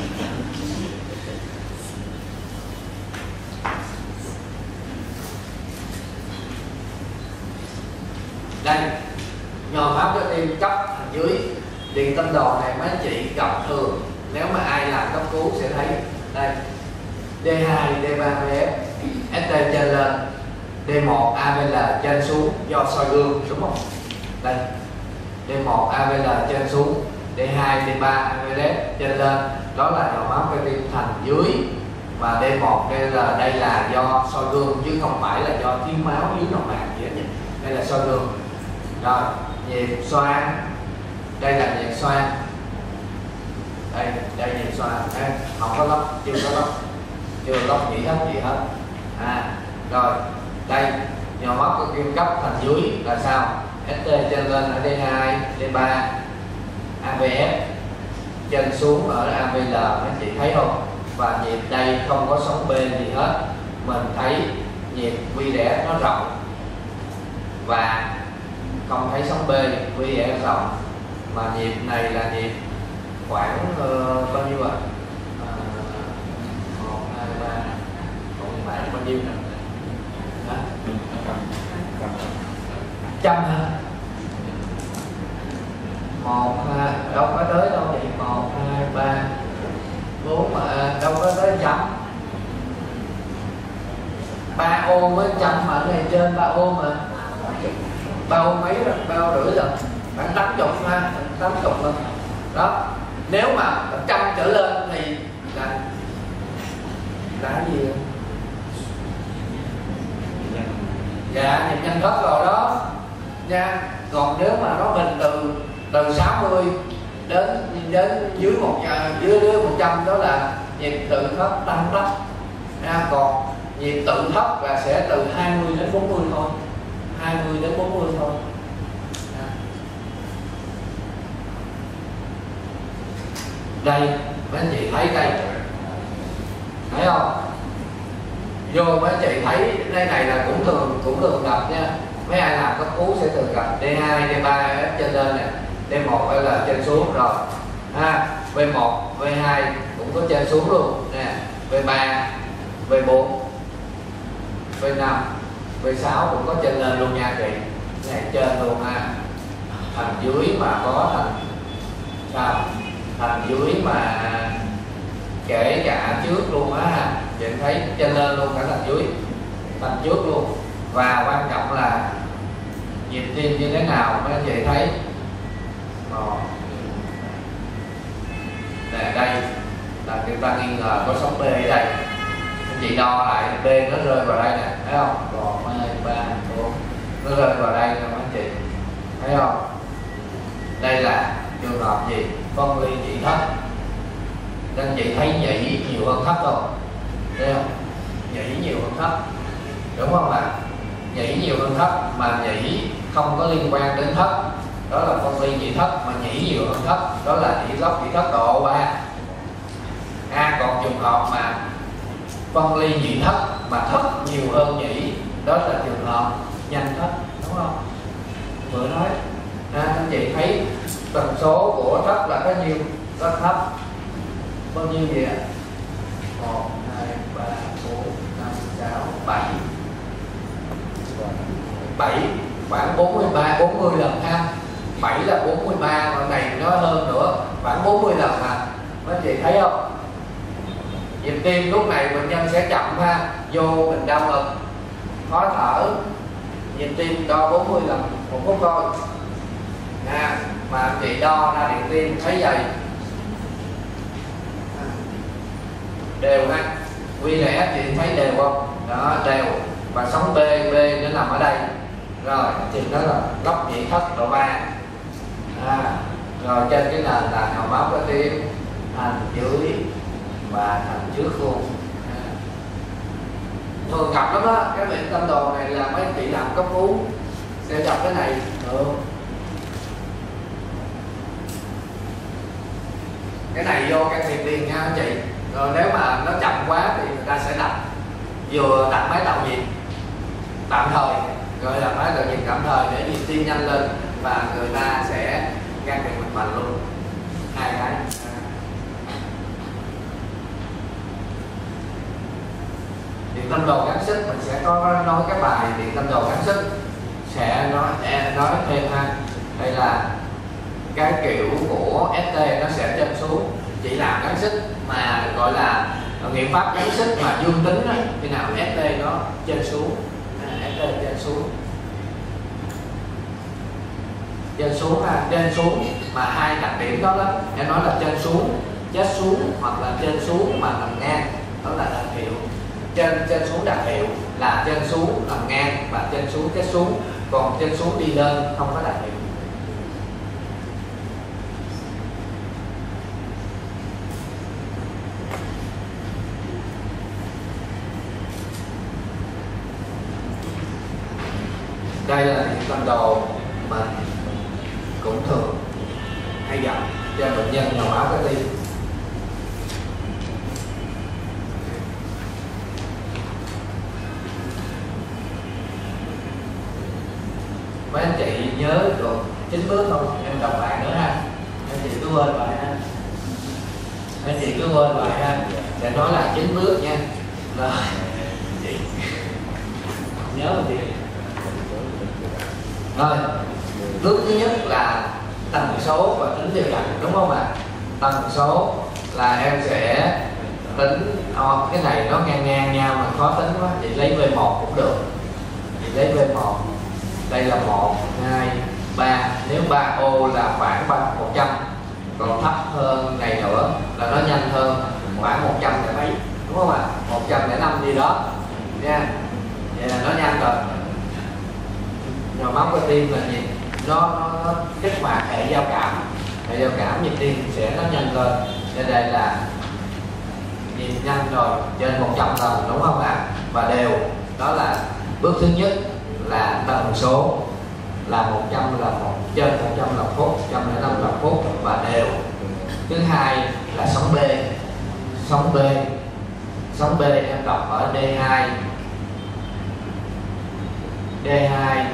Đây, nhồi máu cơ tim cấp thành dưới, điện tâm đồ này mấy anh chị gặp thường, nếu mà ai làm cấp cứu sẽ thấy đây: D hai, D ba V F, S T trên lên, D một A V L trên xuống do soi gương, đúng không? Đây, D một A V L trên xuống, D hai, D ba A V L trên lên, đó là nhồi máu cơ tim thành dưới. Và D một đây là đây là do soi gương chứ không phải là do thiếu máu dưới nội mạc gì hết. Đây là soi gương. Rồi nhịp xoang, đây là nhịp xoang, đây đây nhịp xoang, đây không có lóc, chưa có lóc, chưa lóc nhĩ thất gì hết. À rồi đây nhồi máu cơ kim cấp thành dưới là sao? ét tê trên lên ở D hai, D ba, a vê ép trên xuống ở a vê lờ, mấy chị thấy không? Và nhịp đây không có sóng B gì hết, mình thấy nhịp vi rẽ nó rộng và không thấy sóng B, vi rẽ rộng, mà nhịp này là nhịp khoảng uh, bao nhiêu ạ? À? một, hai, ba, còn bạn bao nhiêu nè? Hả? Trăm hả? Một, hai, đâu có tới đâu vậy? Một, hai, ba, bốn mà đâu có tới trăm. Ba ô mới trăm mà ở này trên ba ô mà. Ba ô mấy rồi, ba ô rưỡi rồi. Khoảng tám chục ha, tám chục luôn. Đó. Nếu mà trăm trở lên thì là là gì? Dạ, nhịp nhanh thất rồi đó nha. Còn nếu mà nó bình từ từ sáu mươi đến đến dưới một dưới dưới một trăm đó là nhịp tự thấp tăng thấp nha. Còn nhịp tự thấp là sẽ từ hai mươi đến bốn mươi thôi, hai mươi đến bốn mươi thôi. Đây mấy anh chị thấy đây, thấy không? Vô mấy anh chị thấy đây này là cũng thường cũng thường gặp nha. Mấy ai làm cấp cứu sẽ thường gặp D hai, D ba trên lên nè, D một là trên xuống rồi ha, V một, V hai cũng có trên xuống luôn nè, V ba, V bốn, V năm, V sáu cũng có trên lên luôn nha chị. Này trên luôn ha. Thành dưới mà có thành sao? Thành dưới mà kể cả trước luôn á ha. Chị thấy trên lên luôn cả thành dưới, thành trước luôn. Và quan trọng là nhịp tim như thế nào mấy anh chị thấy. Rồi. Nè đây là người ta nghi ngờ có sóng B ở đây. Anh chị đo lại B nó rơi vào đây nè, thấy không? Một, hai, ba, bốn, nó rơi vào đây nè mấy anh chị, thấy không? Đây là trường hợp gì? Phân ly nhị thất. Anh chị thấy nhị nhiều hơn thấp không? Thấy không? Nhị nhiều hơn thấp, đúng không ạ? À? Nhĩ nhiều hơn thấp, mà nhĩ không có liên quan đến thấp, đó là phân ly nhị thất. Mà nhĩ nhiều hơn thấp, đó là nhĩ gốc nhị thất độ ba. À, còn trường hợp mà phân ly nhị thất mà thất nhiều hơn nhĩ, đó là trường hợp nhanh thất, đúng không? Vừa nói à, anh chị thấy tần số của thất là có nhiêu? Có thấp bao nhiêu vậy ạ? Một, hai, ba, bốn, năm, sáu, bảy, bảy, khoảng bốn mươi ba, bốn mươi lần ha. Bảy là bốn mươi ba, còn này nó hơn nữa, khoảng bốn mươi lần à. Mấy chị thấy không? Nhịp tim lúc này bệnh nhân sẽ chậm ha. Vô mình đau ngực, khó thở, nhịp tim đo bốn mươi lần một phút thôi nha. Mà chị đo ra điện tim thấy vậy đều ha. Quy rẽ chị thấy đều không? Đó, đều. Và sóng B, B nó nằm ở đây. Rồi, thì nó là góc nhị thất độ ba. À, rồi trên cái nền là nhồi máu cơ tim thành dưới và thành trước luôn. À. Thường gặp lắm á, cái bệnh tâm đồ này là mấy chị làm cấp cứu sẽ gặp cái này. Ừ. Cái này vô can thiệp liền nha anh chị. Rồi nếu mà nó chậm quá thì người ta sẽ đặt vừa đặt máy tạo nhịp tạm thời, gọi là máy tạo nhịp tạm thời để nhịp tim nhanh lên, và người ta sẽ can thiệp mạch vành luôn, hai cái. Điện tâm đồ gắn xích mình sẽ có nói cái bài điện tâm đồ gắn xích sẽ nói nói thêm ha. Đây là cái kiểu của ét tê nó sẽ trên xuống, chỉ làm gắn xích mà gọi là nghiệm pháp gắn xích mà dương tính đó, khi nào ét tê nó trên xuống, ét tê trên xuống, trên xuống ha, trên xuống mà hai đặc điểm đó đó, em nói là trên xuống, chết xuống hoặc là trên xuống mà nằm ngang, đó là đặc hiệu. Trên trên xuống đặc hiệu là trên xuống nằm ngang và trên xuống chết xuống, còn trên xuống đi lên không có đặc hiệu. Đây là những con đồ mà cũng thường hay gặp cho bệnh nhân nhồi máu cơ tim. Mấy anh chị nhớ được chín bước không? Em đọc lại nữa ha. Anh chị cứ quên lại ha. Anh chị cứ quên lại ha. Để nói là chín bước nha. Rồi. Chị nhớ không chị? Rồi. Bước thứ nhất là tần số và tính đều đặn, đúng không ạ? Tần số là em sẽ tính oh, cái này nó ngang ngang nhau mà khó tính quá, chị lấy V một cũng được. Chị lấy V một. Đây là một, hai, ba. Nếu ba ô là khoảng một trăm, còn thấp hơn này nữa là nó nhanh hơn, khoảng một trăm lẻ mấy, đúng không ạ? một trăm lẻ năm gì đó nha. Vậy là nó nhanh rồi. Nhồi máu cơ tim là gì? Nó, nó, nó kích hoạt hệ giao cảm, hệ giao cảm nhịp tim sẽ nó nhanh lên. Nên đây là nhịp nhanh rồi, trên một trăm lần, đúng không ạ? Và đều. Đó là bước thứ nhất là tần số là một trăm là một trên một trăm là phút, một trăm lẻ năm là phút và đều. Thứ hai là sóng B. Sóng B, sóng B em đọc ở D hai. D hai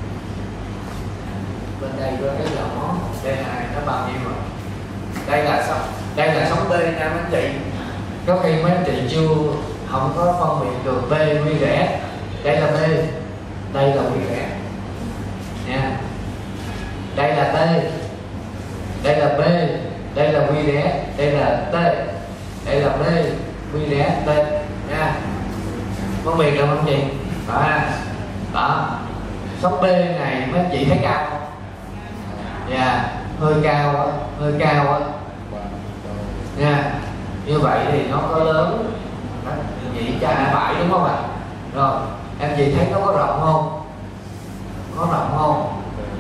bên đây có cái nhỏ D hai nó bao nhiêu rồi? Đây là sóng, đây là sóng B nha mấy anh chị. Có khi mấy anh chị chưa không có phân biệt được B quy rẽ. Đây là B, đây là quy rẽ nha. Đây là T, đây là B, đây là quy rẽ, đây là T, đây là B, quy rẽ T nha. Phân biệt được không chị? Đó ha. Đó. Sóng B này mấy chị thấy cao không? Dạ, yeah. Hơi cao á, hơi cao á. Nha. Yeah. Như vậy thì nó có lớn nhị cha phải, đúng không ạ? Rồi, em chị thấy nó có rộng không? Có rộng không?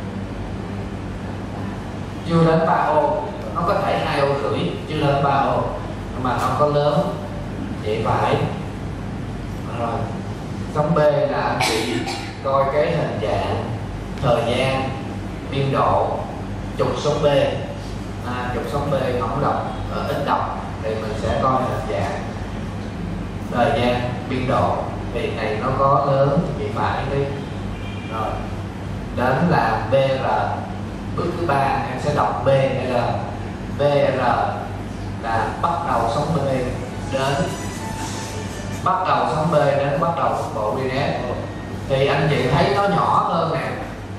Chưa đến ba ô, nó có thể hai ô rưỡi, chưa đến ba ô, nhưng mà nó có lớn vậy phải. Rồi, sóng B là anh chị coi cái hình dạng, thời gian, biên độ, trục sóng B. À, trục sóng B không đọc, ít đọc thì mình sẽ coi hình dạng, thời gian, biên độ. Thì này nó có lớn thì phải đi. Rồi đến là bê rờ. Bước thứ ba em sẽ đọc bê rờ. bê rờ là bắt đầu sóng B đến, bắt đầu sóng B đến bắt đầu tốc độ quy rẽ. Thì anh chị thấy nó nhỏ hơn nè,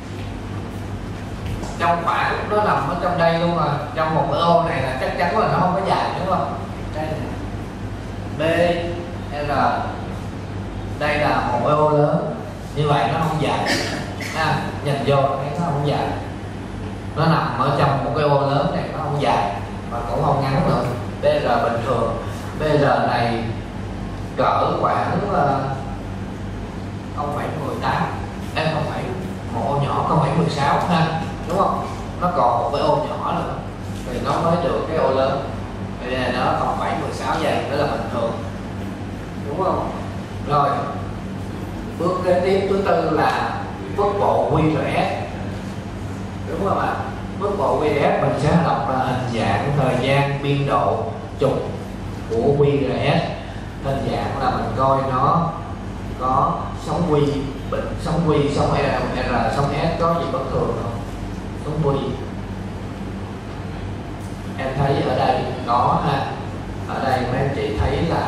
trong khoảng nó nằm ở trong đây luôn rồi. Trong một cái ô này là chắc chắn là nó không có dài, đúng không? Đây bê rờ, đây là một ô lớn, như vậy nó không dài ha. Nhìn vô thấy nó không dài, nó nằm ở trong một cái ô lớn này, nó không dài mà cũng không ngắn nữa. bê rờ bình thường, bê rờ này cỡ khoảng không phẩy mười tám, em không phải một ô nhỏ, không phẩy mười sáu ha, đúng không? Nó còn một cái ô nhỏ nữa thì nó mới được cái ô lớn. Bây giờ nó không phẩy mười sáu giây, đó là bình thường, đúng không? Rồi bước kế tiếp thứ tư là bước bộ quy rẽ, đúng không ạ? Bước bộ quy rẽ mình sẽ đọc là hình dạng, thời gian, biên độ, trục của quy rẽ. Hình dạng là mình coi nó có sóng quy, bệnh sóng quy, sóng R, sóng S có gì bất thường không? Sóng quy em thấy ở đây có ha. Ở đây mấy anh chị thấy là,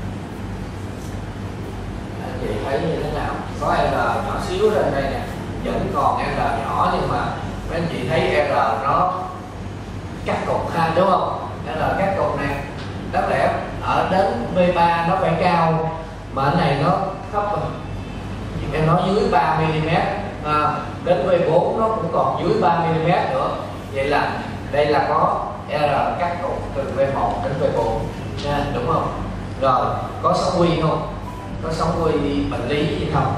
anh chị thấy như thế nào? Có R nhỏ xíu lên đây nè, vẫn còn R nhỏ, nhưng mà mấy anh chị thấy R nó cắt cục ha, đúng không? R cắt cục nè, đáng lẽ ở đến V ba nó phải cao mà cái này nó thấp rồi. Em nói dưới ba mi li mét, à, đến V bốn nó cũng còn dưới ba mi li mét nữa. Vậy là đây là có R cắt cục từ V một đến V bốn nha, đúng không? Rồi có sóng quy không? Có sóng quy bệnh lý gì không?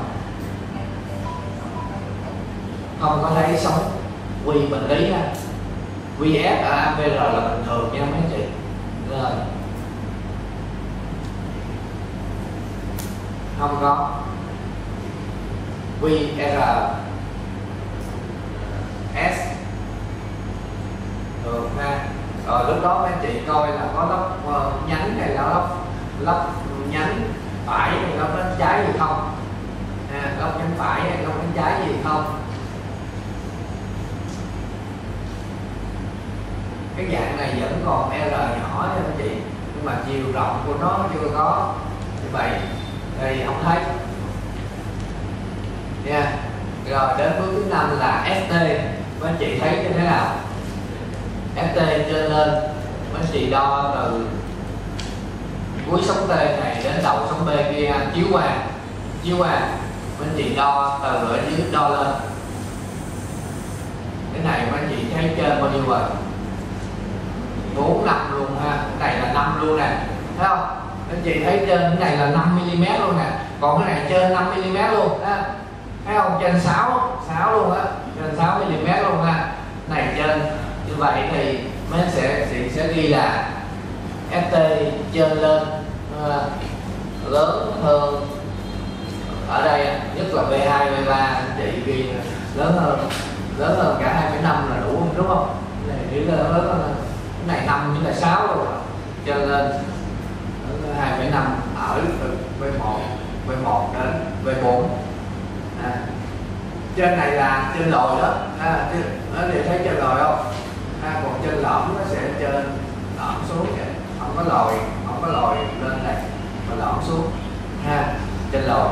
Không có thấy sóng quy bệnh lý ha. vê ép ở a vê rờ là bình thường nha mấy anh chị. Rồi không có vê rờ S được ha. Rồi lúc đó mấy anh chị coi là có lốc uh, nhánh hay là lốc lốc nhánh phải hay lốc nhánh trái gì không, à, lốc nhánh phải hay lốc nhánh trái gì không. Cái dạng này vẫn còn R nhỏ nha anh chị, nhưng mà chiều rộng của nó chưa có như vậy thì không thấy nha. Yeah. Rồi đến bước thứ năm là ét tê. Mấy anh chị thấy như thế nào? ét tê trên lên mấy anh chị đo từ cuối sóng T này đến đầu sóng B kia, chiếu qua chiếu qua mấy anh chị đo từ ở dưới đo lên. Cái này mấy anh chị thấy trên bao nhiêu rồi? Bốn năm luôn ha. Cái này là năm luôn nè, thấy không? Anh chị thấy trên cái này là năm mi li mét luôn nè, còn cái này trên năm mi li mét luôn ha. Thấy không? Trên sáu sáu luôn á, trên sáu mi li mét luôn ha. Này trên như vậy thì mấy anh sẽ chị sẽ ghi là ét tê trên lên uh, lớn hơn ở đây, nhất là B hai B ba anh chị ghi lớn hơn lớn hơn cả hai phẩy năm là đủ đúng không? Cái này chỉ lớn hơn cái này năm chứ là sáu rồi, cho lên hai phẩy năm ở V một V một đến V bốn. À, trên này là trên lồi đó, à, nó thì thấy trên lồi không? À, còn trên lõm nó sẽ trên lõm xuống vậy, không có lồi không có lồi lên này mà lõm xuống ha, trên lồi.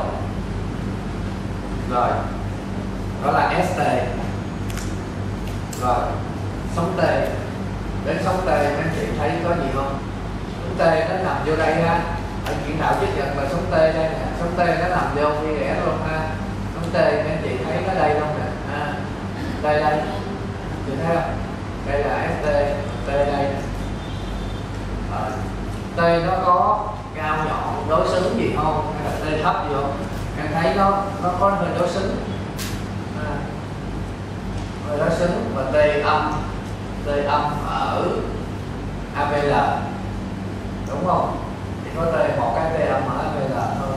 Rồi đó là ét tê. Rồi sóng T, đến sóng T mấy anh chị thấy có gì không? Sóng T nó nằm vô đây ha, ở chuyển đạo chức nhận là sóng T đây nè, sóng T nó nằm vô như rẽ luôn ha. Sóng T mấy anh chị thấy nó đây không nè, à, đây đây, chị thấy không? Đây là ét tê, T đây. À, T nó có cao nhọn đối xứng gì không? Hay là T thấp gì không? Em thấy nó nó có hơi đối xứng, à, hơi đối xứng. Và T âm, T âm ở a vê lờ đúng không? Chỉ có T một cái T âm ở a vê lờ thôi.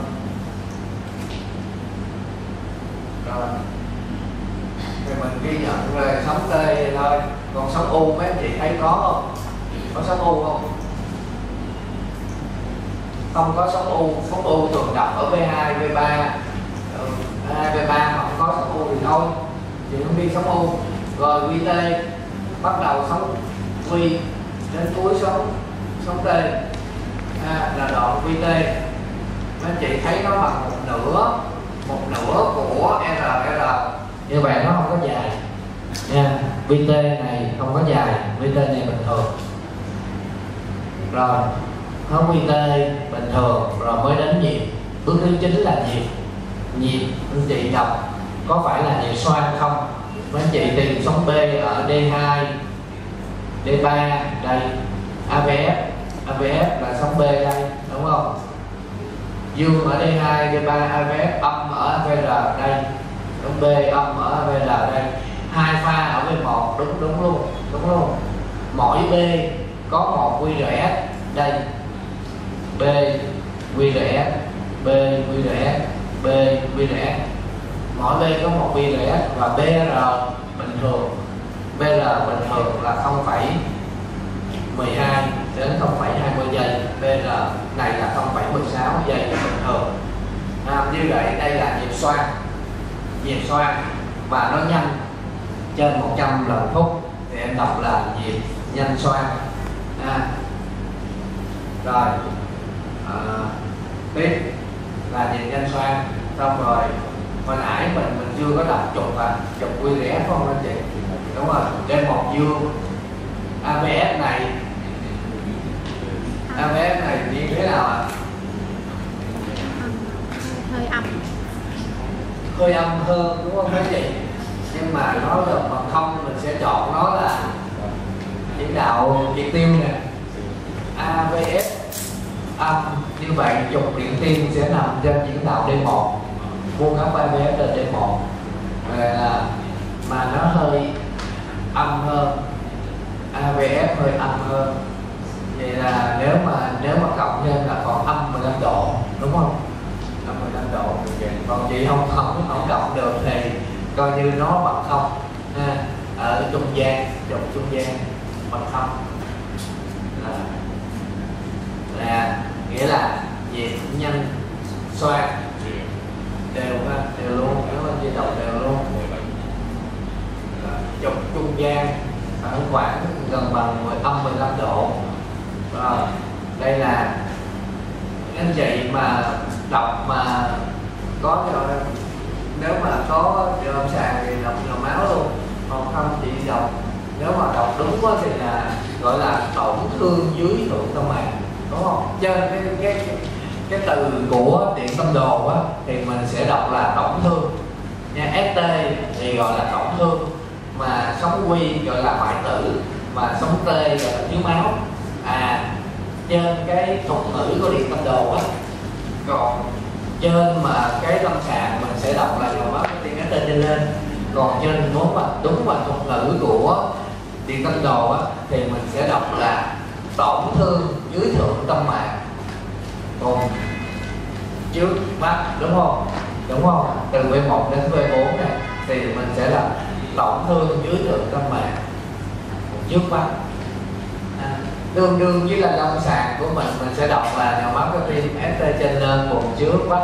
Rồi thì mình ghi nhận về sóng T thôi. Còn sóng U mấy anh chị thấy có không? Có sóng U không? Không có sóng U. Sóng U thường gặp ở V hai, V ba, V hai, V ba mà không có sóng U thì thôi, chị không đi sóng U. Rồi quy tê bắt đầu sóng quy đến cuối sóng sóng T, à, là đoạn quy tê. Mấy anh chị thấy nó bằng một nửa một nửa của rờ rờ, như vậy nó không có dài nha. vê tê này không có dài, vê tê này bình thường. Rồi nó vê tê bình thường rồi mới đến nhịp. Bước thứ chín là nhịp. Nhịp anh chị đọc có phải là nhịp xoan không? Mấy anh chị tìm sóng B ở D hai, D ba đây, a vê ép, a vê ép là sóng B đây đúng không? Dương ở D hai, D ba, a vê ép, âm ở a vê rờ đây, sóng B âm ở a vê rờ đây. Hai pha ở V một đúng đúng luôn, đúng luôn. Mỗi B có một quy rờ ét đây. B quy rờ ét, B quy rờ ét, B quy rờ ét. Mỗi B có một quy rờ ét và bê rờ bình thường. bê rờ bình thường là không phẩy mười hai đến không phẩy hai mươi giây. bê rờ này là không phẩy mười sáu giây là bình thường. À, như vậy đây là nhịp xoan. Nhịp xoan và nó nhanh trên một trăm lần phút thì em đọc là nhịp nhanh xoan. À, rồi à, tiếp là nhịp nhanh xoan. Xong rồi hồi nãy mình mình chưa có đọc chục à chục quy rờ ét không anh chị? Đúng rồi, trên một dương a vê ép này, a vê ép này như thế nào ạ? Hơi âm, hơi âm hơn đúng không mấy chị? Nhưng mà nó là bằng không mình sẽ chọn nó là chỉ đạo triệt tiêu nè. a vê ép âm Như vậy trục điện tim sẽ nằm trên chuyển đạo D một, vuông góc a vê ép trên D một, à, mà nó hơi âm hơn, a vê ép hơi âm hơn. Vậy là nếu mà nếu mà cộng lên là còn âm mười lăm độ, đúng không? Âm mười lăm độ. Còn chị không không không cộng được thì coi như nó bằng không. Ha. Ở trung gian, trục trung gian bằng không. À. Là nghĩa là việc nhân xoan đều ha, đều luôn, nếu anh di động đều luôn. Trục trung gian ở khoảng gần bằng âm mười lăm độ. Rồi, đây là anh chị mà đọc mà có cho nếu mà có siêu âm sàng thì đọc nhiều máu luôn, còn không chị đọc nếu mà đọc đúng quá thì là gọi là tổn thương dưới thượng tâm mạc, đúng không? Trên cái cái cái, cái từ của điện tâm đồ á thì mình sẽ đọc là tổn thương nha. ét tê thì gọi là tổn thương, mà sống quy gọi là hoại tử, mà sống T gọi là thiếu máu. À, trên cái thuật ngữ của điện tâm đồ á, còn trên mà cái lâm sàng mình sẽ đọc là nhồi máu cơ tim ét tê trên lên, còn trên muốn mà đúng mà thuật ngữ của điện tâm đồ á thì mình sẽ đọc là tổn thương dưới thượng tâm mạc, còn trước mắt, đúng không? Đúng không? Từ V một đến V bốn này thì mình sẽ là tổn thương dưới thượng tâm mạc trước mắt. À, tương đương với là lâm sàng của mình mình sẽ đọc là nhồi máu cơ tim ét tê trên lên vùng trước mắt.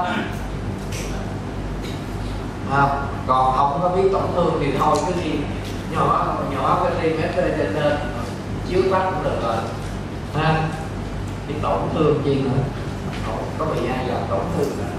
À, còn không có biết tổn thương thì thôi cứ đi nhồi máu nhồi máu cơ tim ét tê trên lên trước mắt cũng được rồi. Ha, đi tổn thương chi nữa, có bị ai làm tổn thương nữa.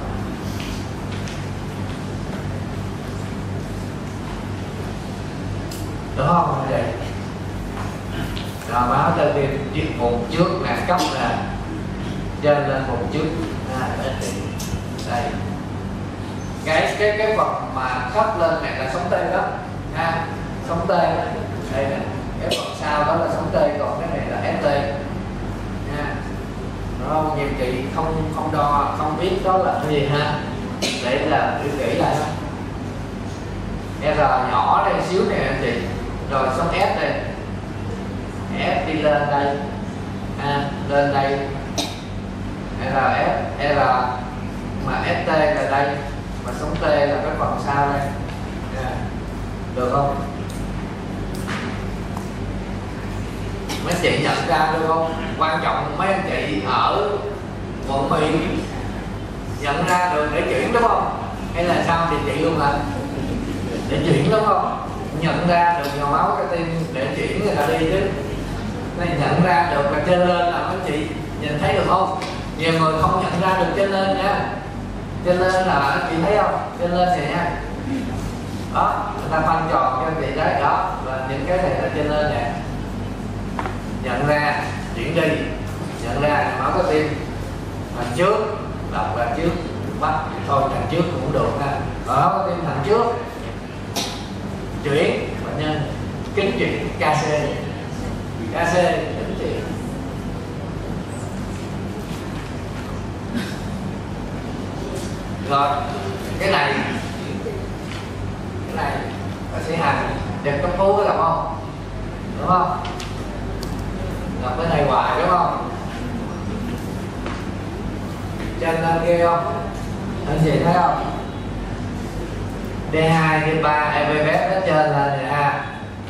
Đúng không vậy? Rồi máu cơ tim chiếc vùng trước nè, cấp nè, trên lên vùng trước. À, đây cái cái cái phần mà cấp lên này là sống T đó, ha, sống T đó. Đây nè, cái phần sau đó là sống T, còn cái này là ét tê nha. Đúng không? Nhiều chị không không đo, không biết đó là cái gì ha, để là để kỹ lại. R nhỏ đây xíu này anh chị, rồi sống S đây, S đi lên đây, à, lên đây, R S, R mà ét tê là đây, mà sống T là cái phần sau đây, à, được không? Mấy chị nhận ra được không? Quan trọng mấy anh chị ở quận Mỹ nhận ra được để chuyển, đúng không? Hay là sao thì chị luôn hả? Để chuyển, đúng không? Nhận ra được nhồi máu cơ tim để chuyển người ta đi chứ. Này nhận ra được là trên lên là mấy chị nhìn thấy được không? Nhiều người không nhận ra được trên lên nha. Trên lên là chị thấy không? Trên lên này nha. Đó, người ta phân tròn cho chị đấy, đó là những cái này là trên lên nè. Nhận ra, chuyển đi, nhận ra nhồi máu cơ tim thành trước, đọc là trước, bắt thôi thành trước cũng được ha. Đó, có tim thành trước, chuyển bệnh nhân kính chuyển ca xê, ca xê kính chuyển. Rồi cái này cái này bác sĩ Hành đẹp cấp cứu có gặp không? Đúng không? Gặp cái này hoài đúng không? Trên lên kia không? Anh chị thấy không? D hai, D ba, e vê ép nó trên lên này ha.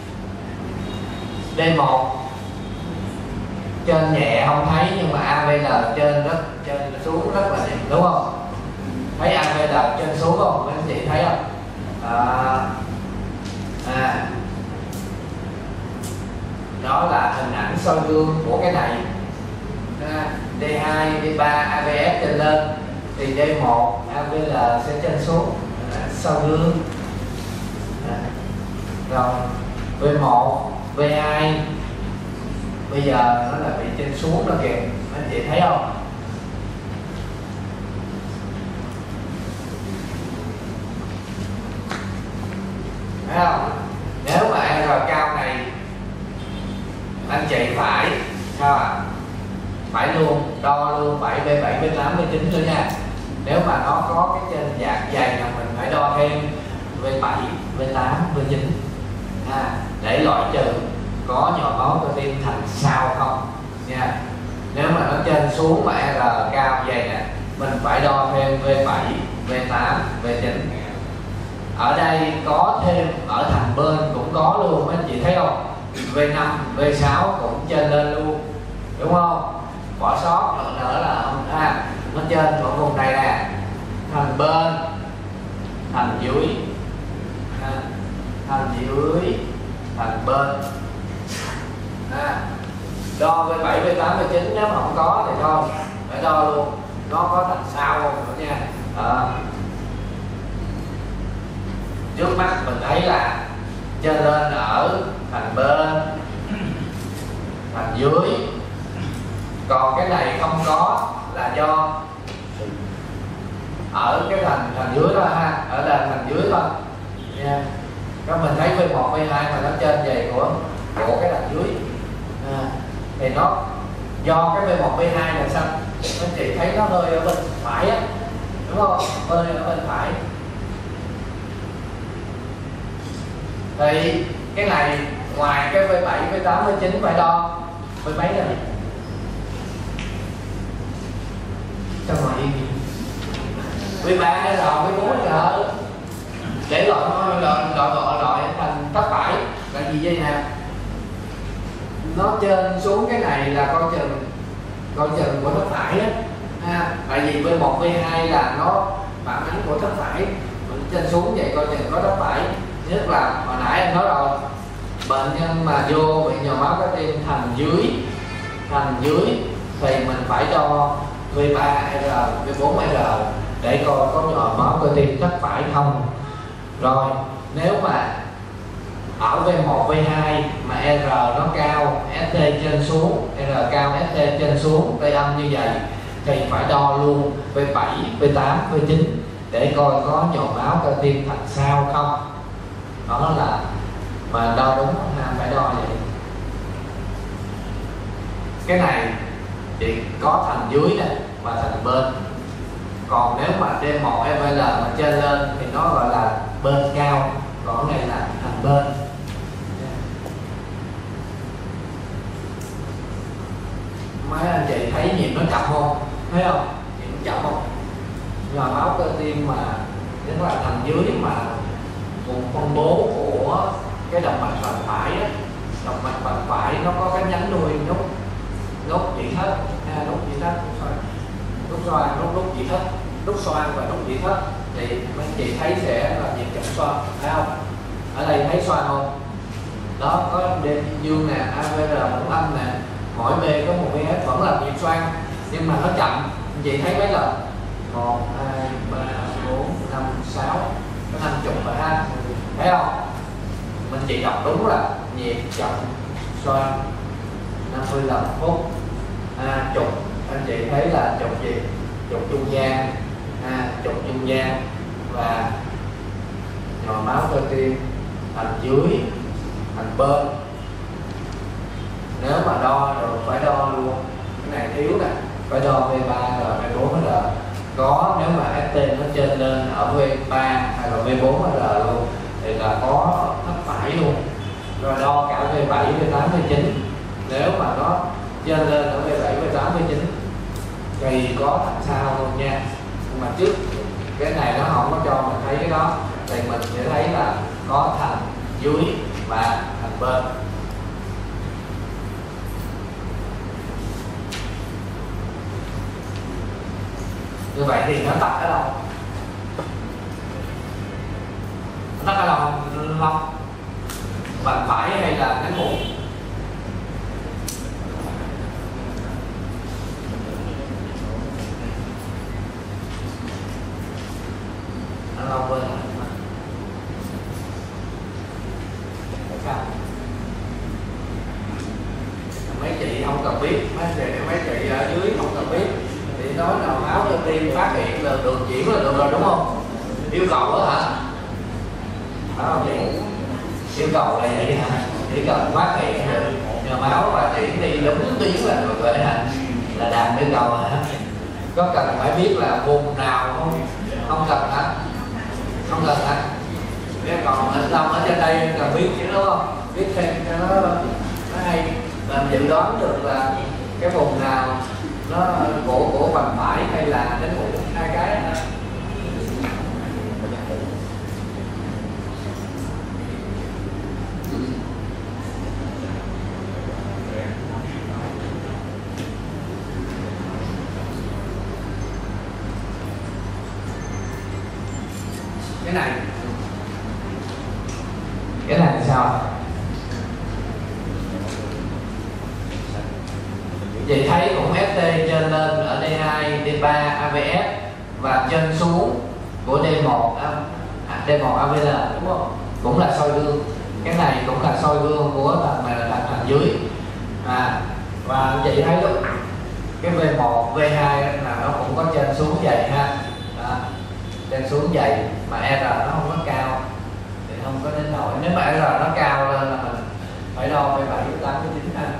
D một trên nhẹ không thấy, nhưng mà a vê lờ trên rất trên xuống rất là đẹp, đúng không? Thấy a vê lờ trên xuống không? Mấy anh chị thấy không? À, à, đó là hình ảnh soi gương của cái này. À, D hai, D ba, a vê ép trên lên thì D một, a vê lờ sẽ trên xuống, à, soi gương. À, rồi V một, V hai bây giờ nó là bị trên xuống đó kìa, anh chị thấy không? Thấy không? Nếu mà R cao này anh chị phải sao ạ? À? phải luôn, đo luôn phải V bảy, V tám, V chín nữa nha. Nếu mà nó có cái trên dạng dày là mình phải đo thêm V bảy, V tám, V chín à, để loại trừ có nhồi máu cơ tim thành sao không nha. Nếu mà nó trên xuống mà R cao vậy nè, mình phải đo thêm V bảy, V tám, V chín. Ở đây có thêm ở thành bên cũng có luôn, mấy anh chị thấy không? V năm, V sáu cũng trên lên luôn, đúng không? Bỏ sót nữa, nữa là không à, nó trên ở vùng này nè, thành bên, thành dưới, à, thành dưới, thành bên. À, đo V bảy, V tám, V chín, nếu mà không có thì thôi, phải đo luôn, nó có thành sao không nữa nha. À, trước mắt mình thấy là trên lên ở thành bên, thành dưới, còn cái này không có là do ở cái thành thành dưới thôi ha, ở là thành dưới thôi nha. Các mình thấy V một, V hai mà nó trên vậy của của cái thành dưới à, thì nó do cái V một, V hai là sao? Anh chị thấy nó hơi ở bên phải á, đúng không? Hơi ở bên phải. Thì cái này ngoài cái V bảy, V tám, V chín phải đo V mấy rồi? Sao mà yên V ba hay là V bốn rồi để loại loại loại loại loại thành tất phải là gì vậy nè? Nó trên xuống cái này là coi chừng coi chừng của tất phải á ha, tại vì V một, V hai là nó phản ánh của tất phải, mình trên xuống vậy coi chừng có tất phải. Nhất là hồi nãy anh nói rồi, bệnh nhân mà vô bị nhồi máu cơ tim thành dưới thành dưới thì mình phải đo V ba R, V bốn R để coi có nhồi máu cơ tim tất phải không. Rồi nếu mà ở V một, V hai mà R nó cao, S T trên xuống, R cao, S T trên xuống, T âm như vậy thì phải đo luôn V bảy, V tám, V chín để coi có nhồi máu cơ tim thành sao không. Đó là mà đo đúng ha, phải đo vậy. Cái này thì có thành dưới nè và thành bên. Còn nếu mà D một E V L mà trên lên thì nó gọi là bên cao, còn này là thành bên. Mấy anh chị thấy nhịp nó chậm không? Thấy không? Nhịp nó chậm không? Nhồi máu cơ tim mà tức là thành dưới mà một phân bố của cái động mạch vành phải á, động mạch vành phải nó có cái nhánh nuôi nút nút chỉ thất, à, nút chỉ thất, nút xoang, nút nút chỉ thất, nút xoang và nút chỉ thất thì mấy chị thấy sẽ là nhịp chậm xoang, thấy không? Ở đây thấy xoang không? Đó có đêm dương nè, A V R một âm nè, mỗi B có một V S vẫn là nhịp xoang nhưng mà nó chậm. Anh chị thấy mấy lần? Một, hai, ba, bốn, năm, sáu, có năm chục rồi ha, thấy không? Mình chỉ đọc đúng là nhịp chậm xoang năm mươi lần phút. À, trục anh chị thấy là trục gì? Trục trung gian, à, trục trung gian và nhồi máu cơ tim thành dưới, thành bên. Nếu mà đo rồi phải đo luôn, cái này thiếu nè, phải đo V ba R, V bốn R. Có nếu mà S T nó trên lên ở V ba hay là V bốn R luôn thì là có thất phải luôn. Rồi đo cả V bảy, V tám, V chín. Nếu mà nó trên lên ở V bảy, V tám, V chín thì có thành sao luôn nha. Nhưng mà trước cái này nó không có cho mình thấy cái đó thì mình sẽ thấy là có thành dưới và thành bên. Như vậy thì nó tập ở đâu? Nó ở đâu không? Vành phải hay là cánh bụng? Ở đâu bên? Mấy chị không cần biết, mấy chị mấy chị ở dưới không cần biết. Thì nói là máu cơ tim phát hiện là đường chuyển là được rồi đúng không? Yêu cầu đó hả? Phải không chị? Yêu cầu là vậy hả? Chỉ cần phát hiện được nhờ máu và chuyển đi đúng tuyến là được rồi hả? là đạt yêu cầu rồi hả? Có cần phải biết là vùng nào không? Không cần hả? Không cần hả? Cái còn ở trong ở trên đây cần biết chứ đúng không? Biết thêm cho nó nó hay, làm dự đoán được là cái vùng nào nó của của bằng phải hay là đến của hai cái đó. Cái này cái này là sao? Vậy thấy cũng ép tê trên lên ở D hai, D ba, a vê ép và trên xuống của D một, D một a vê lờ đúng không? Cũng là soi gương. Cái này cũng là soi gương của thằng này là thằng dưới. À, và anh chị thấy lúc cái V một, V hai là nó cũng có trên xuống vậy ha. À, trên xuống vậy mà R nó không có cao thì không có đến nổi. Nếu mà R nó cao lên là mình phải đo V bảy, V tám, V chín ha.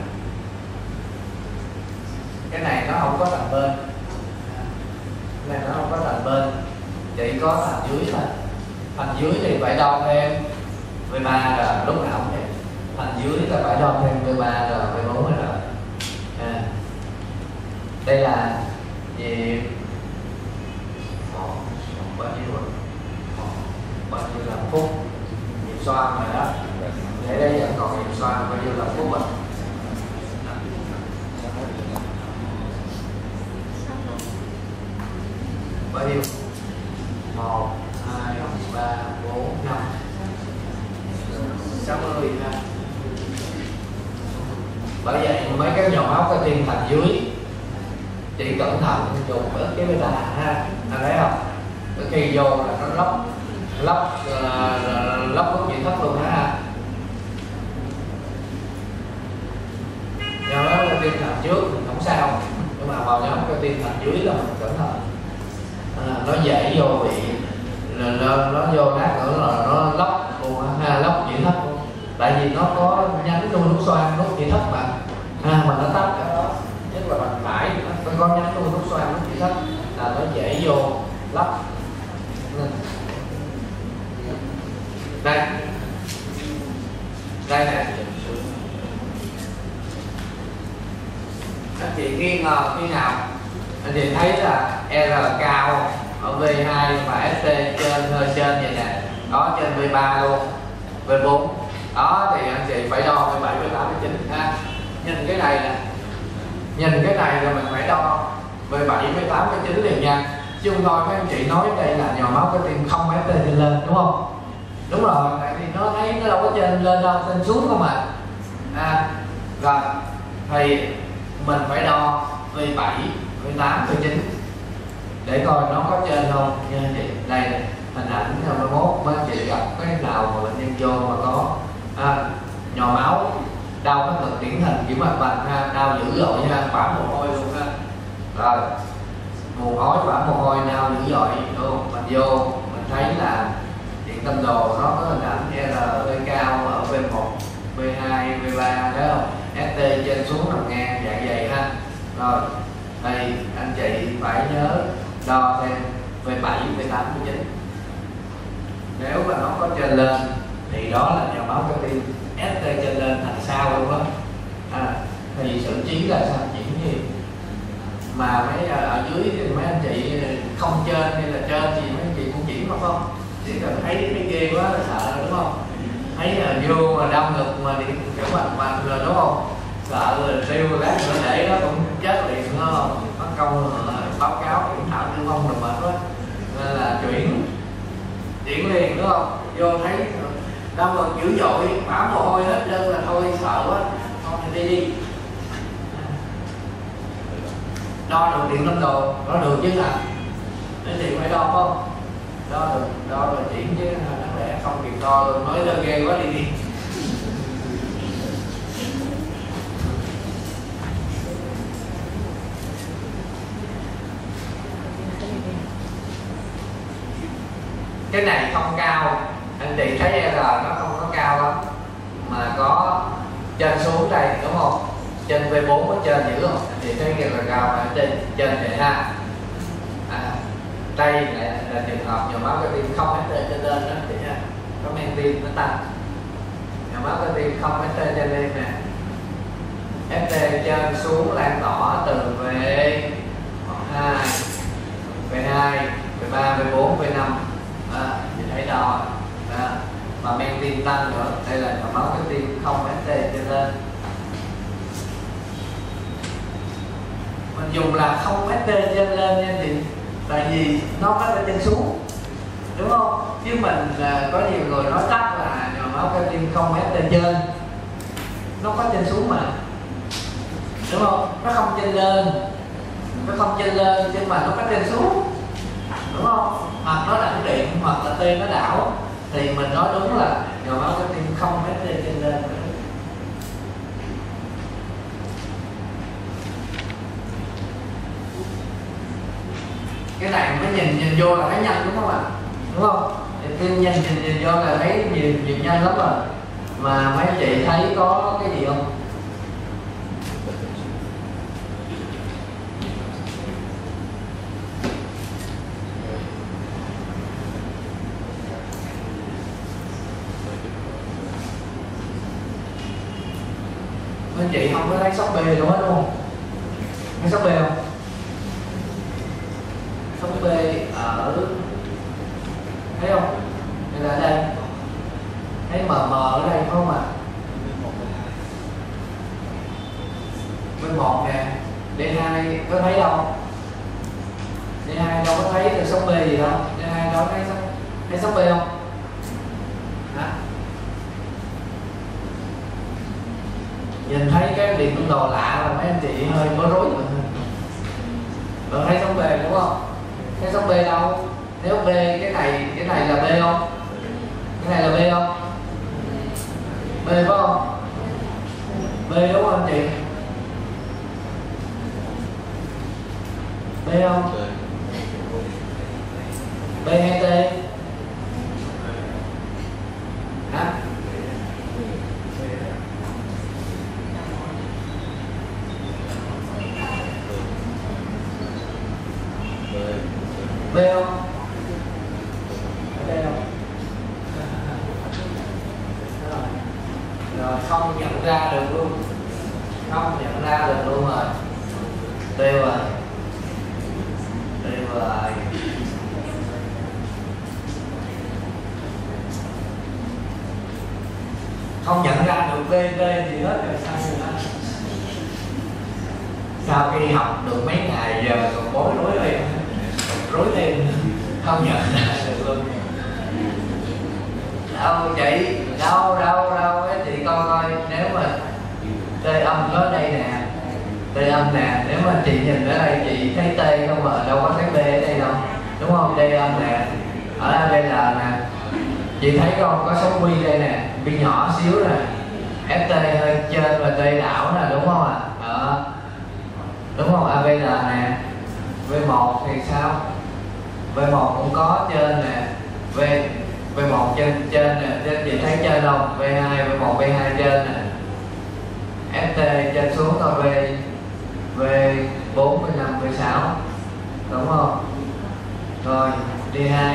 Cái này nó không có thành bên, cái này nó không có thành bên, chỉ có thành dưới thôi. Thành dưới thì phải đo thêm V ba rồi, lúc nào cũng vậy. Thành dưới là phải đo thêm V ba rồi, V bốn rồi. À, đây là gì? Một, bao nhiêu rồi? Bao nhiêu là phút? Nhịp xoang rồi đó. Để đây vẫn còn nhịp xoang bao nhiêu là phút rồi? Bao nhiêu? Một, hai, ba, bốn, năm, sáu mươi ha. Bởi vậy mấy cái dòng máu cơ tim thành dưới chỉ cẩn thận dùng bớt cái bê tà ha, anh thấy không? Khi vô là nó lóc lóc uh, lóc bước nhị thất luôn đó ha. Nhóm máu cơ tim thành trước mình không sao, nhưng mà vào nhóm cơ tim thành dưới là mình cẩn thận. À, nó dễ vô bị nó, nó vô nát nữa là nó lóc luôn ha, lóc nhị thất luôn. Tại vì nó có nhánh nuôi nút xoang nút nhị thất mà ha, mà nó tắt cái đó, nhất là bằng phải nó có nhánh nuôi nút xoang nút nhị thất là nó dễ vô lóc. Đây đây nè, anh chị nghi ngờ khi nào anh chị thấy là R cao ở V hai mà ét tê trên hơi trên vậy nè, đó trên V ba luôn, V bốn đó thì anh chị phải đo V bảy, V tám, V chín ha. Nhìn cái này nè, nhìn cái này là mình phải đo V bảy, V tám, V chín liền nha, chứ không thôi các anh chị nói đây là nhồi máu cơ tim không ép tê trên lên đúng không? Đúng rồi, tại vì nó thấy nó đâu có trên lên đâu, trên xuống không à. À rồi thì mình phải đo V bảy, V tám, V chín để coi nó có trên không nha anh chị. Đây này, hình ảnh mai mốt mấy anh chị gặp cái nào mà bệnh nhân vô mà có à, nhồi máu, đau cái ngực điển hình kiểu mặt vành ha, đau dữ dội ha, vã mồ hôi luôn ha. Rồi mồ ói vã mồ hôi đau dữ dội luôn, mình vô mình thấy là điện tâm đồ nó có hình ảnh R V cao ở V một, V hai, V ba thấy không? ét tê trên xuống nằm ngang dạng dày ha. Rồi thì anh chị phải nhớ đo thêm V bảy, V tám, V chín. Nếu mà nó có trên lên thì đó là nhồi máu cơ tim, ét tê trên lên thành sao luôn đó. À, thì xử trí là sao, chuyển gì? Mà mấy ở dưới thì mấy anh chị không trên hay là trên gì mấy anh chị cũng chuyển không không? Chỉ cần thấy cái ghê quá là sợ đúng không? Thấy là vô mà đau ngực mà điện kiểu mặt mặt rồi đúng không? Sợ rồi tiêu lát nữa để nó cũng chết liền đúng không? Mất công báo cáo kiểm thảo tử vong rồi mệt quá, nên là chuyển chuyển liền đúng không? Vô thấy đau ngực dữ dội, bám mồ hôi hết trơn là thôi sợ quá, thôi thì đi đi. Đo được điện tâm đồ, đo được chứ hả? Thế thì phải đo không? Đo được, đo rồi chuyển chứ nó lẽ không kịp đo luôn, nói ra ghê quá đi đi. Cái này không cao, anh chị thấy R nó không có cao lắm mà có trên xuống đây đúng không? chân V bốn ở trên dữ không? Thì thấy cái là cao ở trên trên này ha. À, đây là, là trường hợp nhồi máu cơ tim không ép tê trên lên đó thì ha, có men tim nó tăng. Nhồi máu cơ tim không ép tê trên lên nè, ép tê trên xuống lan tỏa từ V hai, V hai, V ba, V bốn, V năm, à, thì thấy đo à, mà men tim tăng nữa. Đây là nhồi máu cơ tim không ép tê trên lên. Mình dùng là không ép tê trên lên nha chị, tại vì nó có lên trên xuống, đúng không? Chứ mình là có nhiều người nói tắt là nhồi máu cơ tim không ép tê trên, nó có trên xuống mà, đúng không? Nó không trên lên, nó không trên lên nhưng mà nó có trên xuống, đúng không? Hoặc nó đẳng điện hoặc là T nó đảo, thì mình nói đúng là nhồi máu cơ tim không ép tê trên lên. Cái này mới nhìn nhìn vô là thấy nhanh, đúng không ạ? Đúng không? Thì tim nhìn nhìn nhìn vô là thấy nhìn nhìn nhanh lắm rồi. Mà mấy chị thấy có cái gì không? Mấy chị không có thấy sốc bê luôn hết, đúng không? Thấy sốc bê không? Sốc B ở thấy không? Đây là ở đây, thấy mờ mờ ở đây phải không ạ? Bên một nè, D hai có thấy đâu? D hai đâu có thấy được sốc B gì đâu. D hai đâu thấy sốc, thấy sốc B không? Hả? Nhìn thấy cái điện tương đồ lạ là mấy anh chị hơi bối rối rồi. Rồi thấy sốc B đúng không? Thấy sốc B đâu? Nếu B cái này cái này là B không? Cái này là B không? B phải không? B đúng không anh chị? B không? B hay T? Hả? B không? Ở đây không? Rồi không nhận ra được luôn, không nhận ra được luôn rồi. Tiêu rồi, tiêu rồi. Không nhận ra được B, B gì hết rồi sao nữa? Sau khi học được mấy ngày giờ còn bối rối lên, rối lên, không nhận ra được luôn. Đâu chị, đâu đâu đâu cái chị coi coi, nếu mà T âm có đây nè, T âm nè, nếu mà chị nhìn ở đây chị thấy T không mà đâu có thấy B ở đây đâu, đúng không? D âm nè, ở đây là nè, chị thấy không? Có số quy đây nè, quy nhỏ xíu nè, ép tê hơi trên và T đảo nè, đúng không ạ? À? Đó, đúng không? a vê lờ nè, V một thì sao? V một cũng có trên nè, V V một trên trên nè, trên chị thấy trên không? V hai, V một, V hai trên nè, ép tê trên xuống thôi, V V bốn, V năm, V sáu, đúng không? Rồi D hai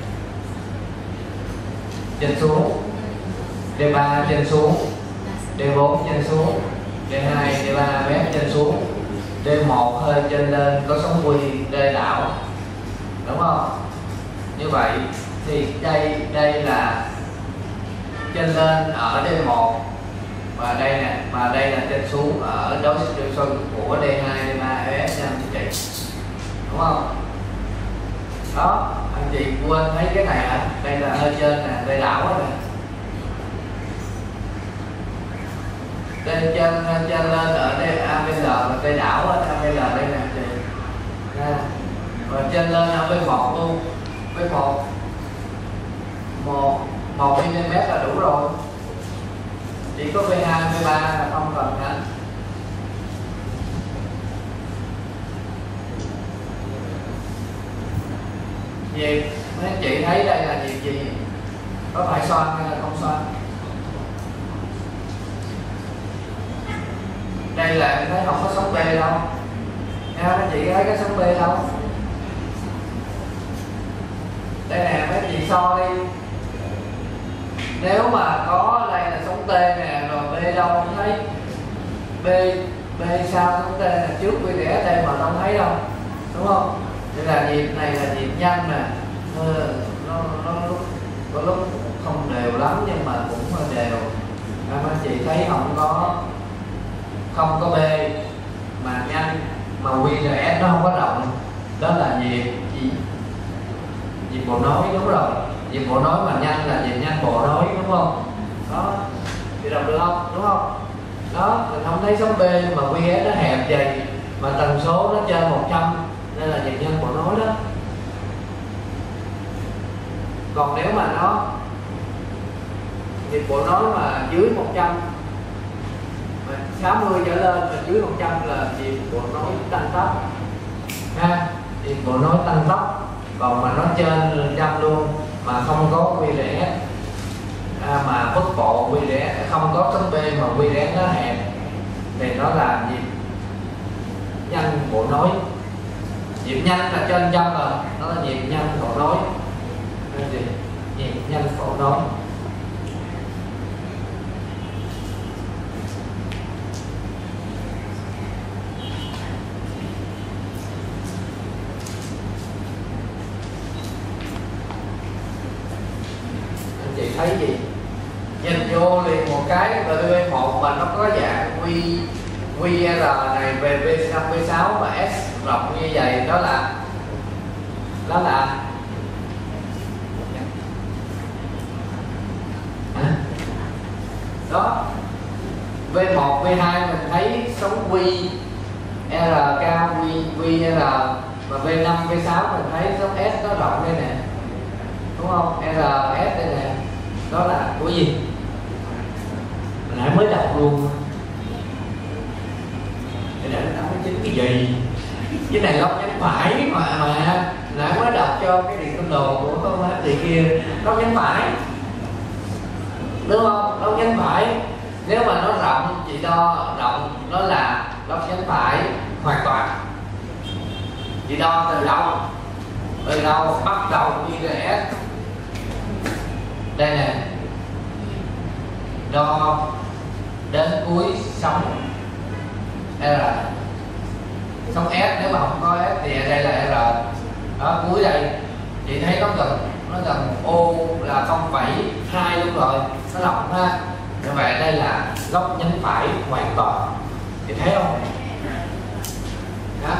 trên xuống, D ba trên xuống, D bốn trên xuống, D hai, D ba mép trên xuống, D một hơi trên lên, có sóng quy, D đảo, đúng không? Như vậy thì đây đây là trên lên ở D một và đây nè, và đây là trên xuống ở đối xuân của D hai, D ba, E F năm chị, đúng không? Đó, anh chị quên thấy cái này hả? Đây là hơi trên nè, đây đảo nè, đây trên trên lên ở đây a vê lờ và đây đảo ở a vê lờ đây nè chị, nha. Và trên lên ở V một luôn, V một một một mm là đủ rồi, chỉ có V hai, V ba là không cần hết. Gì mấy anh chị thấy đây là gì gì? Có phải xoan hay là không xoan? Đây là đề mình thấy không có sóng B đâu nha, mấy chị thấy cái sóng B đâu. Đây nè mấy chị so đi, nếu mà có đây là sóng T nè, rồi B đâu không thấy, B B sau sóng T là trước V rẽ đây mà không thấy đâu, đúng không? Đây là nhịp này là nhịp nhanh nè, nó nó nó lúc có lúc không đều lắm nhưng mà cũng đều. Các anh chị thấy không có không có B mà nhanh mà quy rờ ét nó không có rộng, đó là nhịp gì? Nhịp bộ nối, đúng rồi. Nhịp bộ nối mà nhanh là nhịp nhanh bộ nối, đúng không? Đó, chị đọc được không? Đúng không? Đó, mình không thấy sóng B mà quy ét nó hẹp vậy mà tần số nó trên một trăm nên là nhịp nhanh bộ nối đó. Còn nếu mà nó nhịp bộ nối mà dưới một trăm, mà sáu mươi trở lên mà dưới một trăm là nhịp bộ nối tăng tốc ha, nhịp bộ nối tăng tốc. Còn mà nó trên một trăm luôn mà không có quy rờ ét à, mà bất bộ quy rờ ét không có sóng B mà quy rờ ét nó hẹp thì nó là nhịp nhanh bộ nối. Nhịp nhanh là trên trăm rồi, nó là nhịp nhanh bộ nối. Nhịp nhanh bộ nối. Chị thấy gì? Nhìn vô liền một cái rờ tê bê một mà nó có dạng quy quy rờ này về V năm V sáu và S rộng như vậy, đó là đó là đó V một V hai mình thấy sóng quy R cao quy quy R, và V năm V sáu mình thấy sóng S nó rộng đây nè, đúng không? R S đây nè, đó là của gì? Mình nãy mới đọc luôn. Cái này nó mới chính cái gì? Cái này góc nhánh phải mà mà nãy mới đọc cho cái điện tâm đồ của con má chị kia, góc nhánh phải, đúng không? Góc nhánh phải. Nếu mà nó rộng, chị đo rộng nó là góc nhánh phải hoàn toàn. Chị đo từ đâu? Từ đâu bắt đầu quy rờ ét? Đây nè, đo đến cuối sóng R, sóng S nếu mà không có S thì ở đây là R. Đó, cuối đây chị thấy nó gần nó gần O là không phẩy hai luôn rồi, nó rộng ha. Như vậy đây là góc nhánh phải hoàn toàn, chị thấy không? Đó,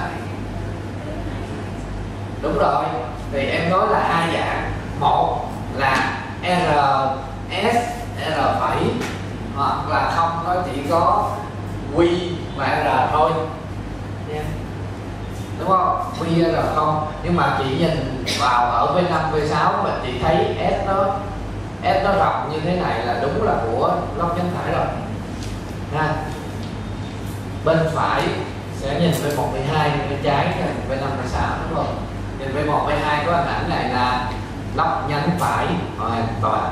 đúng rồi. Thì em nói là hai dạng, một là R S R phẩy, hoặc là không, nó chỉ có Q và R thôi nha, đúng không? Q R không. Nhưng mà chị nhìn vào ở V năm V sáu mà chị thấy S nó S nó rộng như thế này là đúng là của góc nhánh phải rồi ha. Bên phải sẽ nhìn V một V hai, bên trái nhìn V năm V sáu, đúng không? Nhìn V một V hai có hình ảnh này là góc nhánh phải hoàn toàn.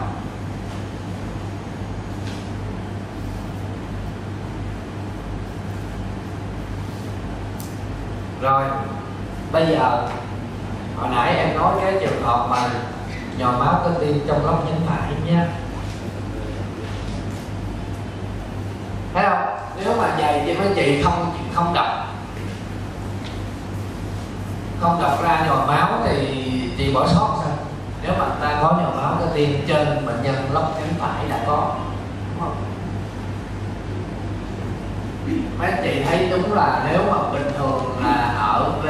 Rồi, bây giờ hồi nãy em nói cái trường hợp mà nhồi máu cơ tim trong góc nhánh phải nha. Thấy không? Nếu mà dày thì mấy chị không không đọc không đọc ra nhồi máu thì chị bỏ sót sao? Nếu mà ta có nhồi máu cơ tim trên bệnh nhân góc nhánh phải đã có, đúng không? Mấy chị thấy đúng là nếu mà bình thường là ở V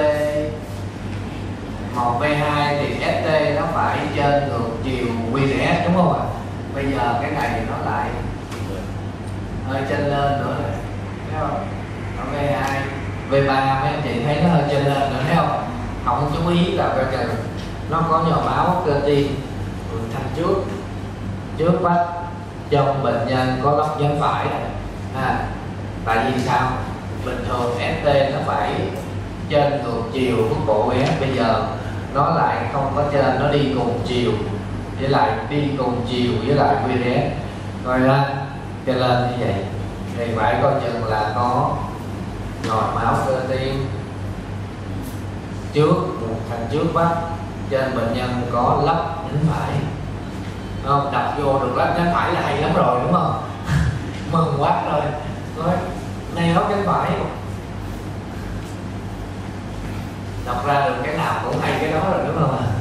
một V hai thì ét tê nó phải trên ngược chiều quy rờ ét, đúng không ạ? Bây giờ cái này nó lại hơi trên lên nữa này, thấy không? Ở V hai, V ba mấy anh chị thấy nó hơi trên lên nữa, thấy không? Không chú ý là coi chừng nó có nhồi máu cơ tim thành trước trước mắt trong bệnh nhân có góc nhánh phải này à. Tại vì sao? Bình thường ét tê nó phải trên ngược chiều của bộ ét, bây giờ nó lại không có trên, nó đi cùng chiều với lại đi cùng chiều với lại quy rờ ét, rồi lên cho lên như vậy thì phải coi chừng là có nhồi máu cơ tim trước, một thành trước vách, trên bệnh nhân có lắp nhánh phải. Không, đập vô được lắp nhánh phải là hay lắm rồi đúng không? Mừng quá rồi. Nói này lắp nhánh phải, đọc ra được cái nào cũng hay cái đó rồi đúng không ạ?